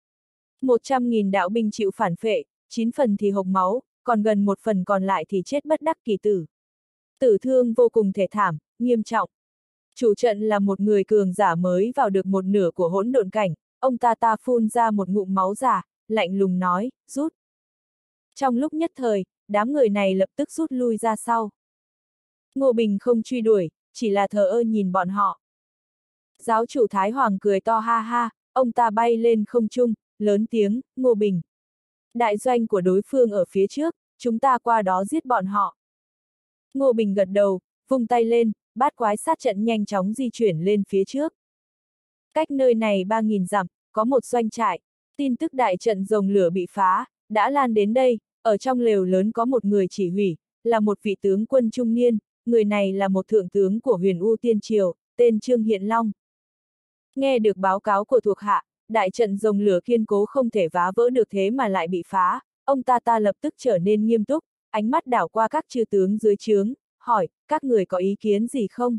100.000 đạo binh chịu phản phệ, 9 phần thì hộc máu, còn gần 1 phần còn lại thì chết bất đắc kỳ tử. Tử thương vô cùng thể thảm, nghiêm trọng. Chủ trận là một người cường giả mới vào được một nửa của hỗn độn cảnh, ông ta phun ra một ngụm máu giả, lạnh lùng nói, rút. Trong lúc nhất thời, đám người này lập tức rút lui ra sau. Ngô Bình không truy đuổi, chỉ là thờ ơ nhìn bọn họ. Giáo chủ Thái Hoàng cười to ha ha, ông ta bay lên không trung, lớn tiếng, Ngô Bình. Đại doanh của đối phương ở phía trước, chúng ta qua đó giết bọn họ. Ngô Bình gật đầu, vung tay lên, bát quái sát trận nhanh chóng di chuyển lên phía trước. Cách nơi này 3.000 dặm, có một doanh trại, tin tức đại trận rồng lửa bị phá, đã lan đến đây, ở trong lều lớn có một người chỉ huy, là một vị tướng quân trung niên, người này là một thượng tướng của Huyền U Tiên Triều, tên Trương Hiện Long. Nghe được báo cáo của thuộc hạ, đại trận rồng lửa kiên cố không thể phá vỡ được thế mà lại bị phá, ông ta lập tức trở nên nghiêm túc, ánh mắt đảo qua các chư tướng dưới trướng, hỏi, các người có ý kiến gì không?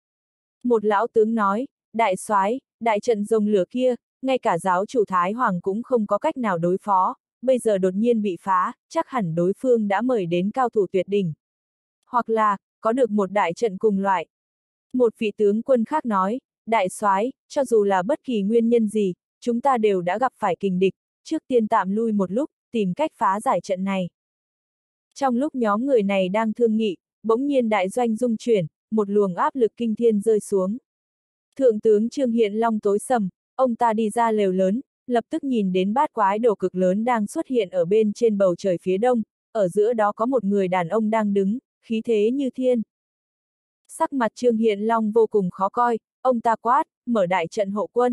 Một lão tướng nói, đại soái, đại trận rồng lửa kia, ngay cả giáo chủ Thái Hoàng cũng không có cách nào đối phó, bây giờ đột nhiên bị phá, chắc hẳn đối phương đã mời đến cao thủ tuyệt đỉnh. Hoặc là, có được một đại trận cùng loại. Một vị tướng quân khác nói, đại soái, cho dù là bất kỳ nguyên nhân gì, chúng ta đều đã gặp phải kình địch, trước tiên tạm lui một lúc, tìm cách phá giải trận này. Trong lúc nhóm người này đang thương nghị, bỗng nhiên đại doanh rung chuyển, một luồng áp lực kinh thiên rơi xuống. Thượng tướng Trương Hiện Long tối sầm, ông ta đi ra lều lớn, lập tức nhìn đến bát quái đồ cực lớn đang xuất hiện ở bên trên bầu trời phía đông, ở giữa đó có một người đàn ông đang đứng, khí thế như thiên. Sắc mặt Trương Hiện Long vô cùng khó coi, ông ta quát, mở đại trận hộ quân.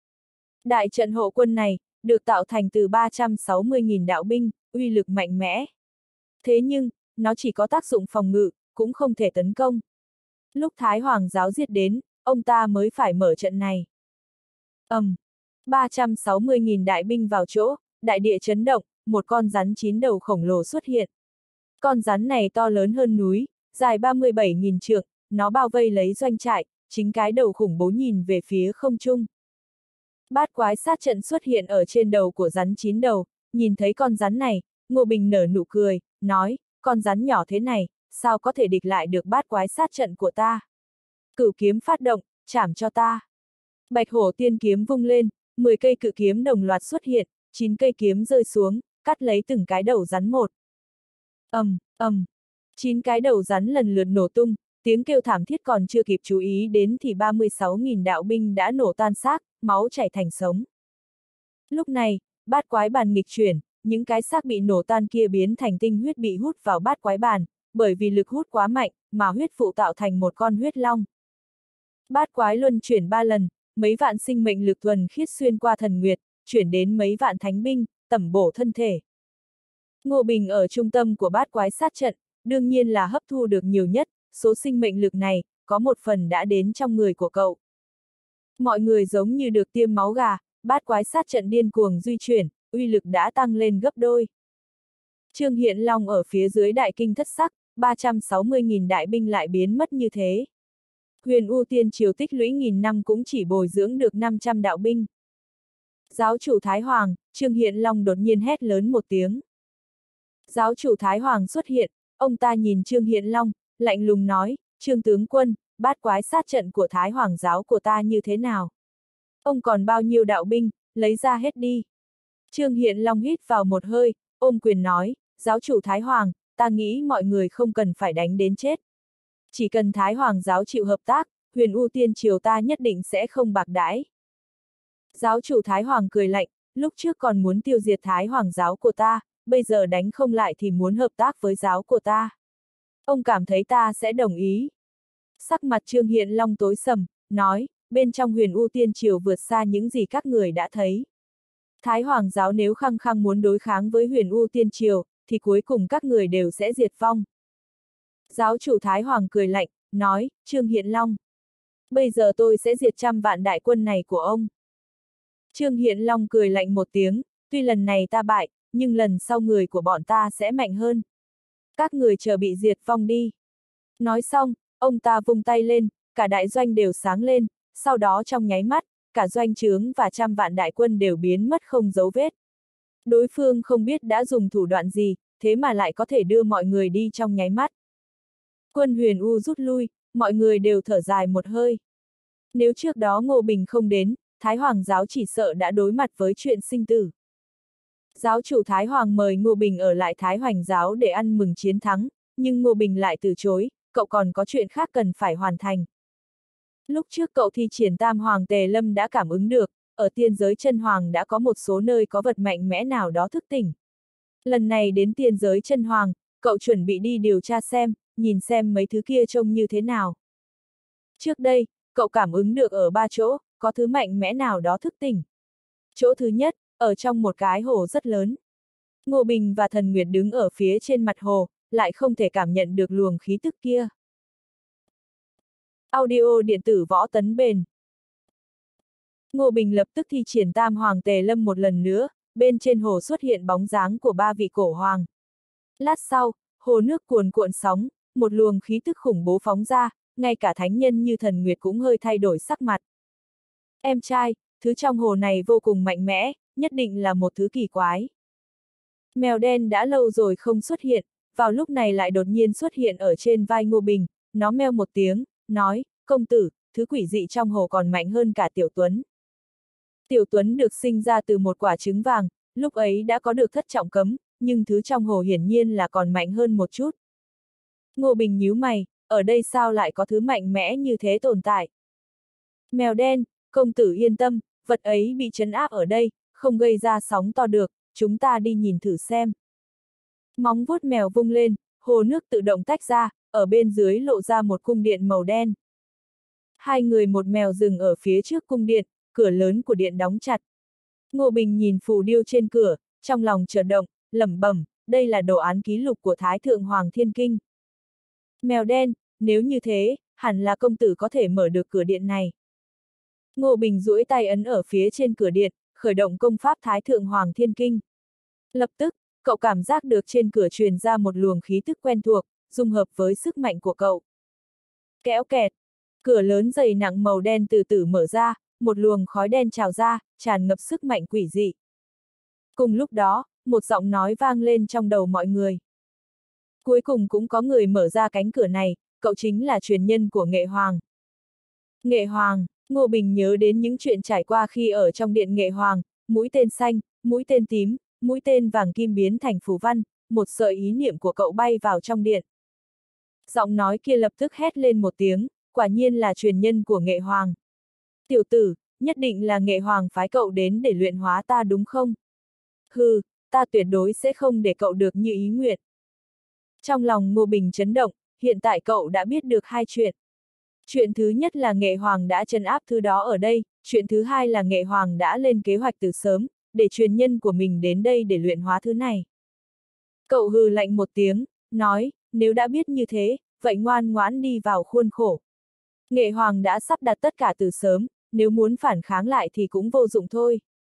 Đại trận hộ quân này, được tạo thành từ 360.000 đạo binh, uy lực mạnh mẽ. Thế nhưng, nó chỉ có tác dụng phòng ngự, cũng không thể tấn công. Lúc Thái Hoàng giáo diệt đến, ông ta mới phải mở trận này. 360.000 đại binh vào chỗ, đại địa chấn động, một con rắn 9 đầu khổng lồ xuất hiện. Con rắn này to lớn hơn núi, dài 37.000 trượng, nó bao vây lấy doanh trại, chính cái đầu khủng bố nhìn về phía không trung. Bát quái sát trận xuất hiện ở trên đầu của rắn 9 đầu, nhìn thấy con rắn này, Ngô Bình nở nụ cười, nói, con rắn nhỏ thế này, sao có thể địch lại được bát quái sát trận của ta? Cửu kiếm phát động, chảm cho ta. Bạch hổ tiên kiếm vung lên, 10 cây cự kiếm đồng loạt xuất hiện, 9 cây kiếm rơi xuống, cắt lấy từng cái đầu rắn một. 9 cái đầu rắn lần lượt nổ tung, tiếng kêu thảm thiết còn chưa kịp chú ý đến thì 36.000 đạo binh đã nổ tan xác, máu chảy thành sống. Lúc này, bát quái bàn nghịch chuyển, những cái xác bị nổ tan kia biến thành tinh huyết bị hút vào bát quái bàn, bởi vì lực hút quá mạnh, mà huyết phụ tạo thành một con huyết long. Bát quái luân chuyển 3 lần, mấy vạn sinh mệnh lực thuần khiết xuyên qua thần nguyệt, chuyển đến mấy vạn thánh binh, tẩm bổ thân thể. Ngô Bình ở trung tâm của bát quái sát trận, đương nhiên là hấp thu được nhiều nhất, số sinh mệnh lực này, có một phần đã đến trong người của cậu. Mọi người giống như được tiêm máu gà, bát quái sát trận điên cuồng di chuyển, uy lực đã tăng lên gấp đôi. Trương Hiện Long ở phía dưới đại kinh thất sắc, 360.000 đại binh lại biến mất như thế. Huyền U Tiên Triều tích lũy nghìn năm cũng chỉ bồi dưỡng được 500 đạo binh. Giáo chủ Thái Hoàng, Trương Hiện Long đột nhiên hét lớn một tiếng. Giáo chủ Thái Hoàng xuất hiện, ông ta nhìn Trương Hiện Long, lạnh lùng nói, Trương tướng quân, bát quái sát trận của Thái Hoàng giáo của ta như thế nào? Ông còn bao nhiêu đạo binh, lấy ra hết đi. Trương Hiện Long hít vào một hơi, ôm quyền nói, giáo chủ Thái Hoàng, ta nghĩ mọi người không cần phải đánh đến chết. Chỉ cần Thái Hoàng giáo chịu hợp tác, Huyền U Tiên Triều ta nhất định sẽ không bạc đãi. Giáo chủ Thái Hoàng cười lạnh, lúc trước còn muốn tiêu diệt Thái Hoàng giáo của ta, bây giờ đánh không lại thì muốn hợp tác với giáo của ta. Ông cảm thấy ta sẽ đồng ý. Sắc mặt Trương Hiện Long tối sầm, nói, bên trong Huyền U Tiên Triều vượt xa những gì các người đã thấy. Thái Hoàng giáo nếu khăng khăng muốn đối kháng với Huyền U Tiên Triều, thì cuối cùng các người đều sẽ diệt vong. Giáo chủ Thái Hoàng cười lạnh, nói, Trương Hiện Long. Bây giờ tôi sẽ diệt 100 vạn đại quân này của ông. Trương Hiện Long cười lạnh một tiếng, tuy lần này ta bại, nhưng lần sau người của bọn ta sẽ mạnh hơn. Các người chờ bị diệt vong đi. Nói xong, ông ta vung tay lên, cả đại doanh đều sáng lên, sau đó trong nháy mắt, cả doanh trướng và 100 vạn đại quân đều biến mất không dấu vết. Đối phương không biết đã dùng thủ đoạn gì, thế mà lại có thể đưa mọi người đi trong nháy mắt. Quân Huyền U rút lui, mọi người đều thở dài một hơi. Nếu trước đó Ngô Bình không đến, Thái Hoàng giáo chỉ sợ đã đối mặt với chuyện sinh tử. Giáo chủ Thái Hoàng mời Ngô Bình ở lại Thái Hoành giáo để ăn mừng chiến thắng, nhưng Ngô Bình lại từ chối, cậu còn có chuyện khác cần phải hoàn thành. Lúc trước cậu thi triển Tam Hoàng Tề Lâm đã cảm ứng được, ở tiên giới chân hoàng đã có một số nơi có vật mạnh mẽ nào đó thức tỉnh. Lần này đến tiên giới chân hoàng, cậu chuẩn bị đi điều tra xem, nhìn xem mấy thứ kia trông như thế nào. Trước đây, cậu cảm ứng được ở 3 chỗ, có thứ mạnh mẽ nào đó thức tỉnh. Chỗ thứ nhất, ở trong một cái hồ rất lớn. Ngô Bình và Thần Nguyệt đứng ở phía trên mặt hồ, lại không thể cảm nhận được luồng khí tức kia. Audio điện tử Võ Tấn Bền. Ngô Bình lập tức thi triển Tam Hoàng Tề Lâm một lần nữa, bên trên hồ xuất hiện bóng dáng của 3 vị cổ hoàng. Lát sau, hồ nước cuồn cuộn sóng, một luồng khí tức khủng bố phóng ra, ngay cả thánh nhân như Thần Nguyệt cũng hơi thay đổi sắc mặt. Em trai, thứ trong hồ này vô cùng mạnh mẽ, nhất định là một thứ kỳ quái. Mèo đen đã lâu rồi không xuất hiện, vào lúc này lại đột nhiên xuất hiện ở trên vai Ngô Bình, nó meo một tiếng, nói, công tử, thứ quỷ dị trong hồ còn mạnh hơn cả Tiểu Tuấn. Tiểu Tuấn được sinh ra từ một quả trứng vàng, lúc ấy đã có được thất trọng cấm, nhưng thứ trong hồ hiển nhiên là còn mạnh hơn một chút. Ngô Bình nhíu mày, ở đây sao lại có thứ mạnh mẽ như thế tồn tại? Mèo đen, công tử yên tâm, vật ấy bị trấn áp ở đây, không gây ra sóng to được, chúng ta đi nhìn thử xem. Móng vuốt mèo vung lên, hồ nước tự động tách ra, ở bên dưới lộ ra một cung điện màu đen. Hai người một mèo dừng ở phía trước cung điện, cửa lớn của điện đóng chặt. Ngô Bình nhìn phù điêu trên cửa, trong lòng chợt động, lẩm bẩm, đây là đồ án ký lục của Thái Thượng Hoàng Thiên Kinh. Mèo đen, nếu như thế, hẳn là công tử có thể mở được cửa điện này. Ngô Bình duỗi tay ấn ở phía trên cửa điện, khởi động công pháp Thái Thượng Hoàng Thiên Kinh. Lập tức, cậu cảm giác được trên cửa truyền ra một luồng khí tức quen thuộc, dung hợp với sức mạnh của cậu. Kéo kẹt, cửa lớn dày nặng màu đen từ từ mở ra, một luồng khói đen trào ra, tràn ngập sức mạnh quỷ dị. Cùng lúc đó, một giọng nói vang lên trong đầu mọi người. Cuối cùng cũng có người mở ra cánh cửa này, cậu chính là truyền nhân của Nghệ Hoàng. Nghệ Hoàng, Ngô Bình nhớ đến những chuyện trải qua khi ở trong điện Nghệ Hoàng, mũi tên xanh, mũi tên tím, mũi tên vàng kim biến thành phù văn, một sợi ý niệm của cậu bay vào trong điện. Giọng nói kia lập tức hét lên một tiếng, quả nhiên là truyền nhân của Nghệ Hoàng. Tiểu tử, nhất định là Nghệ Hoàng phái cậu đến để luyện hóa ta đúng không? Hừ, ta tuyệt đối sẽ không để cậu được như ý nguyện. Trong lòng Ngô Bình chấn động, hiện tại cậu đã biết được hai chuyện. Chuyện thứ nhất là Nghệ Hoàng đã trấn áp thứ đó ở đây, chuyện thứ hai là Nghệ Hoàng đã lên kế hoạch từ sớm, để truyền nhân của mình đến đây để luyện hóa thứ này. Cậu hừ lạnh một tiếng, nói, nếu đã biết như thế, vậy ngoan ngoãn đi vào khuôn khổ. Nghệ Hoàng đã sắp đặt tất cả từ sớm, nếu muốn phản kháng lại thì cũng vô dụng thôi.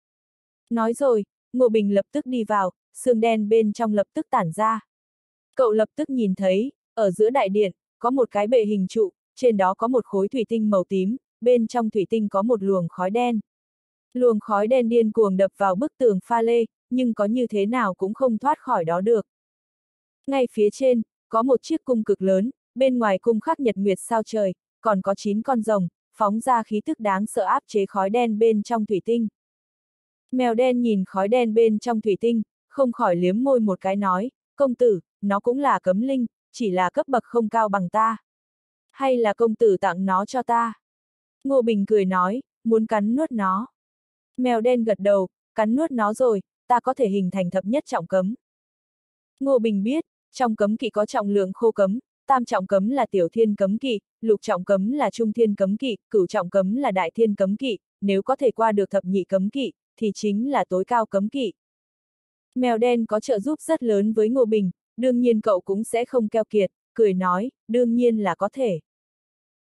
Nói rồi, Ngô Bình lập tức đi vào, xương đen bên trong lập tức tản ra. Cậu lập tức nhìn thấy, ở giữa đại điện, có một cái bệ hình trụ, trên đó có một khối thủy tinh màu tím, bên trong thủy tinh có một luồng khói đen. Luồng khói đen điên cuồng đập vào bức tường pha lê, nhưng có như thế nào cũng không thoát khỏi đó được. Ngay phía trên, có một chiếc cung cực lớn, bên ngoài cung khắc nhật nguyệt sao trời, còn có 9 con rồng, phóng ra khí tức đáng sợ áp chế khói đen bên trong thủy tinh. Mèo đen nhìn khói đen bên trong thủy tinh, không khỏi liếm môi một cái nói, công tử, nó cũng là cấm linh, chỉ là cấp bậc không cao bằng ta. Hay là công tử tặng nó cho ta? Ngô Bình cười nói, muốn cắn nuốt nó. Mèo đen gật đầu, cắn nuốt nó rồi, ta có thể hình thành thập nhất trọng cấm. Ngô Bình biết, trong cấm kỵ có trọng lượng khô cấm, tam trọng cấm là tiểu thiên cấm kỵ, lục trọng cấm là trung thiên cấm kỵ, cửu trọng cấm là đại thiên cấm kỵ, nếu có thể qua được thập nhị cấm kỵ, thì chính là tối cao cấm kỵ. Mèo đen có trợ giúp rất lớn với Ngô Bình, đương nhiên cậu cũng sẽ không keo kiệt, cười nói, đương nhiên là có thể.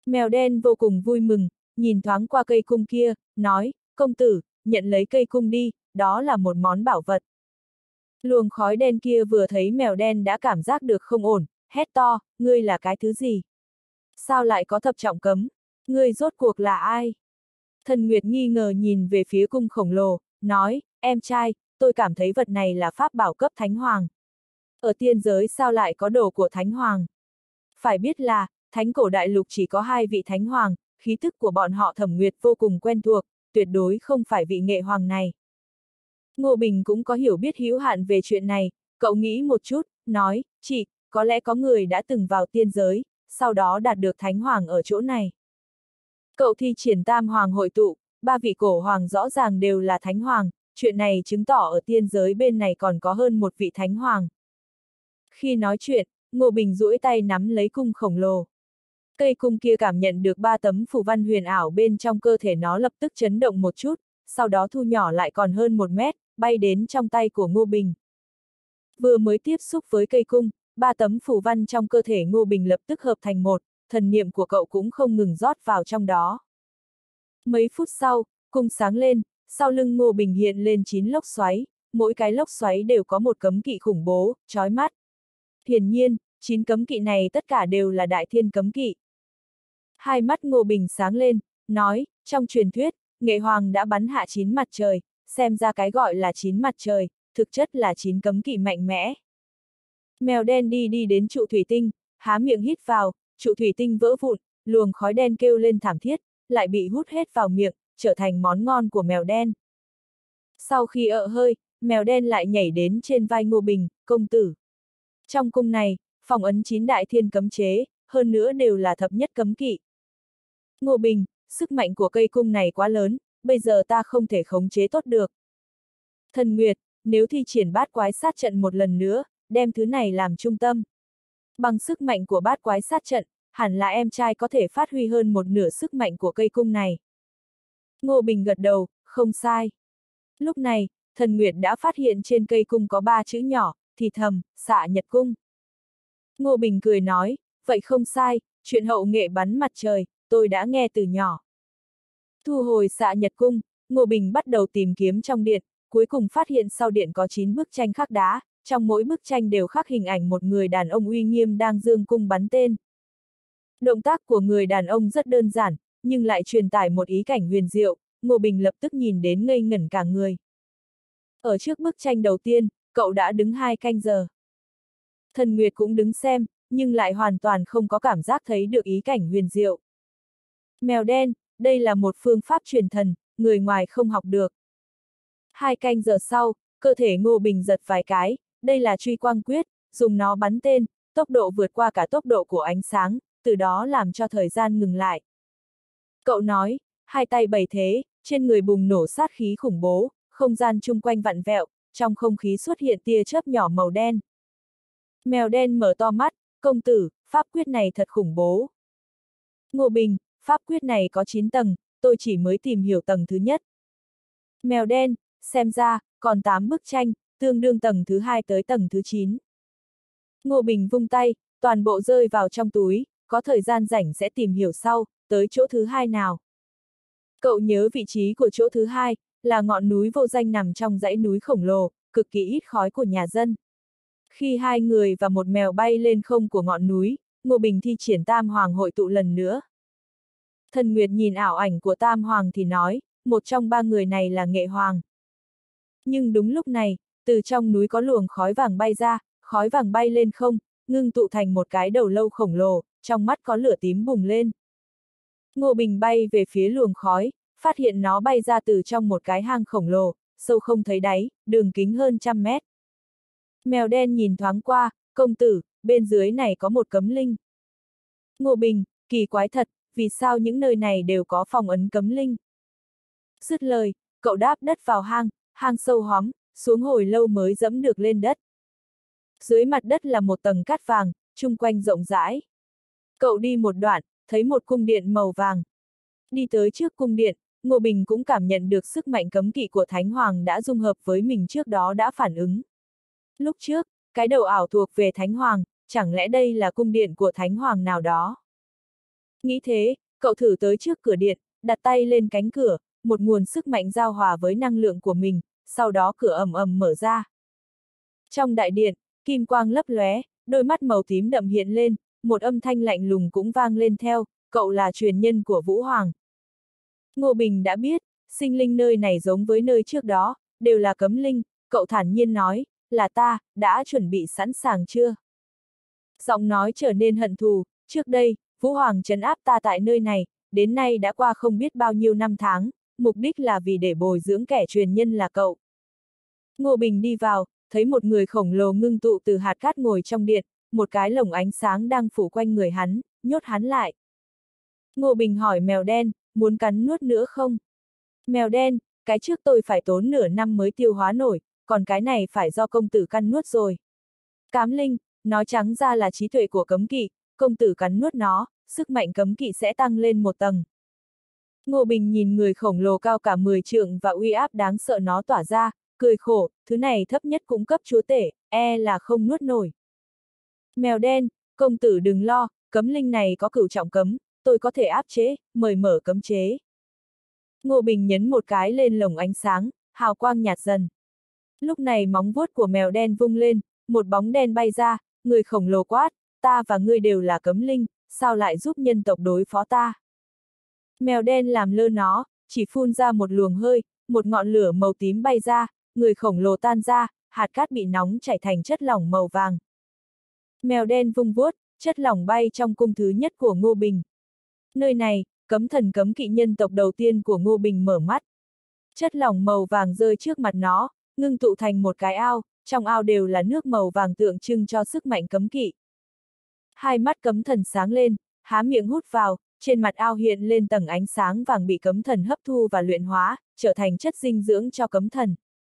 Mèo đen vô cùng vui mừng, nhìn thoáng qua cây cung kia, nói, công tử, nhận lấy cây cung đi, đó là một món bảo vật. Luồng khói đen kia vừa thấy mèo đen đã cảm giác được không ổn, hét to, ngươi là cái thứ gì? Sao lại có thập trọng cấm? Ngươi rốt cuộc là ai? Thần Nguyệt nghi ngờ nhìn về phía cung khổng lồ, nói, em trai, tôi cảm thấy vật này là pháp bảo cấp Thánh Hoàng. Ở tiên giới sao lại có đồ của Thánh Hoàng? Phải biết là, Thánh cổ đại lục chỉ có 2 vị Thánh Hoàng, khí thức của bọn họ Thẩm Nguyệt vô cùng quen thuộc, tuyệt đối không phải vị nghệ hoàng này. Ngô Bình cũng có hiểu biết hữu hạn về chuyện này, cậu nghĩ một chút, nói, chị, có lẽ có người đã từng vào tiên giới, sau đó đạt được Thánh Hoàng ở chỗ này. Cậu thi triển Tam Hoàng hội tụ, 3 vị cổ hoàng rõ ràng đều là Thánh Hoàng, chuyện này chứng tỏ ở tiên giới bên này còn có hơn một vị Thánh Hoàng. Khi nói chuyện, Ngô Bình duỗi tay nắm lấy cung khổng lồ. Cây cung kia cảm nhận được 3 tấm phù văn huyền ảo bên trong cơ thể nó lập tức chấn động một chút, sau đó thu nhỏ lại còn hơn 1 mét, bay đến trong tay của Ngô Bình. Vừa mới tiếp xúc với cây cung, 3 tấm phù văn trong cơ thể Ngô Bình lập tức hợp thành một, thần niệm của cậu cũng không ngừng rót vào trong đó. Mấy phút sau, cung sáng lên, sau lưng Ngô Bình hiện lên 9 lốc xoáy, mỗi cái lốc xoáy đều có một cấm kỵ khủng bố, chói mắt. Hiển nhiên, 9 cấm kỵ này tất cả đều là đại thiên cấm kỵ. Hai mắt Ngô Bình sáng lên, nói, trong truyền thuyết, nghệ hoàng đã bắn hạ 9 mặt trời, xem ra cái gọi là 9 mặt trời, thực chất là 9 cấm kỵ mạnh mẽ. Mèo đen đi đến trụ thủy tinh, há miệng hít vào, trụ thủy tinh vỡ vụn, luồng khói đen kêu lên thảm thiết, lại bị hút hết vào miệng, trở thành món ngon của mèo đen. Sau khi ợ hơi, mèo đen lại nhảy đến trên vai Ngô Bình, công tử. Trong cung này, phong ấn 9 đại thiên cấm chế, hơn nữa đều là thập nhất cấm kỵ. Ngô Bình, sức mạnh của cây cung này quá lớn, bây giờ ta không thể khống chế tốt được. Thần Nguyệt, nếu thi triển bát quái sát trận một lần nữa, đem thứ này làm trung tâm. Bằng sức mạnh của bát quái sát trận, hẳn là em trai có thể phát huy hơn một nửa sức mạnh của cây cung này. Ngô Bình gật đầu, không sai. Lúc này, Thần Nguyệt đã phát hiện trên cây cung có 3 chữ nhỏ, thì thầm, xạ nhật cung. Ngô Bình cười nói, vậy không sai, chuyện hậu nghệ bắn mặt trời, tôi đã nghe từ nhỏ. Thu hồi xạ nhật cung, Ngô Bình bắt đầu tìm kiếm trong điện, cuối cùng phát hiện sau điện có 9 bức tranh khắc đá, trong mỗi bức tranh đều khắc hình ảnh một người đàn ông uy nghiêm đang giương cung bắn tên. Động tác của người đàn ông rất đơn giản, nhưng lại truyền tải một ý cảnh huyền diệu, Ngô Bình lập tức nhìn đến ngây ngẩn cả người. Ở trước bức tranh đầu tiên, cậu đã đứng 2 canh giờ. Thần Nguyệt cũng đứng xem, nhưng lại hoàn toàn không có cảm giác thấy được ý cảnh huyền diệu. Mèo đen, đây là một phương pháp truyền thần, người ngoài không học được. 2 canh giờ sau, cơ thể Ngô Bình giật vài cái, đây là truy quang quyết, dùng nó bắn tên, tốc độ vượt qua cả tốc độ của ánh sáng, từ đó làm cho thời gian ngừng lại. Cậu nói, 2 tay bày thế, trên người bùng nổ sát khí khủng bố, không gian chung quanh vặn vẹo, trong không khí xuất hiện tia chớp nhỏ màu đen. Mèo đen mở to mắt, công tử, pháp quyết này thật khủng bố. Ngô Bình, pháp quyết này có 9 tầng, tôi chỉ mới tìm hiểu tầng thứ nhất. Mèo đen, xem ra, còn 8 bức tranh, tương đương tầng thứ 2 tới tầng thứ 9. Ngô Bình vung tay, toàn bộ rơi vào trong túi, có thời gian rảnh sẽ tìm hiểu sau, tới chỗ thứ 2 nào. Cậu nhớ vị trí của chỗ thứ 2, là ngọn núi vô danh nằm trong dãy núi khổng lồ, cực kỳ ít khói của nhà dân. Khi 2 người và một mèo bay lên không của ngọn núi, Ngô Bình thi triển Tam Hoàng hội tụ lần nữa. Thần Nguyệt nhìn ảo ảnh của Tam Hoàng thì nói, một trong 3 người này là nghệ hoàng. Nhưng đúng lúc này, từ trong núi có luồng khói vàng bay ra, khói vàng bay lên không, ngưng tụ thành một cái đầu lâu khổng lồ, trong mắt có lửa tím bùng lên. Ngô Bình bay về phía luồng khói, phát hiện nó bay ra từ trong một cái hang khổng lồ, sâu không thấy đáy, đường kính hơn 100 mét. Mèo đen nhìn thoáng qua, công tử, bên dưới này có một cấm linh. Ngô Bình, kỳ quái thật, vì sao những nơi này đều có phong ấn cấm linh? Dứt lời, cậu đáp đất vào hang, hang sâu hóm, xuống hồi lâu mới dẫm được lên đất. Dưới mặt đất là một tầng cát vàng, chung quanh rộng rãi. Cậu đi một đoạn, thấy một cung điện màu vàng. Đi tới trước cung điện, Ngô Bình cũng cảm nhận được sức mạnh cấm kỵ của Thánh Hoàng đã dung hợp với mình trước đó đã phản ứng. Lúc trước, cái đầu ảo thuộc về Thánh Hoàng, chẳng lẽ đây là cung điện của Thánh Hoàng nào đó? Nghĩ thế, cậu thử tới trước cửa điện, đặt tay lên cánh cửa, một nguồn sức mạnh giao hòa với năng lượng của mình, sau đó cửa ầm ầm mở ra. Trong đại điện, kim quang lấp lóe, đôi mắt màu tím đậm hiện lên, một âm thanh lạnh lùng cũng vang lên theo, cậu là truyền nhân của Vũ Hoàng. Ngô Bình đã biết, sinh linh nơi này giống với nơi trước đó, đều là cấm linh, cậu thản nhiên nói, là ta, đã chuẩn bị sẵn sàng chưa? Giọng nói trở nên hận thù, trước đây, Vũ Hoàng trấn áp ta tại nơi này, đến nay đã qua không biết bao nhiêu năm tháng, mục đích là vì để bồi dưỡng kẻ truyền nhân là cậu. Ngô Bình đi vào, thấy một người khổng lồ ngưng tụ từ hạt cát ngồi trong điện, một cái lồng ánh sáng đang phủ quanh người hắn, nhốt hắn lại. Ngô Bình hỏi mèo đen, muốn cắn nuốt nữa không? Mèo đen, cái trước tôi phải tốn nửa năm mới tiêu hóa nổi, còn cái này phải do công tử cắn nuốt rồi. Cám linh, nói trắng ra là trí tuệ của cấm kỵ, công tử cắn nuốt nó, sức mạnh cấm kỵ sẽ tăng lên một tầng. Ngô Bình nhìn người khổng lồ cao cả 10 trượng và uy áp đáng sợ nó tỏa ra, cười khổ, thứ này thấp nhất cũng cấp chúa tể, là không nuốt nổi. Mèo đen, công tử đừng lo, cấm linh này có cửu trọng cấm, tôi có thể áp chế, mời mở cấm chế. Ngô Bình nhấn một cái lên lồng ánh sáng, hào quang nhạt dần. Lúc này móng vuốt của mèo đen vung lên, một bóng đen bay ra, người khổng lồ quát, ta và ngươi đều là cấm linh, sao lại giúp nhân tộc đối phó ta? Mèo đen làm lơ nó, chỉ phun ra một luồng hơi, một ngọn lửa màu tím bay ra, người khổng lồ tan ra, hạt cát bị nóng chảy thành chất lỏng màu vàng. Mèo đen vung vuốt, chất lỏng bay trong cung thứ nhất của Ngô Bình. Nơi này, cấm thần cấm kỵ nhân tộc đầu tiên của Ngô Bình mở mắt. Chất lỏng màu vàng rơi trước mặt nó, ngưng tụ thành một cái ao, trong ao đều là nước màu vàng tượng trưng cho sức mạnh cấm kỵ. Hai mắt cấm thần sáng lên, há miệng hút vào, trên mặt ao hiện lên tầng ánh sáng vàng bị cấm thần hấp thu và luyện hóa, trở thành chất dinh dưỡng cho cấm thần.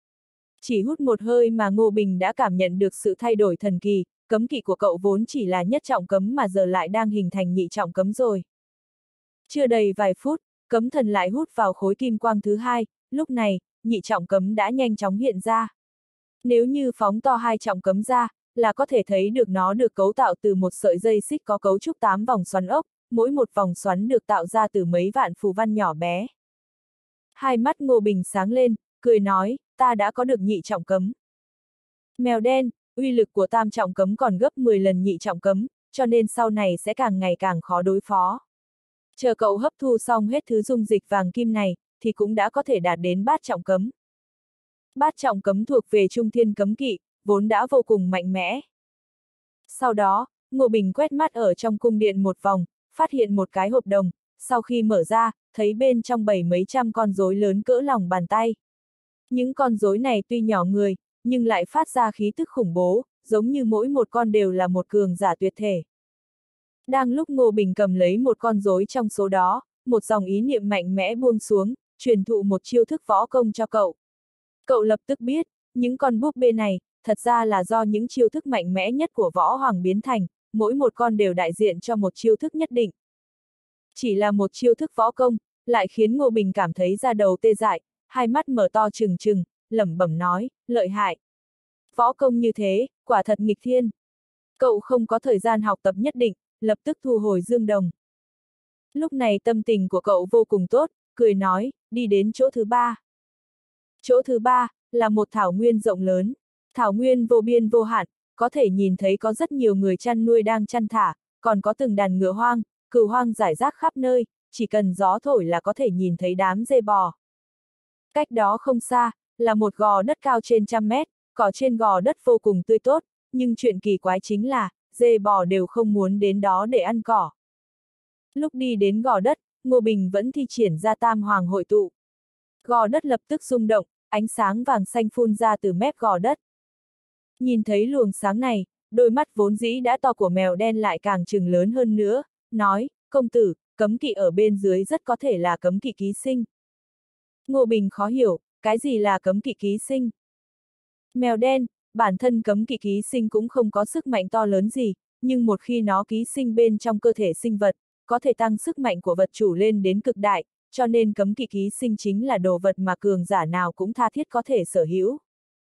Chỉ hút một hơi mà Ngô Bình đã cảm nhận được sự thay đổi thần kỳ, cấm kỵ của cậu vốn chỉ là nhất trọng cấm mà giờ lại đang hình thành nhị trọng cấm rồi. Chưa đầy vài phút, cấm thần lại hút vào khối kim quang thứ hai, lúc này, nhị trọng cấm đã nhanh chóng hiện ra. Nếu như phóng to hai trọng cấm ra, là có thể thấy được nó được cấu tạo từ một sợi dây xích có cấu trúc 8 vòng xoắn ốc, mỗi một vòng xoắn được tạo ra từ mấy vạn phù văn nhỏ bé. Hai mắt Ngô Bình sáng lên, cười nói, ta đã có được nhị trọng cấm. Mèo đen, uy lực của tam trọng cấm còn gấp 10 lần nhị trọng cấm, cho nên sau này sẽ càng ngày càng khó đối phó. Chờ cậu hấp thu xong hết thứ dung dịch vàng kim này, thì cũng đã có thể đạt đến bát trọng cấm. Bát trọng cấm thuộc về trung thiên cấm kỵ, vốn đã vô cùng mạnh mẽ. Sau đó, Ngô Bình quét mắt ở trong cung điện một vòng, phát hiện một cái hộp đồng, sau khi mở ra, thấy bên trong bày mấy trăm con rối lớn cỡ lòng bàn tay. Những con rối này tuy nhỏ người, nhưng lại phát ra khí tức khủng bố, giống như mỗi một con đều là một cường giả tuyệt thể. Đang lúc Ngô Bình cầm lấy một con rối trong số đó, một dòng ý niệm mạnh mẽ buông xuống, truyền thụ một chiêu thức võ công cho cậu. Cậu lập tức biết, những con búp bê này, thật ra là do những chiêu thức mạnh mẽ nhất của võ hoàng biến thành, mỗi một con đều đại diện cho một chiêu thức nhất định. Chỉ là một chiêu thức võ công, lại khiến Ngô Bình cảm thấy da đầu tê dại, hai mắt mở to trừng trừng, lẩm bẩm nói, lợi hại. Võ công như thế, quả thật nghịch thiên. Cậu không có thời gian học tập nhất định, lập tức thu hồi dương đồng. Lúc này tâm tình của cậu vô cùng tốt, cười nói, đi đến chỗ thứ ba. Chỗ thứ ba, là một thảo nguyên rộng lớn. Thảo nguyên vô biên vô hạn, có thể nhìn thấy có rất nhiều người chăn nuôi đang chăn thả, còn có từng đàn ngựa hoang, cừu hoang rải rác khắp nơi, chỉ cần gió thổi là có thể nhìn thấy đám dê bò. Cách đó không xa, là một gò đất cao trên 100 mét, cỏ trên gò đất vô cùng tươi tốt, nhưng chuyện kỳ quái chính là, dê bò đều không muốn đến đó để ăn cỏ. Lúc đi đến gò đất, Ngô Bình vẫn thi triển ra tam hoàng hội tụ. Gò đất lập tức rung động, ánh sáng vàng xanh phun ra từ mép gò đất. Nhìn thấy luồng sáng này, đôi mắt vốn dĩ đã to của mèo đen lại càng trừng lớn hơn nữa, nói, công tử, cấm kỵ ở bên dưới rất có thể là cấm kỵ ký sinh. Ngô Bình khó hiểu, cái gì là cấm kỵ ký sinh? Mèo đen, bản thân cấm kỵ ký sinh cũng không có sức mạnh to lớn gì, nhưng một khi nó ký sinh bên trong cơ thể sinh vật, có thể tăng sức mạnh của vật chủ lên đến cực đại, cho nên cấm kỵ ký sinh chính là đồ vật mà cường giả nào cũng tha thiết có thể sở hữu.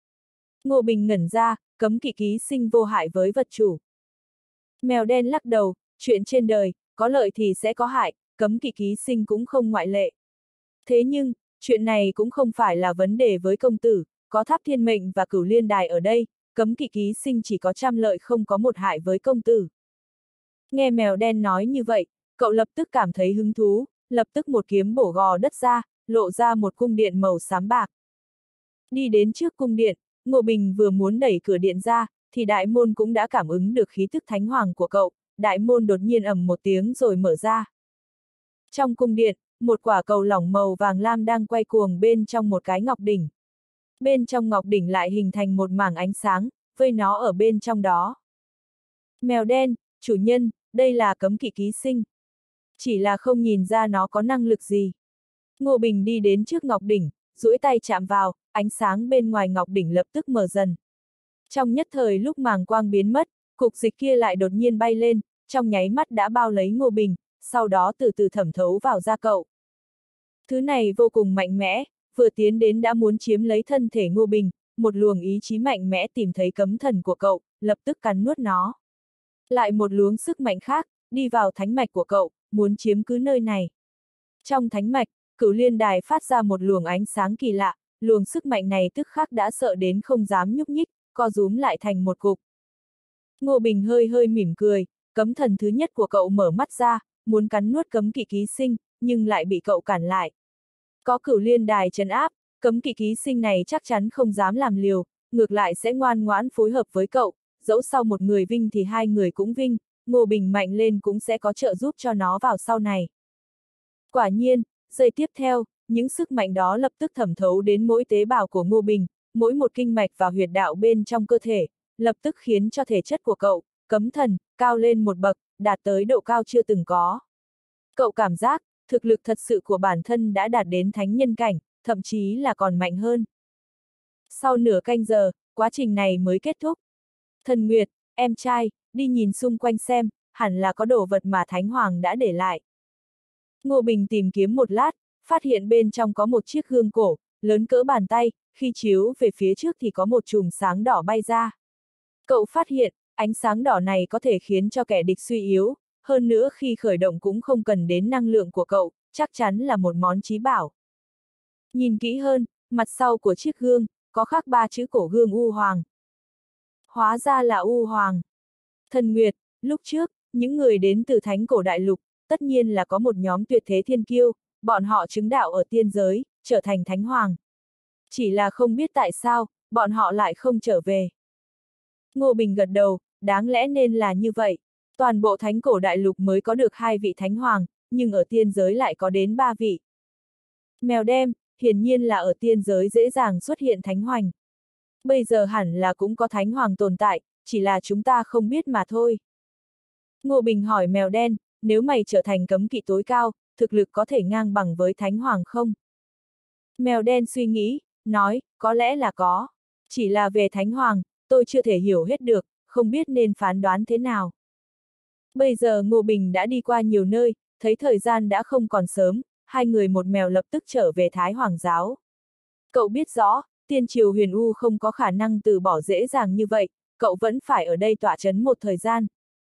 Ngô Bình ngẩn ra, cấm kỵ ký sinh vô hại với vật chủ. Mèo đen lắc đầu, chuyện trên đời, có lợi thì sẽ có hại, cấm kỵ ký sinh cũng không ngoại lệ. Thế nhưng, chuyện này cũng không phải là vấn đề với công tử, có Tháp Thiên Mệnh và Cửu Liên Đài ở đây, cấm kỵ ký sinh chỉ có 100 lợi không có một hại với công tử. Nghe mèo đen nói như vậy, cậu lập tức cảm thấy hứng thú, lập tức một kiếm bổ gò đất ra, lộ ra một cung điện màu xám bạc. Đi đến trước cung điện, Ngô Bình vừa muốn đẩy cửa điện ra, thì đại môn cũng đã cảm ứng được khí tức thánh hoàng của cậu, đại môn đột nhiên ầm một tiếng rồi mở ra. Trong cung điện, một quả cầu lỏng màu vàng lam đang quay cuồng bên trong một cái ngọc đỉnh. Bên trong ngọc đỉnh lại hình thành một mảng ánh sáng, vây nó ở bên trong đó. Mèo đen, chủ nhân, đây là cấm kỵ ký sinh. Chỉ là không nhìn ra nó có năng lực gì. Ngô Bình đi đến trước ngọc đỉnh, duỗi tay chạm vào, ánh sáng bên ngoài ngọc đỉnh lập tức mở dần. Trong nhất thời lúc màng quang biến mất, cục dịch kia lại đột nhiên bay lên, trong nháy mắt đã bao lấy Ngô Bình, sau đó từ từ thẩm thấu vào da cậu. Thứ này vô cùng mạnh mẽ, vừa tiến đến đã muốn chiếm lấy thân thể Ngô Bình, một luồng ý chí mạnh mẽ tìm thấy cấm thần của cậu, lập tức cắn nuốt nó. Lại một luồng sức mạnh khác, đi vào thánh mạch của cậu, muốn chiếm cứ nơi này. Trong thánh mạch, Cửu Liên Đài phát ra một luồng ánh sáng kỳ lạ, luồng sức mạnh này tức khắc đã sợ đến không dám nhúc nhích, co rúm lại thành một cục. Ngô Bình hơi hơi mỉm cười, cấm thần thứ nhất của cậu mở mắt ra, muốn cắn nuốt cấm kỵ ký sinh, nhưng lại bị cậu cản lại. Có Cửu Liên Đài trấn áp, cấm kỵ ký sinh này chắc chắn không dám làm liều, ngược lại sẽ ngoan ngoãn phối hợp với cậu, dẫu sau một người vinh thì hai người cũng vinh, Ngô Bình mạnh lên cũng sẽ có trợ giúp cho nó vào sau này. Quả nhiên, giây tiếp theo, những sức mạnh đó lập tức thẩm thấu đến mỗi tế bào của Ngô Bình, mỗi một kinh mạch và huyệt đạo bên trong cơ thể, lập tức khiến cho thể chất của cậu, cấm thần, cao lên một bậc, đạt tới độ cao chưa từng có. Cậu cảm giác, thực lực thật sự của bản thân đã đạt đến thánh nhân cảnh, thậm chí là còn mạnh hơn. Sau nửa canh giờ, quá trình này mới kết thúc. Thần Nguyệt, em trai, đi nhìn xung quanh xem, hẳn là có đồ vật mà Thánh Hoàng đã để lại. Ngô Bình tìm kiếm một lát, phát hiện bên trong có một chiếc gương cổ, lớn cỡ bàn tay, khi chiếu về phía trước thì có một chùm sáng đỏ bay ra. Cậu phát hiện, ánh sáng đỏ này có thể khiến cho kẻ địch suy yếu, hơn nữa khi khởi động cũng không cần đến năng lượng của cậu, chắc chắn là một món chí bảo. Nhìn kỹ hơn, mặt sau của chiếc gương, có khắc 3 chữ cổ gương U Hoàng. Hóa ra là U Hoàng. Thần Nguyệt, lúc trước, những người đến từ Thánh Cổ Đại Lục, tất nhiên là có một nhóm tuyệt thế thiên kiêu, bọn họ chứng đạo ở tiên giới, trở thành Thánh Hoàng. Chỉ là không biết tại sao, bọn họ lại không trở về. Ngô Bình gật đầu, đáng lẽ nên là như vậy. Toàn bộ Thánh Cổ Đại Lục mới có được 2 vị Thánh Hoàng, nhưng ở tiên giới lại có đến 3 vị. Mèo đen, hiển nhiên là ở tiên giới dễ dàng xuất hiện Thánh Hoành. Bây giờ hẳn là cũng có Thánh Hoàng tồn tại, chỉ là chúng ta không biết mà thôi. Ngô Bình hỏi mèo đen, nếu mày trở thành cấm kỵ tối cao, thực lực có thể ngang bằng với Thánh Hoàng không? Mèo đen suy nghĩ, nói, có lẽ là có. Chỉ là về Thánh Hoàng, tôi chưa thể hiểu hết được, không biết nên phán đoán thế nào. Bây giờ Ngô Bình đã đi qua nhiều nơi, thấy thời gian đã không còn sớm, hai người một mèo lập tức trở về Thái Hoàng giáo. Cậu biết rõ, tiên triều Huyền U không có khả năng từ bỏ dễ dàng như vậy, cậu vẫn phải ở đây tọa trấn một thời gian.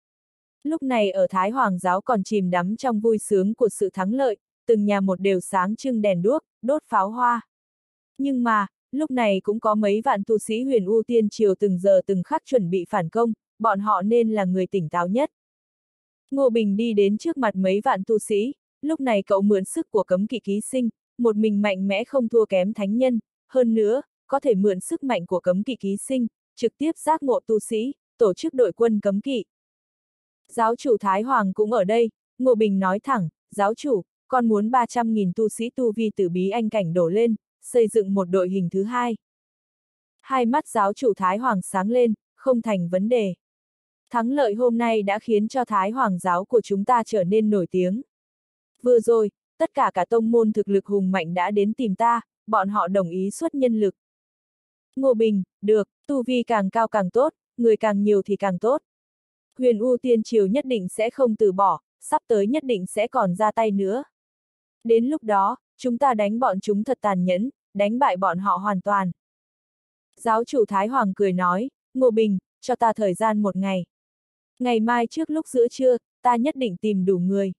Lúc này ở Thái Hoàng giáo còn chìm đắm trong vui sướng của sự thắng lợi, từng nhà một đều sáng trưng đèn đuốc, đốt pháo hoa. Nhưng mà, lúc này cũng có mấy vạn tu sĩ Huyền U tiên triều từng giờ từng khắc chuẩn bị phản công, bọn họ nên là người tỉnh táo nhất. Ngô Bình đi đến trước mặt mấy vạn tu sĩ, lúc này cậu mượn sức của cấm kỵ ký sinh, một mình mạnh mẽ không thua kém thánh nhân, hơn nữa, có thể mượn sức mạnh của cấm kỵ ký sinh, trực tiếp giác ngộ tu sĩ, tổ chức đội quân cấm kỵ. Giáo chủ Thái Hoàng cũng ở đây, Ngô Bình nói thẳng, giáo chủ, con muốn 300.000 tu sĩ tu vi từ bí anh cảnh đổ lên, xây dựng một đội hình thứ hai. Hai mắt giáo chủ Thái Hoàng sáng lên, không thành vấn đề. Thắng lợi hôm nay đã khiến cho Thái Hoàng giáo của chúng ta trở nên nổi tiếng. Vừa rồi, tất cả cả tông môn thực lực hùng mạnh đã đến tìm ta, bọn họ đồng ý xuất nhân lực. Ngô Bình, được, tu vi càng cao càng tốt, người càng nhiều thì càng tốt. Huyền U tiên triều nhất định sẽ không từ bỏ, sắp tới nhất định sẽ còn ra tay nữa. Đến lúc đó, chúng ta đánh bọn chúng thật tàn nhẫn, đánh bại bọn họ hoàn toàn. Giáo chủ Thái Hoàng cười nói, Ngô Bình, cho ta thời gian 1 ngày. Ngày mai trước lúc giữa trưa, ta nhất định tìm đủ người.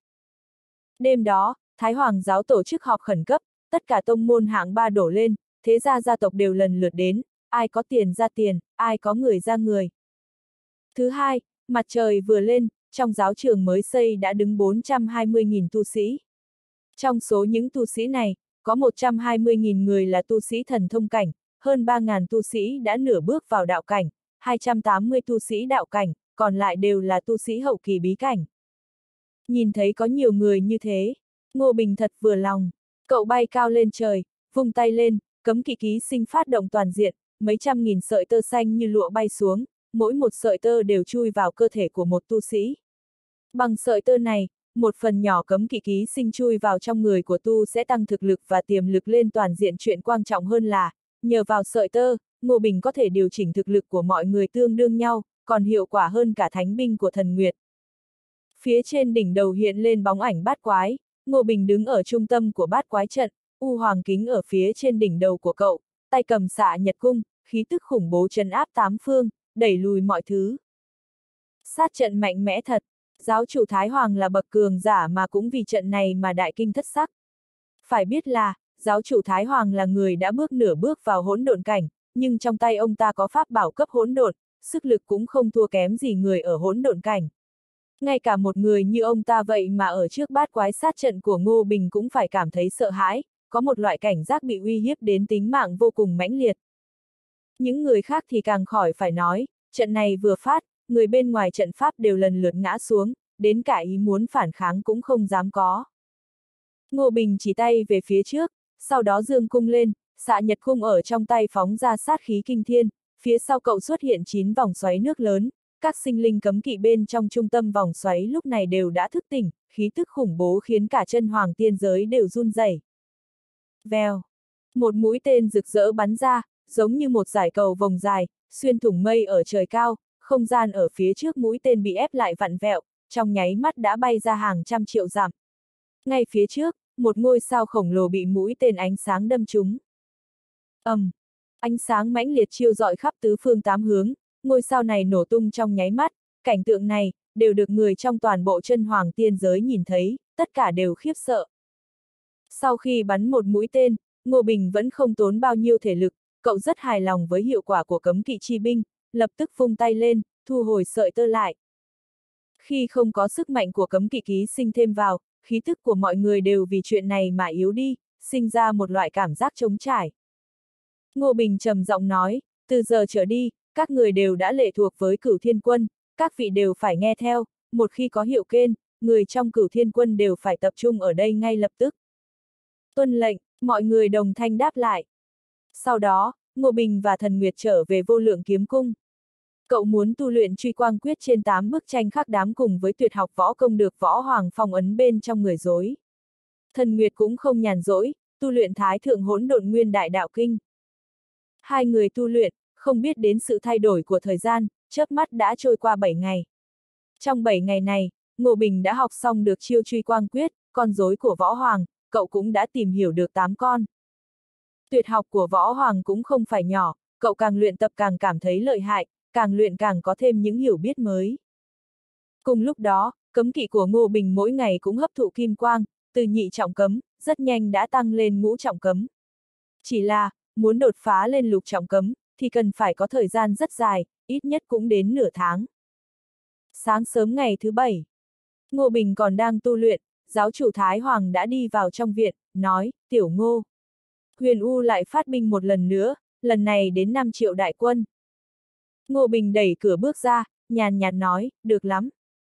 Đêm đó, Thái Hoàng giáo tổ chức họp khẩn cấp, tất cả tông môn hạng ba đổ lên, thế gia gia tộc đều lần lượt đến, ai có tiền ra tiền, ai có người ra người. Thứ hai, mặt trời vừa lên, trong giáo trường mới xây đã đứng 420.000 tu sĩ. Trong số những tu sĩ này, có 120.000 người là tu sĩ thần thông cảnh, hơn 3.000 tu sĩ đã nửa bước vào đạo cảnh, 280 tu sĩ đạo cảnh, còn lại đều là tu sĩ hậu kỳ bí cảnh. Nhìn thấy có nhiều người như thế, Ngô Bình thật vừa lòng. Cậu bay cao lên trời, vung tay lên, cấm kỵ ký sinh phát động toàn diện, mấy trăm nghìn sợi tơ xanh như lụa bay xuống, mỗi một sợi tơ đều chui vào cơ thể của một tu sĩ. Bằng sợi tơ này, một phần nhỏ cấm kỵ ký sinh chui vào trong người của tu sẽ tăng thực lực và tiềm lực lên toàn diện. Chuyện quan trọng hơn là, nhờ vào sợi tơ, Ngô Bình có thể điều chỉnh thực lực của mọi người tương đương nhau, còn hiệu quả hơn cả thánh binh của thần Nguyệt. Phía trên đỉnh đầu hiện lên bóng ảnh bát quái, Ngô Bình đứng ở trung tâm của bát quái trận, U Hoàng Kính ở phía trên đỉnh đầu của cậu, tay cầm xạ nhật cung, khí tức khủng bố trấn áp tám phương, đẩy lùi mọi thứ. Sát trận mạnh mẽ thật, giáo chủ Thái Hoàng là bậc cường giả mà cũng vì trận này mà đại kinh thất sắc. Phải biết là, giáo chủ Thái Hoàng là người đã nửa bước vào hỗn độn cảnh, nhưng trong tay ông ta có pháp bảo cấp hỗn độn, sức lực cũng không thua kém gì người ở hỗn độn cảnh. Ngay cả một người như ông ta vậy mà ở trước bát quái sát trận của Ngô Bình cũng phải cảm thấy sợ hãi, có một loại cảnh giác bị uy hiếp đến tính mạng vô cùng mãnh liệt. Những người khác thì càng khỏi phải nói, trận này vừa phát, người bên ngoài trận pháp đều lần lượt ngã xuống, đến cả ý muốn phản kháng cũng không dám có. Ngô Bình chỉ tay về phía trước, sau đó giương cung lên, xạ nhật cung ở trong tay phóng ra sát khí kinh thiên, phía sau cậu xuất hiện 9 vòng xoáy nước lớn, các sinh linh cấm kỵ bên trong trung tâm vòng xoáy lúc này đều đã thức tỉnh, khí tức khủng bố khiến cả chân hoàng tiên giới đều run rẩy. Vèo! Một mũi tên rực rỡ bắn ra, giống như một dải cầu vồng dài, xuyên thủng mây ở trời cao, không gian ở phía trước mũi tên bị ép lại vặn vẹo, trong nháy mắt đã bay ra hàng trăm triệu dặm. Ngay phía trước, một ngôi sao khổng lồ bị mũi tên ánh sáng đâm trúng. Ánh sáng mãnh liệt chiếu rọi khắp tứ phương tám hướng, ngôi sao này nổ tung trong nháy mắt, cảnh tượng này, đều được người trong toàn bộ chân hoàng tiên giới nhìn thấy, tất cả đều khiếp sợ. Sau khi bắn một mũi tên, Ngô Bình vẫn không tốn bao nhiêu thể lực, cậu rất hài lòng với hiệu quả của cấm kỵ chi binh, lập tức vung tay lên, thu hồi sợi tơ lại. Khi không có sức mạnh của cấm kỵ ký sinh thêm vào, khí thức của mọi người đều vì chuyện này mà yếu đi, sinh ra một loại cảm giác trống trải. Ngô Bình trầm giọng nói, từ giờ trở đi, các người đều đã lệ thuộc với Cửu Thiên Quân, các vị đều phải nghe theo, một khi có hiệu kên, người trong Cửu Thiên Quân đều phải tập trung ở đây ngay lập tức. Tuân lệnh, mọi người đồng thanh đáp lại. Sau đó, Ngô Bình và Thần Nguyệt trở về Vô Lượng Kiếm Cung. Cậu muốn tu luyện truy quang quyết trên 8 bức tranh khắc đám cùng với tuyệt học võ công được Võ Hoàng phong ấn bên trong người rối. Thần Nguyệt cũng không nhàn rỗi, tu luyện Thái Thượng Hỗn Độn Nguyên Đại Đạo Kinh. Hai người tu luyện, không biết đến sự thay đổi của thời gian, chớp mắt đã trôi qua 7 ngày. Trong 7 ngày này, Ngô Bình đã học xong được chiêu truy quang quyết, con rối của Võ Hoàng, cậu cũng đã tìm hiểu được 8 con. Tuyệt học của Võ Hoàng cũng không phải nhỏ, cậu càng luyện tập càng cảm thấy lợi hại, càng luyện càng có thêm những hiểu biết mới. Cùng lúc đó, cấm kỵ của Ngô Bình mỗi ngày cũng hấp thụ kim quang, từ nhị trọng cấm, rất nhanh đã tăng lên ngũ trọng cấm. Chỉ là, muốn đột phá lên lục trọng cấm, thì cần phải có thời gian rất dài, ít nhất cũng đến nửa tháng. Sáng sớm ngày thứ 7, Ngô Bình còn đang tu luyện, giáo chủ Thái Hoàng đã đi vào trong viện, nói, tiểu Ngô. Huyền U lại phát binh một lần nữa, lần này đến 5 triệu đại quân. Ngô Bình đẩy cửa bước ra, nhàn nhạt nói, được lắm.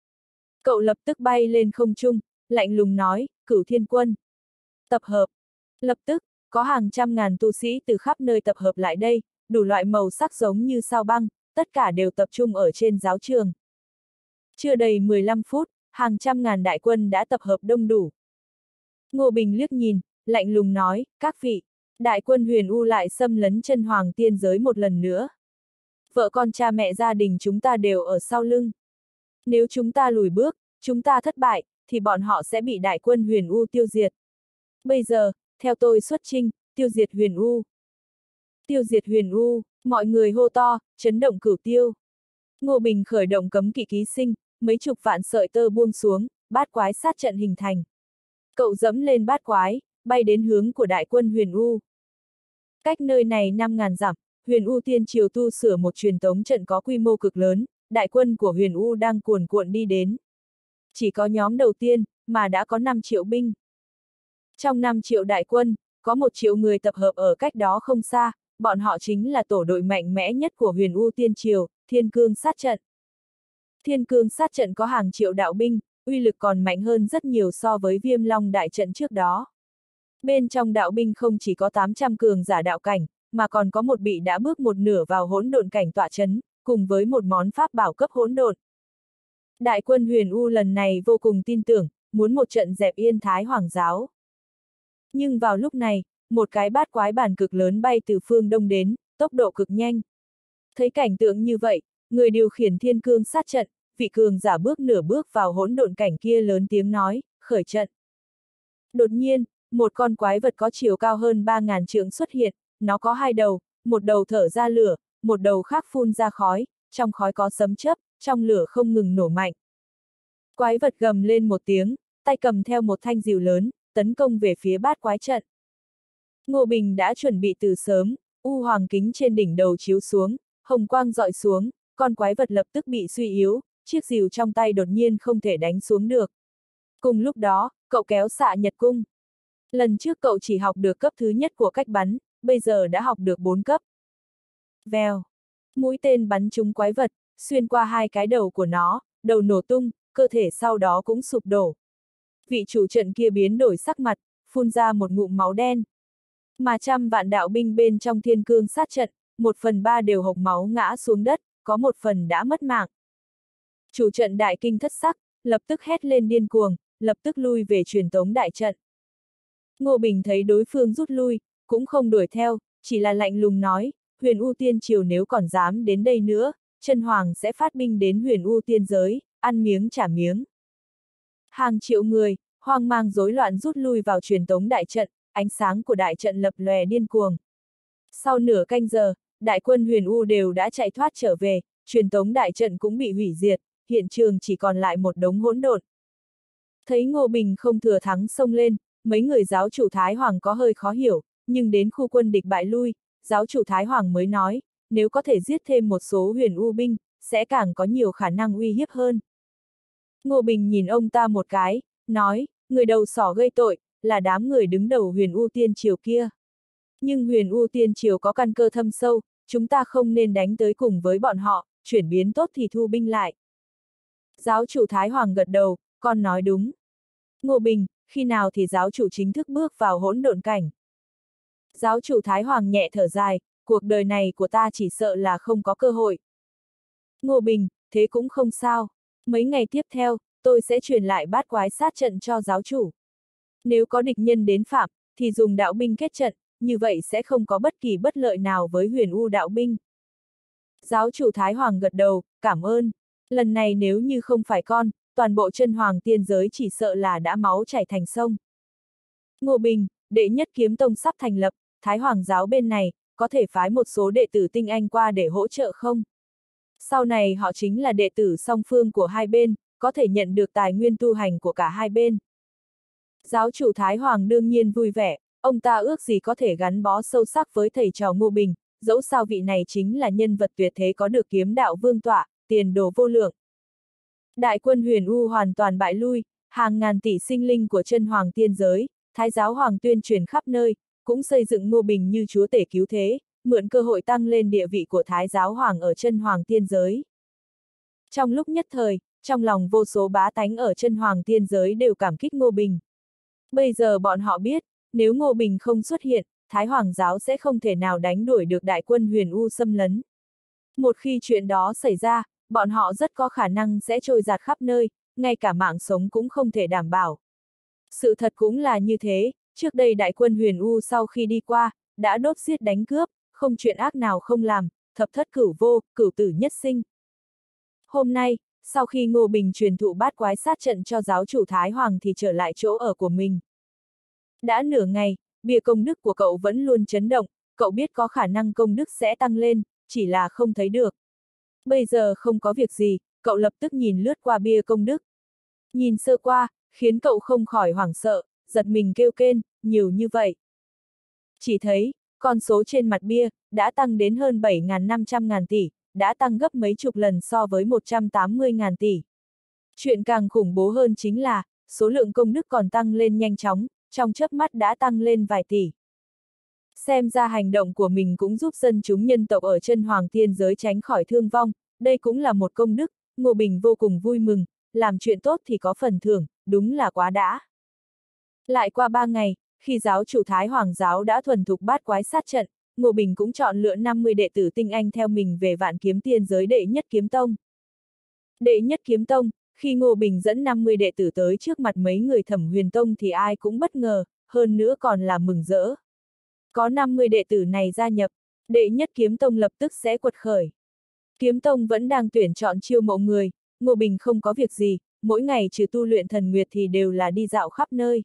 Cậu lập tức bay lên không trung, lạnh lùng nói, Cửu Thiên Quân. Tập hợp. Lập tức, có hàng trăm ngàn tu sĩ từ khắp nơi tập hợp lại đây, đủ loại màu sắc giống như sao băng, tất cả đều tập trung ở trên giáo trường. Chưa đầy 15 phút, hàng trăm ngàn đại quân đã tập hợp đông đủ. Ngô Bình liếc nhìn, lạnh lùng nói, các vị, đại quân Huyền U lại xâm lấn chân hoàng tiên giới một lần nữa. Vợ con cha mẹ gia đình chúng ta đều ở sau lưng. Nếu chúng ta lùi bước, chúng ta thất bại, thì bọn họ sẽ bị đại quân Huyền U tiêu diệt. Bây giờ, theo tôi xuất chinh, tiêu diệt Huyền U. Tiêu diệt Huyền U, mọi người hô to, chấn động cửu tiêu. Ngô Bình khởi động cấm kỵ ký sinh, mấy chục vạn sợi tơ buông xuống, bát quái sát trận hình thành. Cậu dẫm lên bát quái, bay đến hướng của đại quân Huyền U. Cách nơi này 5.000 dặm, Huyền U Tiên Triều tu sửa một truyền tống trận có quy mô cực lớn, đại quân của Huyền U đang cuồn cuộn đi đến. Chỉ có nhóm đầu tiên, mà đã có 5 triệu binh. Trong 5 triệu đại quân, có 1 triệu người tập hợp ở cách đó không xa, bọn họ chính là tổ đội mạnh mẽ nhất của Huyền U Tiên Triều, Thiên Cương sát trận. Thiên Cương sát trận có hàng triệu đạo binh, uy lực còn mạnh hơn rất nhiều so với Viêm Long đại trận trước đó. Bên trong đạo binh không chỉ có 800 cường giả đạo cảnh, mà còn có một vị đã bước một nửa vào hỗn độn cảnh tọa chấn, cùng với một món pháp bảo cấp hỗn độn. Đại quân Huyền U lần này vô cùng tin tưởng, muốn một trận dẹp yên Thái Hoàng giáo. Nhưng vào lúc này, một cái bát quái bản cực lớn bay từ phương đông đến, tốc độ cực nhanh. Thấy cảnh tượng như vậy, người điều khiển Thiên Cương sát trận, vị cường giả bước nửa bước vào hỗn độn cảnh kia lớn tiếng nói, khởi trận. Đột nhiên, một con quái vật có chiều cao hơn 3.000 trượng xuất hiện, nó có 2 đầu, một đầu thở ra lửa, một đầu khác phun ra khói, trong khói có sấm chớp, trong lửa không ngừng nổ mạnh. Quái vật gầm lên một tiếng, tay cầm theo một thanh rìu lớn, tấn công về phía bát quái trận. Ngô Bình đã chuẩn bị từ sớm, u hoàng kính trên đỉnh đầu chiếu xuống, hồng quang dọi xuống, con quái vật lập tức bị suy yếu, chiếc rìu trong tay đột nhiên không thể đánh xuống được. Cùng lúc đó, cậu kéo xạ nhật cung. Lần trước cậu chỉ học được cấp thứ nhất của cách bắn, bây giờ đã học được 4 cấp. Vèo. Mũi tên bắn trúng quái vật, xuyên qua 2 cái đầu của nó, đầu nổ tung, cơ thể sau đó cũng sụp đổ. Vị chủ trận kia biến đổi sắc mặt, phun ra một ngụm máu đen. Mà trăm vạn đạo binh bên trong Thiên Cương sát trận, 1/3 đều hộc máu ngã xuống đất, có 1 phần đã mất mạng. Chủ trận đại kinh thất sắc, lập tức hét lên điên cuồng, lập tức lui về truyền tống đại trận. Ngô Bình thấy đối phương rút lui, cũng không đuổi theo, chỉ là lạnh lùng nói, Huyền U Tiên Triều nếu còn dám đến đây nữa, Chân Hoàng sẽ phát binh đến Huyền U Tiên giới, ăn miếng trả miếng. Hàng triệu người, hoang mang rối loạn rút lui vào truyền tống đại trận, ánh sáng của đại trận lập lòe điên cuồng. Sau nửa canh giờ, đại quân Huyền U đều đã chạy thoát trở về, truyền tống đại trận cũng bị hủy diệt, hiện trường chỉ còn lại một đống hỗn độn. Thấy Ngô Bình không thừa thắng xông lên, mấy người giáo chủ Thái Hoàng có hơi khó hiểu, nhưng đến khu quân địch bại lui, giáo chủ Thái Hoàng mới nói, nếu có thể giết thêm một số Huyền U binh, sẽ càng có nhiều khả năng uy hiếp hơn. Ngô Bình nhìn ông ta một cái, nói, người đầu sỏ gây tội, là đám người đứng đầu Huyền U Tiên Triều kia. Nhưng Huyền U Tiên Triều có căn cơ thâm sâu, chúng ta không nên đánh tới cùng với bọn họ, chuyển biến tốt thì thu binh lại. Giáo chủ Thái Hoàng gật đầu, con nói đúng. Ngô Bình, khi nào thì giáo chủ chính thức bước vào hỗn độn cảnh? Giáo chủ Thái Hoàng nhẹ thở dài, cuộc đời này của ta chỉ sợ là không có cơ hội. Ngô Bình, thế cũng không sao. Mấy ngày tiếp theo, tôi sẽ truyền lại bát quái sát trận cho giáo chủ. Nếu có địch nhân đến phạm, thì dùng đạo binh kết trận, như vậy sẽ không có bất kỳ bất lợi nào với Huyền U đạo binh. Giáo chủ Thái Hoàng gật đầu, cảm ơn. Lần này nếu như không phải con, toàn bộ Chân Hoàng tiên giới chỉ sợ là đã máu chảy thành sông. Ngô Bình, đệ nhất kiếm tông sắp thành lập, Thái Hoàng giáo bên này, có thể phái một số đệ tử tinh anh qua để hỗ trợ không? Sau này họ chính là đệ tử song phương của hai bên, có thể nhận được tài nguyên tu hành của cả hai bên. Giáo chủ Thái Hoàng đương nhiên vui vẻ, ông ta ước gì có thể gắn bó sâu sắc với thầy trò Ngô Bình, dẫu sao vị này chính là nhân vật tuyệt thế có được kiếm đạo vương tọa, tiền đồ vô lượng. Đại quân Huyền U hoàn toàn bại lui, hàng ngàn tỷ sinh linh của Chân Hoàng tiên giới, Thái giáo hoàng tuyên truyền khắp nơi, cũng xây dựng Ngô Bình như chúa tể cứu thế, mượn cơ hội tăng lên địa vị của Thái giáo hoàng ở Chân Hoàng tiên giới. Trong lúc nhất thời, trong lòng vô số bá tánh ở Chân Hoàng tiên giới đều cảm kích Ngô Bình. Bây giờ bọn họ biết, nếu Ngô Bình không xuất hiện, Thái Hoàng giáo sẽ không thể nào đánh đuổi được đại quân Huyền U xâm lấn. Một khi chuyện đó xảy ra, bọn họ rất có khả năng sẽ trôi giạt khắp nơi, ngay cả mạng sống cũng không thể đảm bảo. Sự thật cũng là như thế, trước đây đại quân Huyền U sau khi đi qua, đã đốt giết đánh cướp, không chuyện ác nào không làm, thập thất cửu vô, cửu tử nhất sinh. Hôm nay, sau khi Ngô Bình truyền thụ bát quái sát trận cho giáo chủ Thái Hoàng thì trở lại chỗ ở của mình. Đã nửa ngày, bia công đức của cậu vẫn luôn chấn động, cậu biết có khả năng công đức sẽ tăng lên, chỉ là không thấy được. Bây giờ không có việc gì, cậu lập tức nhìn lướt qua bia công đức. Nhìn sơ qua, khiến cậu không khỏi hoảng sợ, giật mình kêu kên, nhiều như vậy. Chỉ thấy, con số trên mặt bia, đã tăng đến hơn 7.500.000 tỷ, đã tăng gấp mấy chục lần so với 180.000 tỷ. Chuyện càng khủng bố hơn chính là, số lượng công đức còn tăng lên nhanh chóng, trong chớp mắt đã tăng lên vài tỷ. Xem ra hành động của mình cũng giúp dân chúng nhân tộc ở chân hoàng thiên giới tránh khỏi thương vong, đây cũng là một công đức, Ngô Bình vô cùng vui mừng, làm chuyện tốt thì có phần thưởng, đúng là quá đã. Lại qua 3 ngày, khi giáo chủ Thái Hoàng giáo đã thuần thục bát quái sát trận, Ngô Bình cũng chọn lựa 50 đệ tử tinh anh theo mình về Vạn Kiếm Tiên giới Đệ Nhất Kiếm Tông. Đệ Nhất Kiếm Tông, khi Ngô Bình dẫn 50 đệ tử tới trước mặt mấy người Thẩm Huyền Tông thì ai cũng bất ngờ, hơn nữa còn là mừng rỡ. Có 50 đệ tử này gia nhập, Đệ Nhất Kiếm Tông lập tức sẽ quật khởi. Kiếm Tông vẫn đang tuyển chọn chiêu mộ người, Ngô Bình không có việc gì, mỗi ngày trừ tu luyện thần nguyệt thì đều là đi dạo khắp nơi.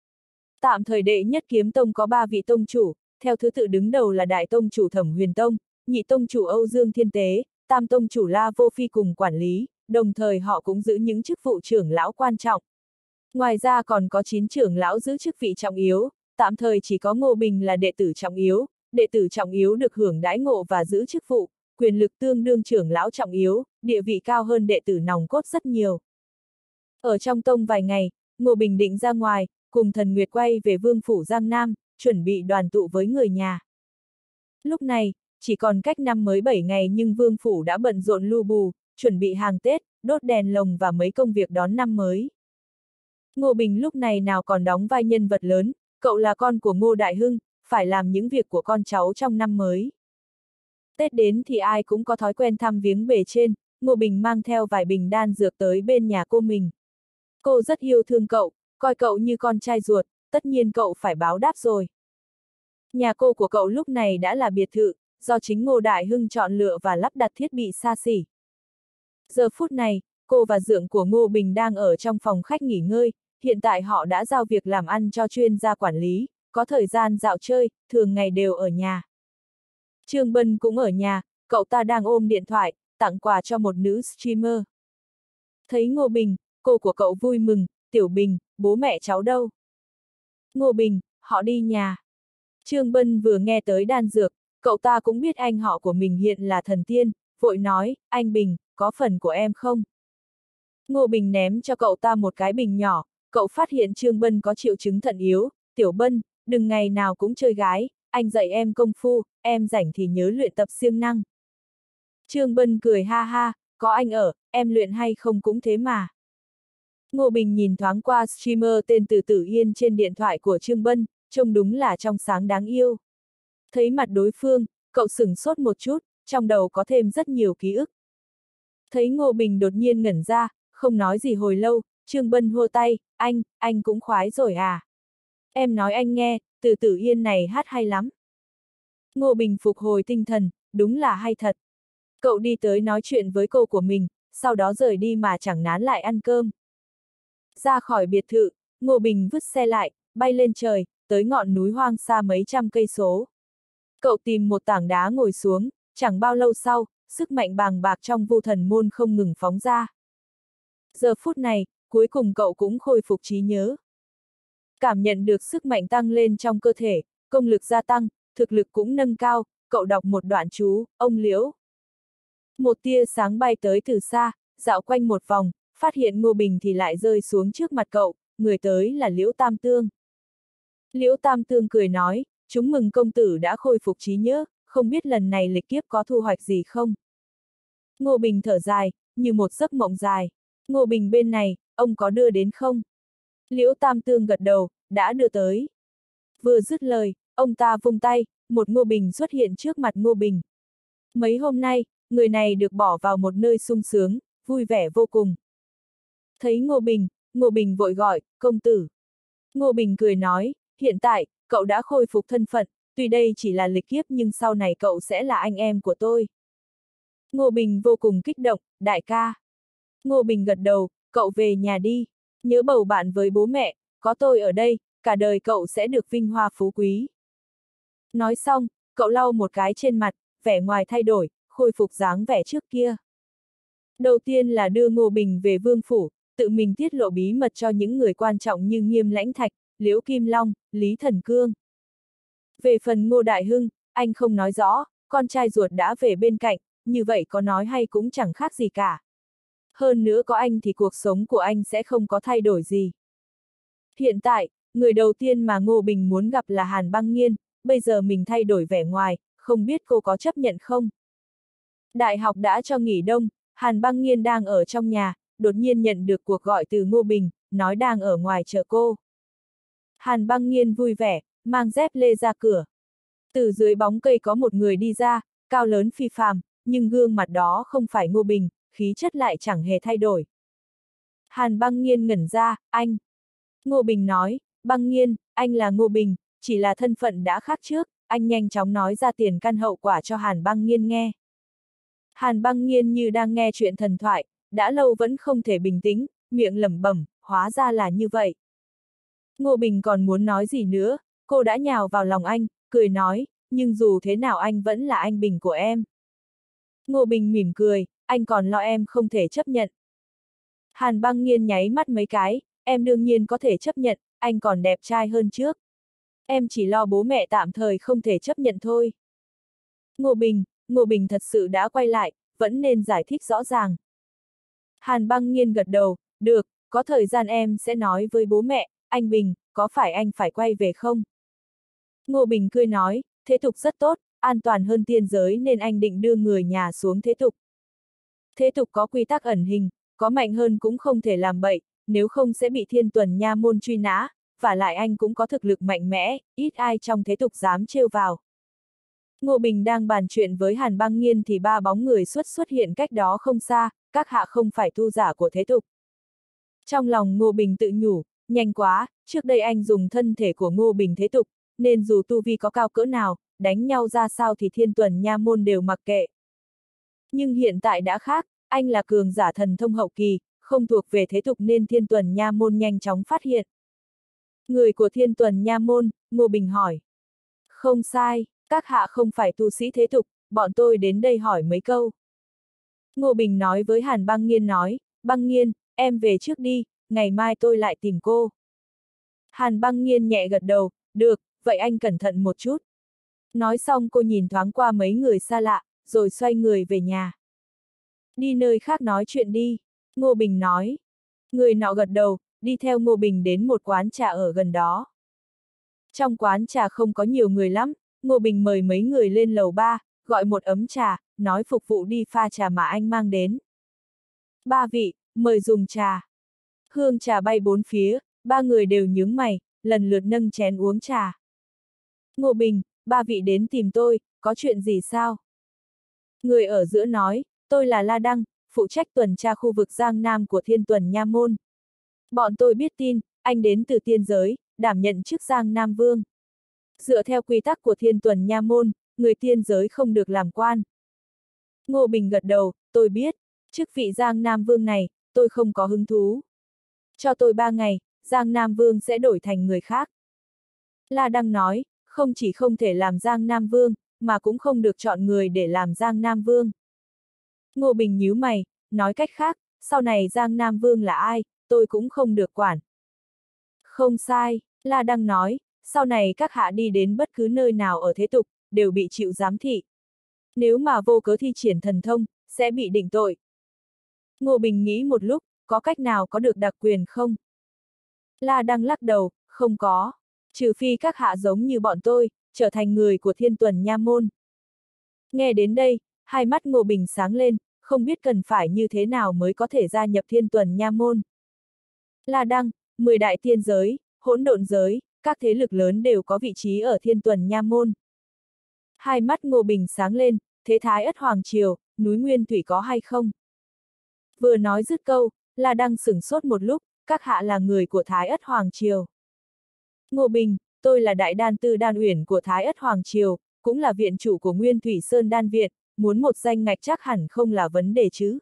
Tạm thời Đệ Nhất Kiếm Tông có 3 vị tông chủ, theo thứ tự đứng đầu là Đại Tông chủ Thẩm Huyền Tông, Nhị Tông chủ Âu Dương Thiên Tế, Tam Tông chủ La Vô Phi cùng quản lý, đồng thời họ cũng giữ những chức vụ trưởng lão quan trọng. Ngoài ra còn có 9 trưởng lão giữ chức vị trọng yếu, tạm thời chỉ có Ngô Bình là đệ tử trọng yếu được hưởng đãi ngộ và giữ chức vụ, quyền lực tương đương trưởng lão trọng yếu, địa vị cao hơn đệ tử nòng cốt rất nhiều. Ở trong tông vài ngày, Ngô Bình định ra ngoài, cùng Thần Nguyệt quay về Vương phủ Giang Nam, chuẩn bị đoàn tụ với người nhà. Lúc này, chỉ còn cách năm mới 7 ngày nhưng Vương phủ đã bận rộn lu bù, chuẩn bị hàng Tết, đốt đèn lồng và mấy công việc đón năm mới. Ngô Bình lúc này nào còn đóng vai nhân vật lớn, cậu là con của Ngô Đại Hưng, phải làm những việc của con cháu trong năm mới. Tết đến thì ai cũng có thói quen thăm viếng bề trên, Ngô Bình mang theo vài bình đan dược tới bên nhà cô mình. Cô rất yêu thương cậu, coi cậu như con trai ruột, tất nhiên cậu phải báo đáp rồi. Nhà cô của cậu lúc này đã là biệt thự, do chính Ngô Đại Hưng chọn lựa và lắp đặt thiết bị xa xỉ. Giờ phút này, cô và dượng của Ngô Bình đang ở trong phòng khách nghỉ ngơi, hiện tại họ đã giao việc làm ăn cho chuyên gia quản lý, có thời gian dạo chơi, thường ngày đều ở nhà. Trương Bân cũng ở nhà, cậu ta đang ôm điện thoại, tặng quà cho một nữ streamer. Thấy Ngô Bình, cô của cậu vui mừng, Tiểu Bình, bố mẹ cháu đâu? Ngô Bình, họ đi nhà. Trương Bân vừa nghe tới đan dược, cậu ta cũng biết anh họ của mình hiện là thần tiên, vội nói, anh Bình, có phần của em không? Ngô Bình ném cho cậu ta một cái bình nhỏ, cậu phát hiện Trương Bân có triệu chứng thận yếu, Tiểu Bân, đừng ngày nào cũng chơi gái, anh dạy em công phu, em rảnh thì nhớ luyện tập siêng năng. Trương Bân cười ha ha, có anh ở, em luyện hay không cũng thế mà. Ngô Bình nhìn thoáng qua streamer tên Từ Tử Yên trên điện thoại của Trương Bân, trông đúng là trong sáng đáng yêu. Thấy mặt đối phương, cậu sửng sốt một chút, trong đầu có thêm rất nhiều ký ức. Thấy Ngô Bình đột nhiên ngẩn ra, không nói gì hồi lâu, Trương Bân hô tay, anh cũng khoái rồi à? Em nói anh nghe, Từ Tử Yên này hát hay lắm. Ngô Bình phục hồi tinh thần, đúng là hay thật. Cậu đi tới nói chuyện với cô của mình, sau đó rời đi mà chẳng nán lại ăn cơm. Ra khỏi biệt thự, Ngô Bình vứt xe lại, bay lên trời, tới ngọn núi hoang xa mấy trăm cây số. Cậu tìm một tảng đá ngồi xuống, chẳng bao lâu sau, sức mạnh bàng bạc trong vô thần môn không ngừng phóng ra. Giờ phút này, cuối cùng cậu cũng khôi phục trí nhớ. Cảm nhận được sức mạnh tăng lên trong cơ thể, công lực gia tăng, thực lực cũng nâng cao, cậu đọc một đoạn chú, ông Liễu. Một tia sáng bay tới từ xa, dạo quanh một vòng, phát hiện Ngô Bình thì lại rơi xuống trước mặt cậu, người tới là Liễu Tam Tương. Liễu Tam Tương cười nói, chúng mừng công tử đã khôi phục trí nhớ, không biết lần này lịch kiếp có thu hoạch gì không? Ngô Bình thở dài, như một giấc mộng dài. Ngô Bình bên này, ông có đưa đến không? Liễu Tam Tương gật đầu, đã đưa tới. Vừa dứt lời, ông ta vung tay, một Ngô Bình xuất hiện trước mặt Ngô Bình. Mấy hôm nay, người này được bỏ vào một nơi sung sướng, vui vẻ vô cùng. Thấy Ngô Bình vội gọi, công tử. Ngô Bình cười nói, hiện tại, cậu đã khôi phục thân phận, tuy đây chỉ là lịch kiếp nhưng sau này cậu sẽ là anh em của tôi. Ngô Bình vô cùng kích động, đại ca. Ngô Bình gật đầu, cậu về nhà đi, nhớ bầu bạn với bố mẹ, có tôi ở đây, cả đời cậu sẽ được vinh hoa phú quý. Nói xong, cậu lau một cái trên mặt, vẻ ngoài thay đổi, khôi phục dáng vẻ trước kia. Đầu tiên là đưa Ngô Bình về vương phủ, tự mình tiết lộ bí mật cho những người quan trọng như Nghiêm Lãnh Thạch, Liễu Kim Long, Lý Thần Cương. Về phần Ngô Đại Hưng, anh không nói rõ, con trai ruột đã về bên cạnh, như vậy có nói hay cũng chẳng khác gì cả. Hơn nữa có anh thì cuộc sống của anh sẽ không có thay đổi gì. Hiện tại, người đầu tiên mà Ngô Bình muốn gặp là Hàn Băng Nghiên, bây giờ mình thay đổi vẻ ngoài, không biết cô có chấp nhận không? Đại học đã cho nghỉ đông, Hàn Băng Nghiên đang ở trong nhà, đột nhiên nhận được cuộc gọi từ Ngô Bình, nói đang ở ngoài chờ cô. Hàn Băng Nghiên vui vẻ, mang dép lê ra cửa. Từ dưới bóng cây có một người đi ra, cao lớn phi phàm, nhưng gương mặt đó không phải Ngô Bình, khí chất lại chẳng hề thay đổi. Hàn Băng Nghiên ngẩn ra, anh. Ngô Bình nói, Băng Nghiên, anh là Ngô Bình, chỉ là thân phận đã khác trước, anh nhanh chóng nói ra tiền căn hậu quả cho Hàn Băng Nghiên nghe. Hàn Băng Nghiên như đang nghe chuyện thần thoại, đã lâu vẫn không thể bình tĩnh, miệng lẩm bẩm, hóa ra là như vậy. Ngô Bình còn muốn nói gì nữa, cô đã nhào vào lòng anh, cười nói, nhưng dù thế nào anh vẫn là anh Bình của em. Ngô Bình mỉm cười, anh còn lo em không thể chấp nhận. Hàn Băng Nghiên nháy mắt mấy cái, em đương nhiên có thể chấp nhận, anh còn đẹp trai hơn trước. Em chỉ lo bố mẹ tạm thời không thể chấp nhận thôi. Ngô Bình thật sự đã quay lại, vẫn nên giải thích rõ ràng. Hàn Băng Nghiên gật đầu, được, có thời gian em sẽ nói với bố mẹ, anh Bình, có phải anh phải quay về không? Ngô Bình cười nói, thế tục rất tốt, an toàn hơn tiên giới nên anh định đưa người nhà xuống thế tục. Thế tục có quy tắc ẩn hình, có mạnh hơn cũng không thể làm bậy, nếu không sẽ bị Thiên Tuần Nha môn truy nã, và lại anh cũng có thực lực mạnh mẽ, ít ai trong thế tục dám trêu vào. Ngô Bình đang bàn chuyện với Hàn Băng Nghiên thì ba bóng người xuất hiện cách đó không xa, các hạ không phải tu giả của thế tục. Trong lòng Ngô Bình tự nhủ, nhanh quá, trước đây anh dùng thân thể của Ngô Bình thế tục, nên dù tu vi có cao cỡ nào, đánh nhau ra sao thì Thiên Tuần Nha môn đều mặc kệ. Nhưng hiện tại đã khác, anh là cường giả thần thông hậu kỳ, không thuộc về thế tục nên Thiên Tuần Nha môn nhanh chóng phát hiện. Người của Thiên Tuần Nha môn, Ngô Bình hỏi. Không sai, các hạ không phải tu sĩ thế tục, bọn tôi đến đây hỏi mấy câu. Ngô Bình nói với Hàn Băng Nghiên nói, Băng Nghiên, em về trước đi, ngày mai tôi lại tìm cô. Hàn Băng Nghiên nhẹ gật đầu, được, vậy anh cẩn thận một chút. Nói xong cô nhìn thoáng qua mấy người xa lạ, rồi xoay người về nhà. Đi nơi khác nói chuyện đi, Ngô Bình nói. Người nọ gật đầu, đi theo Ngô Bình đến một quán trà ở gần đó. Trong quán trà không có nhiều người lắm, Ngô Bình mời mấy người lên lầu 3, gọi một ấm trà, nói phục vụ đi pha trà mà anh mang đến. Ba vị, mời dùng trà. Hương trà bay bốn phía, ba người đều nhướng mày, lần lượt nâng chén uống trà. Ngô Bình, ba vị đến tìm tôi, có chuyện gì sao? Người ở giữa nói, tôi là La Đăng, phụ trách tuần tra khu vực Giang Nam của Thiên Tuần Nha môn. Bọn tôi biết tin, anh đến từ tiên giới, đảm nhận chức Giang Nam Vương. Dựa theo quy tắc của Thiên Tuần Nha môn, người tiên giới không được làm quan. Ngô Bình gật đầu, tôi biết, chức vị Giang Nam Vương này, tôi không có hứng thú. Cho tôi 3 ngày, Giang Nam Vương sẽ đổi thành người khác. La Đăng nói, không chỉ không thể làm Giang Nam Vương, mà cũng không được chọn người để làm Giang Nam Vương. Ngô Bình nhíu mày, nói cách khác, sau này Giang Nam Vương là ai, tôi cũng không được quản. Không sai, La Đăng nói, sau này các hạ đi đến bất cứ nơi nào ở thế tục, đều bị chịu giám thị. Nếu mà vô cớ thi triển thần thông, sẽ bị định tội. Ngô Bình nghĩ một lúc, có cách nào có được đặc quyền không? La Đăng lắc đầu, không có. Trừ phi các hạ giống như bọn tôi, trở thành người của Thiên Tuần Nha môn. Nghe đến đây, hai mắt Ngô Bình sáng lên, không biết cần phải như thế nào mới có thể gia nhập Thiên Tuần Nha môn. La Đăng, 10 đại tiên giới, hỗn độn giới, các thế lực lớn đều có vị trí ở Thiên Tuần Nha môn. Hai mắt Ngô Bình sáng lên, thế Thái Ất Hoàng Triều, núi Nguyên Thủy có hay không? Vừa nói dứt câu, La Đăng sửng sốt một lúc, các hạ là người của Thái Ất Hoàng Triều. Ngô Bình, tôi là đại đan tư đan uyển của Thái Ất Hoàng Triều, cũng là viện chủ của Nguyên Thủy Sơn Đan Viện, muốn một danh ngạch chắc hẳn không là vấn đề chứ.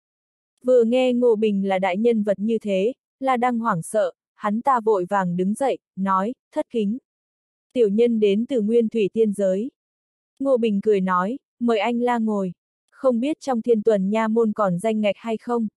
Vừa nghe Ngô Bình là đại nhân vật như thế, La Đăng hoảng sợ, hắn ta vội vàng đứng dậy, nói, thất kính. Tiểu nhân đến từ Nguyên Thủy tiên giới. Ngô Bình cười nói, mời anh La ngồi. không biết trong Thiên Tuần Nha môn còn danh ngạch hay không?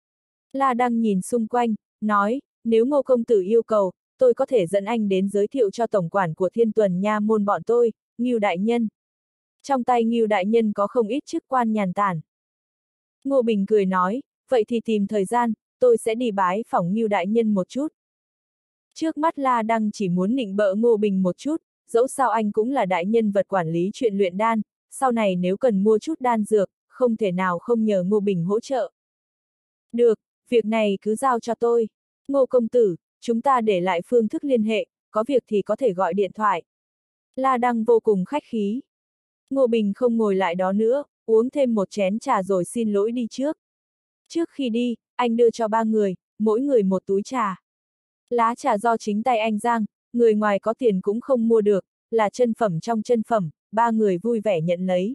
La Đăng nhìn xung quanh, nói, nếu Ngô công tử yêu cầu, tôi có thể dẫn anh đến giới thiệu cho tổng quản của Thiên Tuần Nha môn bọn tôi, Ngưu đại nhân. Trong tay Ngưu đại nhân có không ít chức quan nhàn tản. Ngô Bình cười nói, vậy thì tìm thời gian, tôi sẽ đi bái phỏng Ngưu đại nhân một chút. Trước mắt La Đăng chỉ muốn nịnh bợ Ngô Bình một chút, dẫu sao anh cũng là đại nhân vật quản lý chuyện luyện đan, sau này nếu cần mua chút đan dược, không thể nào không nhờ Ngô Bình hỗ trợ. Được, việc này cứ giao cho tôi. Ngô công tử, chúng ta để lại phương thức liên hệ, có việc thì có thể gọi điện thoại. La Đăng vô cùng khách khí. Ngô Bình không ngồi lại đó nữa, uống thêm một chén trà rồi xin lỗi đi trước. Trước khi đi, anh đưa cho 3 người, mỗi người một túi trà. Lá trà do chính tay anh rang, người ngoài có tiền cũng không mua được, là chân phẩm trong chân phẩm, 3 người vui vẻ nhận lấy.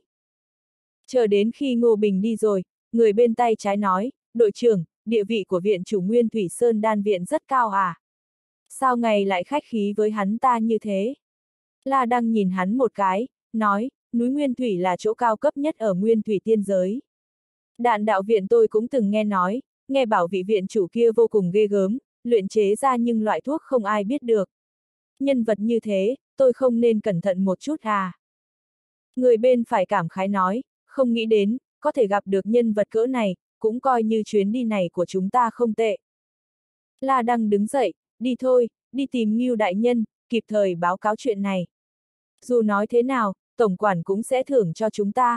Chờ đến khi Ngô Bình đi rồi, người bên tay trái nói, đội trưởng, địa vị của viện chủ Nguyên Thủy Sơn đan viện rất cao à? Sao ngài lại khách khí với hắn ta như thế? La Đăng nhìn hắn một cái, nói, núi Nguyên Thủy là chỗ cao cấp nhất ở Nguyên Thủy tiên giới. Đạn đạo viện tôi cũng từng nghe nói, nghe bảo vị viện chủ kia vô cùng ghê gớm, luyện chế ra nhưng loại thuốc không ai biết được. Nhân vật như thế, tôi không nên cẩn thận một chút à? Người bên phải cảm khái nói, không nghĩ đến, có thể gặp được nhân vật cỡ này, cũng coi như chuyến đi này của chúng ta không tệ. La Đăng đứng dậy, đi thôi, đi tìm Ngưu đại nhân, kịp thời báo cáo chuyện này. Dù nói thế nào, tổng quản cũng sẽ thưởng cho chúng ta.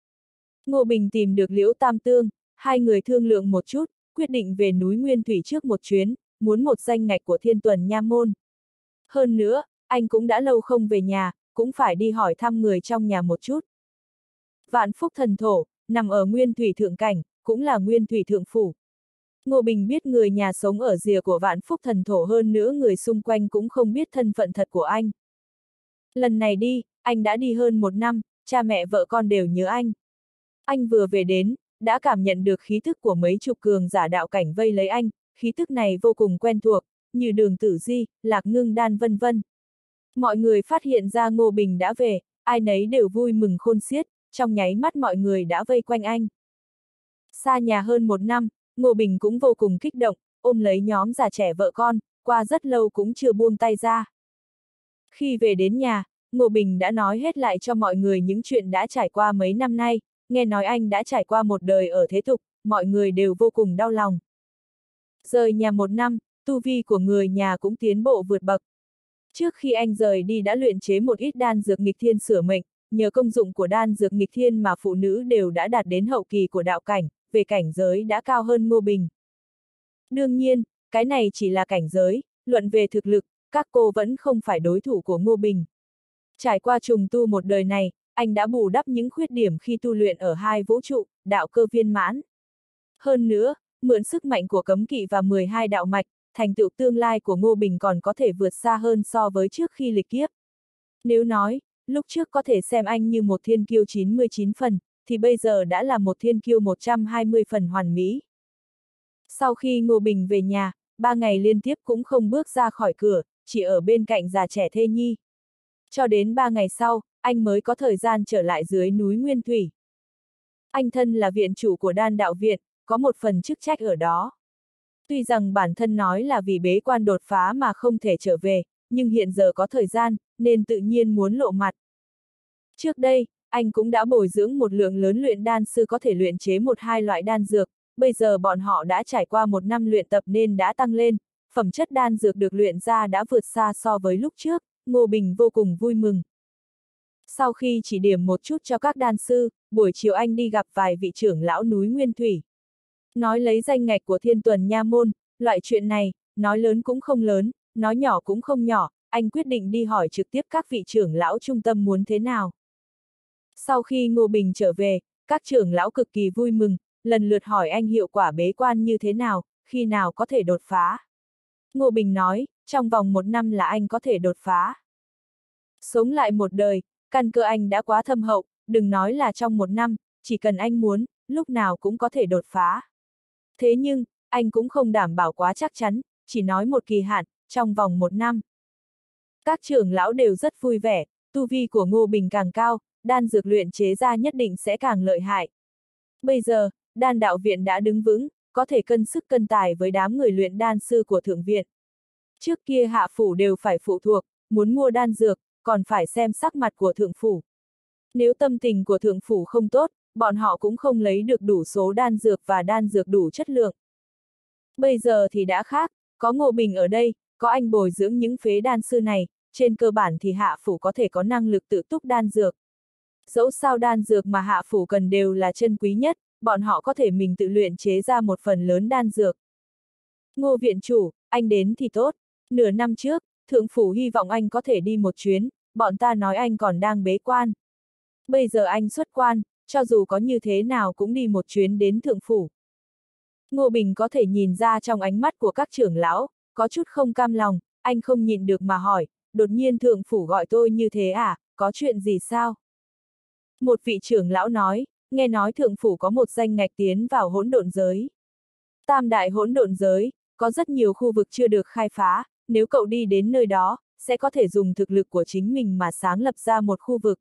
Ngô Bình tìm được Liễu Tam Tương, hai người thương lượng một chút, quyết định về núi Nguyên Thủy trước một chuyến, muốn một danh ngạch của Thiên Tuần Nha môn. Hơn nữa, anh cũng đã lâu không về nhà, cũng phải đi hỏi thăm người trong nhà một chút. Vạn Phúc Thần Thổ, nằm ở Nguyên Thủy Thượng Cảnh, cũng là Nguyên Thủy Thượng Phủ. Ngô Bình biết người nhà sống ở rìa của Vạn Phúc Thần Thổ, hơn nữa người xung quanh cũng không biết thân phận thật của anh. Lần này đi, anh đã đi hơn 1 năm, cha mẹ vợ con đều nhớ anh. Anh vừa về đến, đã cảm nhận được khí thức của mấy chục cường giả đạo cảnh vây lấy anh, khí thức này vô cùng quen thuộc, như Đường Tử Di, Lạc Ngưng Đan vân vân. Mọi người phát hiện ra Ngô Bình đã về, ai nấy đều vui mừng khôn xiết, trong nháy mắt mọi người đã vây quanh anh. Xa nhà hơn 1 năm, Ngô Bình cũng vô cùng kích động, ôm lấy nhóm già trẻ vợ con, qua rất lâu cũng chưa buông tay ra. Khi về đến nhà, Ngô Bình đã nói hết lại cho mọi người những chuyện đã trải qua mấy năm nay, nghe nói anh đã trải qua một đời ở thế tục, mọi người đều vô cùng đau lòng. Rời nhà 1 năm, tu vi của người nhà cũng tiến bộ vượt bậc. Trước khi anh rời đi đã luyện chế một ít đan dược nghịch thiên sửa mệnh, nhờ công dụng của đan dược nghịch thiên mà phụ nữ đều đã đạt đến hậu kỳ của đạo cảnh, về cảnh giới đã cao hơn Ngô Bình. Đương nhiên, cái này chỉ là cảnh giới, luận về thực lực, các cô vẫn không phải đối thủ của Ngô Bình. Trải qua trùng tu một đời này, anh đã bù đắp những khuyết điểm khi tu luyện ở 2 vũ trụ, đạo cơ viên mãn. Hơn nữa, mượn sức mạnh của cấm kỵ và 12 đạo mạch, thành tựu tương lai của Ngô Bình còn có thể vượt xa hơn so với trước khi lịch kiếp. Nếu nói, lúc trước có thể xem anh như một thiên kiêu 99 phần, thì bây giờ đã là một thiên kiêu 120 phần hoàn mỹ. Sau khi Ngô Bình về nhà, 3 ngày liên tiếp cũng không bước ra khỏi cửa, chỉ ở bên cạnh già trẻ thê nhi. Cho đến 3 ngày sau, anh mới có thời gian trở lại dưới núi Nguyên Thủy. Anh thân là viện chủ của đan đạo viện, có một phần chức trách ở đó. Tuy rằng bản thân nói là vì bế quan đột phá mà không thể trở về, nhưng hiện giờ có thời gian, nên tự nhiên muốn lộ mặt. Trước đây, anh cũng đã bồi dưỡng một lượng lớn luyện đan sư có thể luyện chế 1-2 loại đan dược, bây giờ bọn họ đã trải qua 1 năm luyện tập nên đã tăng lên, phẩm chất đan dược được luyện ra đã vượt xa so với lúc trước, Ngô Bình vô cùng vui mừng. Sau khi chỉ điểm một chút cho các đan sư, buổi chiều anh đi gặp vài vị trưởng lão núi Nguyên Thủy. Nói lấy danh ngạch của Thiên Tuần Nha môn, loại chuyện này, nói lớn cũng không lớn, nói nhỏ cũng không nhỏ, anh quyết định đi hỏi trực tiếp các vị trưởng lão trung tâm muốn thế nào. Sau khi Ngô Bình trở về, các trưởng lão cực kỳ vui mừng, lần lượt hỏi anh hiệu quả bế quan như thế nào, khi nào có thể đột phá. Ngô Bình nói, trong vòng 1 năm là anh có thể đột phá. Sống lại một đời, căn cơ anh đã quá thâm hậu, đừng nói là trong 1 năm, chỉ cần anh muốn, lúc nào cũng có thể đột phá. Thế nhưng, anh cũng không đảm bảo quá chắc chắn, chỉ nói một kỳ hạn, trong vòng 1 năm. Các trưởng lão đều rất vui vẻ, tu vi của Ngô Bình càng cao, đan dược luyện chế ra nhất định sẽ càng lợi hại. Bây giờ, đan đạo viện đã đứng vững, có thể cân sức cân tài với đám người luyện đan sư của thượng viện. Trước kia hạ phủ đều phải phụ thuộc, muốn mua đan dược, còn phải xem sắc mặt của thượng phủ. Nếu tâm tình của thượng phủ không tốt, bọn họ cũng không lấy được đủ số đan dược và đan dược đủ chất lượng. Bây giờ thì đã khác, có Ngô Bình ở đây, có anh bồi dưỡng những phế đan sư này, trên cơ bản thì hạ phủ có thể có năng lực tự túc đan dược. Dẫu sao đan dược mà hạ phủ cần đều là chân quý nhất, bọn họ có thể mình tự luyện chế ra một phần lớn đan dược. Ngô viện chủ, anh đến thì tốt. Nửa năm trước, thượng phủ hy vọng anh có thể đi một chuyến, bọn ta nói anh còn đang bế quan. Bây giờ anh xuất quan, cho dù có như thế nào cũng đi một chuyến đến thượng phủ. Ngô Bình có thể nhìn ra trong ánh mắt của các trưởng lão, có chút không cam lòng, anh không nhịn được mà hỏi, đột nhiên thượng phủ gọi tôi như thế à, có chuyện gì sao? Một vị trưởng lão nói, nghe nói thượng phủ có một danh ngạch tiến vào hỗn độn giới. Tam đại hỗn độn giới, có rất nhiều khu vực chưa được khai phá, nếu cậu đi đến nơi đó, sẽ có thể dùng thực lực của chính mình mà sáng lập ra một khu vực.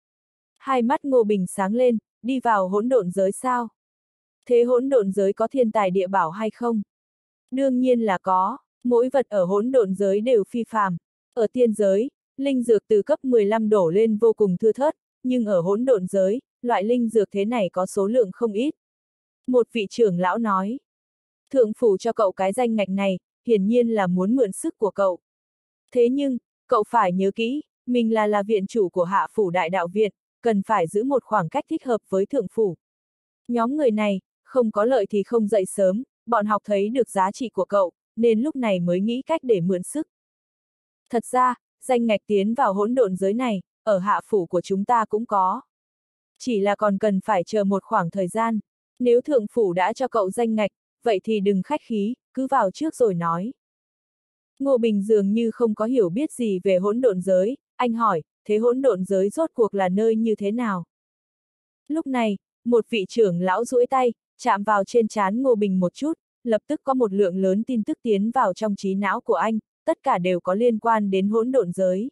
Hai mắt Ngô Bình sáng lên, đi vào hỗn độn giới sao? Thế hỗn độn giới có thiên tài địa bảo hay không? Đương nhiên là có, mỗi vật ở hỗn độn giới đều phi phàm. Ở tiên giới, linh dược từ cấp 15 đổ lên vô cùng thưa thớt, nhưng ở hỗn độn giới, loại linh dược thế này có số lượng không ít. Một vị trưởng lão nói, thượng phủ cho cậu cái danh ngạch này, hiển nhiên là muốn mượn sức của cậu. Thế nhưng, cậu phải nhớ kỹ, mình là viện chủ của hạ phủ đại đạo viện, cần phải giữ một khoảng cách thích hợp với thượng phủ. Nhóm người này, không có lợi thì không dậy sớm, bọn học thấy được giá trị của cậu, nên lúc này mới nghĩ cách để mượn sức. Thật ra, danh ngạch tiến vào hỗn độn giới này, ở hạ phủ của chúng ta cũng có. Chỉ là còn cần phải chờ một khoảng thời gian. Nếu thượng phủ đã cho cậu danh ngạch, vậy thì đừng khách khí, cứ vào trước rồi nói. Ngô Bình dường như không có hiểu biết gì về hỗn độn giới, anh hỏi, thế hỗn độn giới rốt cuộc là nơi như thế nào? Lúc này, một vị trưởng lão duỗi tay, chạm vào trên trán Ngô Bình một chút, lập tức có một lượng lớn tin tức tiến vào trong trí não của anh, tất cả đều có liên quan đến hỗn độn giới.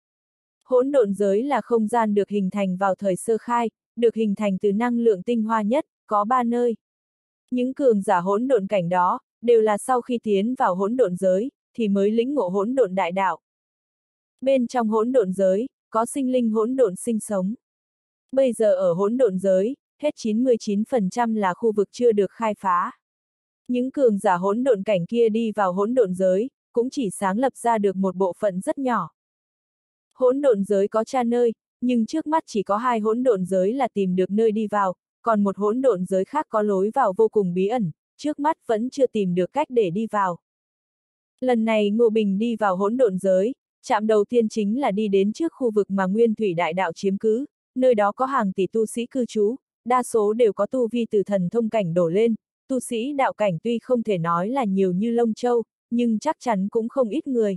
Hỗn độn giới là không gian được hình thành vào thời sơ khai, được hình thành từ năng lượng tinh hoa nhất, có 3 nơi. Những cường giả hỗn độn cảnh đó, đều là sau khi tiến vào hỗn độn giới, thì mới lĩnh ngộ hỗn độn đại đạo. Bên trong hỗn độn giới, có sinh linh hỗn độn sinh sống. Bây giờ ở hỗn độn giới, hết 99% là khu vực chưa được khai phá. Những cường giả hỗn độn cảnh kia đi vào hỗn độn giới, cũng chỉ sáng lập ra được một bộ phận rất nhỏ. Hỗn độn giới có tra nơi, nhưng trước mắt chỉ có 2 hỗn độn giới là tìm được nơi đi vào, còn một hỗn độn giới khác có lối vào vô cùng bí ẩn, trước mắt vẫn chưa tìm được cách để đi vào. Lần này Ngô Bình đi vào hỗn độn giới, trạm đầu tiên chính là đi đến trước khu vực mà Nguyên Thủy Đại Đạo chiếm cứ, nơi đó có hàng tỷ tu sĩ cư trú, đa số đều có tu vi từ thần thông cảnh đổ lên, tu sĩ đạo cảnh tuy không thể nói là nhiều như lông châu, nhưng chắc chắn cũng không ít người.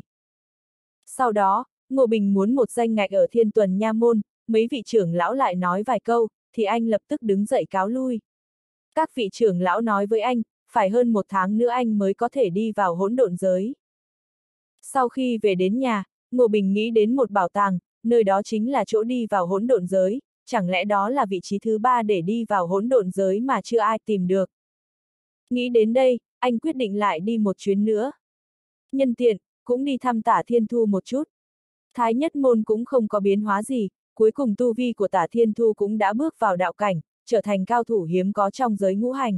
Sau đó, Ngô Bình muốn một danh ngạch ở Thiên Tuần Nha Môn, mấy vị trưởng lão lại nói vài câu, thì anh lập tức đứng dậy cáo lui. Các vị trưởng lão nói với anh, phải hơn 1 tháng nữa anh mới có thể đi vào hỗn độn giới. Sau khi về đến nhà, Ngô Bình nghĩ đến một bảo tàng, nơi đó chính là chỗ đi vào hỗn độn giới, chẳng lẽ đó là vị trí thứ 3 để đi vào hỗn độn giới mà chưa ai tìm được. Nghĩ đến đây, anh quyết định lại đi một chuyến nữa. Nhân tiện, cũng đi thăm Tả Thiên Thu một chút. Thái Nhất Môn cũng không có biến hóa gì, cuối cùng tu vi của Tả Thiên Thu cũng đã bước vào đạo cảnh, trở thành cao thủ hiếm có trong giới ngũ hành.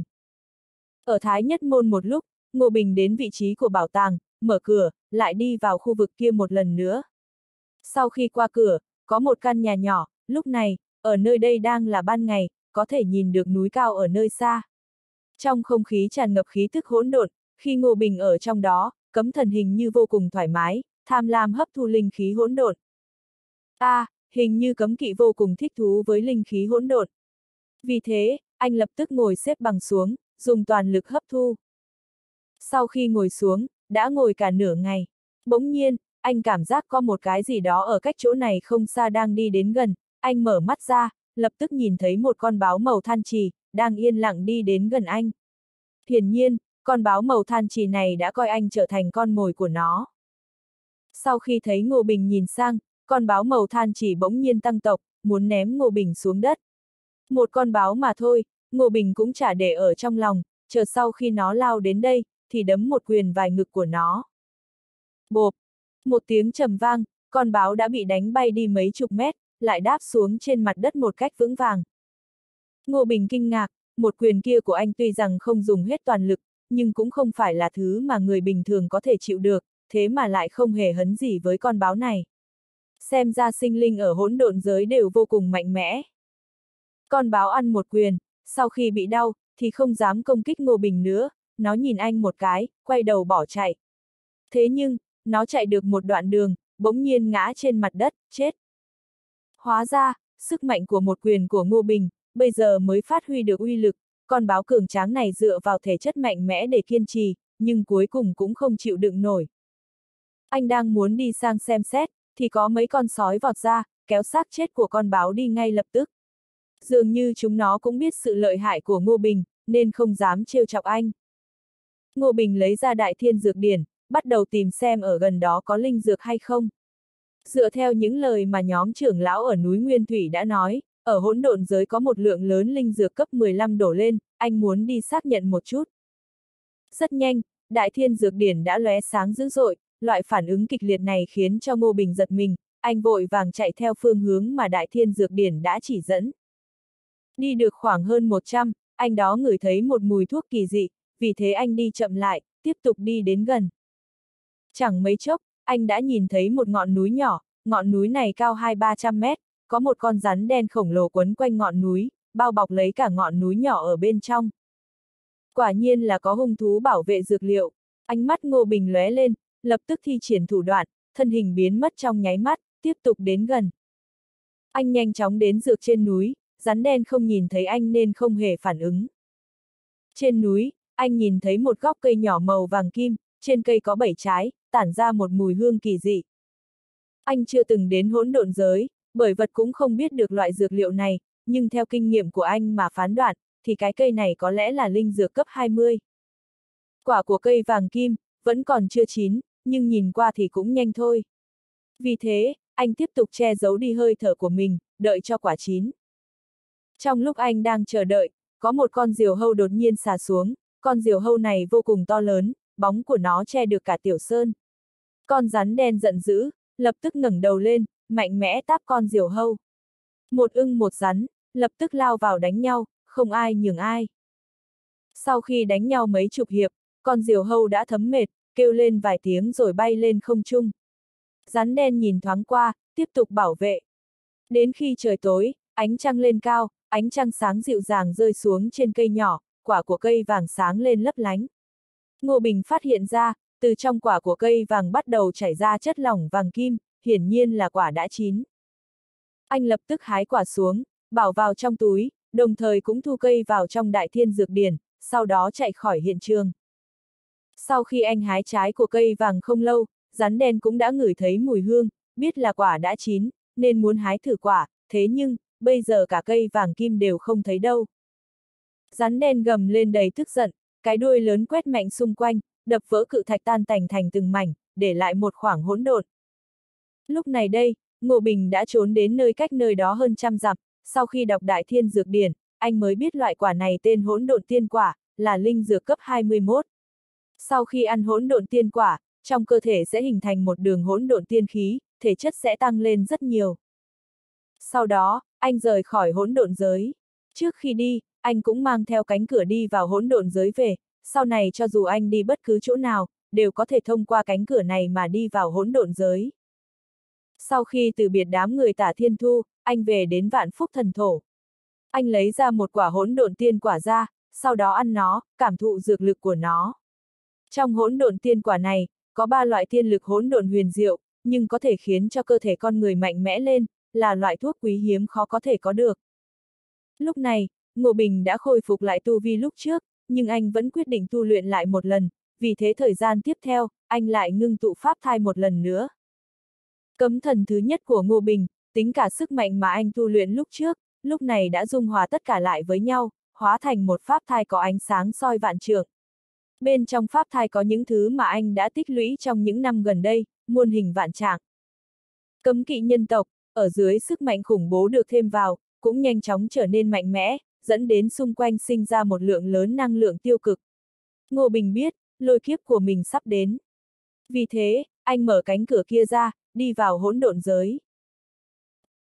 Ở Thái Nhất Môn một lúc, Ngô Bình đến vị trí của bảo tàng, mở cửa, lại đi vào khu vực kia một lần nữa. Sau khi qua cửa, có một căn nhà nhỏ, lúc này, ở nơi đây đang là ban ngày, có thể nhìn được núi cao ở nơi xa. Trong không khí tràn ngập khí tức hỗn độn, khi Ngô Bình ở trong đó, cấm thần hình như vô cùng thoải mái, tham lam hấp thu linh khí hỗn độn. Hình như cấm kỵ vô cùng thích thú với linh khí hỗn độn. Vì thế, anh lập tức ngồi xếp bằng xuống, dùng toàn lực hấp thu. Sau khi ngồi xuống, đã ngồi cả nửa ngày. Bỗng nhiên, anh cảm giác có một cái gì đó ở cách chỗ này không xa đang đi đến gần, anh mở mắt ra, lập tức nhìn thấy một con báo màu than trì, đang yên lặng đi đến gần anh. Hiển nhiên, con báo màu than trì này đã coi anh trở thành con mồi của nó. Sau khi thấy Ngô Bình nhìn sang, con báo màu than trì bỗng nhiên tăng tốc, muốn ném Ngô Bình xuống đất. Một con báo mà thôi, Ngô Bình cũng chả để ở trong lòng, chờ sau khi nó lao đến đây, thì đấm một quyền vào ngực của nó. Bộp! Một tiếng trầm vang, con báo đã bị đánh bay đi mấy chục mét, lại đáp xuống trên mặt đất một cách vững vàng. Ngô Bình kinh ngạc, một quyền kia của anh tuy rằng không dùng hết toàn lực, nhưng cũng không phải là thứ mà người bình thường có thể chịu được, thế mà lại không hề hấn gì với con báo này. Xem ra sinh linh ở hỗn độn giới đều vô cùng mạnh mẽ. Con báo ăn một quyền, sau khi bị đau, thì không dám công kích Ngô Bình nữa, nó nhìn anh một cái, quay đầu bỏ chạy. Thế nhưng, nó chạy được một đoạn đường, bỗng nhiên ngã trên mặt đất, chết. Hóa ra, sức mạnh của một quyền của Ngô Bình, bây giờ mới phát huy được uy lực, con báo cường tráng này dựa vào thể chất mạnh mẽ để kiên trì, nhưng cuối cùng cũng không chịu đựng nổi. Anh đang muốn đi sang xem xét, thì có mấy con sói vọt ra, kéo xác chết của con báo đi ngay lập tức. Dường như chúng nó cũng biết sự lợi hại của Ngô Bình, nên không dám trêu chọc anh. Ngô Bình lấy ra Đại Thiên Dược Điển, bắt đầu tìm xem ở gần đó có linh dược hay không. Dựa theo những lời mà nhóm trưởng lão ở núi Nguyên Thủy đã nói, ở hỗn độn giới có một lượng lớn linh dược cấp 15 đổ lên, anh muốn đi xác nhận một chút. Rất nhanh, Đại Thiên Dược Điển đã lóe sáng dữ dội, loại phản ứng kịch liệt này khiến cho Ngô Bình giật mình, anh vội vàng chạy theo phương hướng mà Đại Thiên Dược Điển đã chỉ dẫn. Đi được khoảng hơn 100, anh đó ngửi thấy một mùi thuốc kỳ dị, vì thế anh đi chậm lại, tiếp tục đi đến gần. Chẳng mấy chốc, anh đã nhìn thấy một ngọn núi nhỏ, ngọn núi này cao 200-300 mét, có một con rắn đen khổng lồ quấn quanh ngọn núi, bao bọc lấy cả ngọn núi nhỏ ở bên trong. Quả nhiên là có hung thú bảo vệ dược liệu, ánh mắt Ngô Bình lóe lên, lập tức thi triển thủ đoạn, thân hình biến mất trong nháy mắt, tiếp tục đến gần. Anh nhanh chóng đến dược trên núi, rắn đen không nhìn thấy anh nên không hề phản ứng. Trên núi, anh nhìn thấy một gốc cây nhỏ màu vàng kim, trên cây có 7 trái, tản ra một mùi hương kỳ dị. Anh chưa từng đến hỗn độn giới, bởi vật cũng không biết được loại dược liệu này, nhưng theo kinh nghiệm của anh mà phán đoán, thì cái cây này có lẽ là linh dược cấp 20. Quả của cây vàng kim, vẫn còn chưa chín, nhưng nhìn qua thì cũng nhanh thôi. Vì thế, anh tiếp tục che giấu đi hơi thở của mình, đợi cho quả chín. Trong lúc anh đang chờ đợi, có một con diều hâu đột nhiên xà xuống, con diều hâu này vô cùng to lớn, bóng của nó che được cả tiểu sơn. Con rắn đen giận dữ, lập tức ngẩng đầu lên, mạnh mẽ táp con diều hâu. Một ưng một rắn, lập tức lao vào đánh nhau, không ai nhường ai. Sau khi đánh nhau mấy chục hiệp, con diều hâu đã thấm mệt, kêu lên vài tiếng rồi bay lên không trung. Rắn đen nhìn thoáng qua, tiếp tục bảo vệ. Đến khi trời tối, ánh trăng lên cao, ánh trăng sáng dịu dàng rơi xuống trên cây nhỏ, quả của cây vàng sáng lên lấp lánh. Ngô Bình phát hiện ra, từ trong quả của cây vàng bắt đầu chảy ra chất lỏng vàng kim, hiển nhiên là quả đã chín. Anh lập tức hái quả xuống, bảo vào trong túi, đồng thời cũng thu cây vào trong Đại Thiên Dược Điển, sau đó chạy khỏi hiện trường. Sau khi anh hái trái của cây vàng không lâu, rắn đen cũng đã ngửi thấy mùi hương, biết là quả đã chín, nên muốn hái thử quả, thế nhưng, bây giờ cả cây vàng kim đều không thấy đâu. Rắn đen gầm lên đầy tức giận, cái đuôi lớn quét mạnh xung quanh, đập vỡ cự thạch tan tành thành từng mảnh, để lại một khoảng hỗn độn. Lúc này đây, Ngô Bình đã trốn đến nơi cách nơi đó hơn 100 dặm, sau khi đọc Đại Thiên Dược Điển, anh mới biết loại quả này tên hỗn độn tiên quả, là linh dược cấp 21. Sau khi ăn hỗn độn tiên quả, trong cơ thể sẽ hình thành một đường hỗn độn tiên khí, thể chất sẽ tăng lên rất nhiều. Sau đó, anh rời khỏi hỗn độn giới. Trước khi đi, anh cũng mang theo cánh cửa đi vào hỗn độn giới về, sau này cho dù anh đi bất cứ chỗ nào, đều có thể thông qua cánh cửa này mà đi vào hỗn độn giới. Sau khi từ biệt đám người Tả Thiên Thu, anh về đến Vạn Phúc Thần Thổ. Anh lấy ra một quả hỗn độn tiên quả ra, sau đó ăn nó, cảm thụ dược lực của nó. Trong hỗn độn tiên quả này, có 3 loại tiên lực hỗn độn huyền diệu, nhưng có thể khiến cho cơ thể con người mạnh mẽ lên, là loại thuốc quý hiếm khó có thể có được. Lúc này, Ngô Bình đã khôi phục lại tu vi lúc trước, nhưng anh vẫn quyết định tu luyện lại một lần, vì thế thời gian tiếp theo, anh lại ngưng tụ pháp thai một lần nữa. Cấm thần thứ nhất của Ngô Bình, tính cả sức mạnh mà anh tu luyện lúc trước, lúc này đã dung hòa tất cả lại với nhau, hóa thành một pháp thai có ánh sáng soi vạn trượng. Bên trong pháp thai có những thứ mà anh đã tích lũy trong những năm gần đây, muôn hình vạn trạng. Cấm kỵ nhân tộc, ở dưới sức mạnh khủng bố được thêm vào, cũng nhanh chóng trở nên mạnh mẽ, dẫn đến xung quanh sinh ra một lượng lớn năng lượng tiêu cực. Ngô Bình biết, lôi kiếp của mình sắp đến. Vì thế, anh mở cánh cửa kia ra, đi vào hỗn độn giới.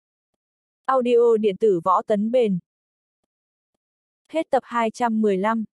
Audio điện tử Võ Tấn Bền. Hết tập 215.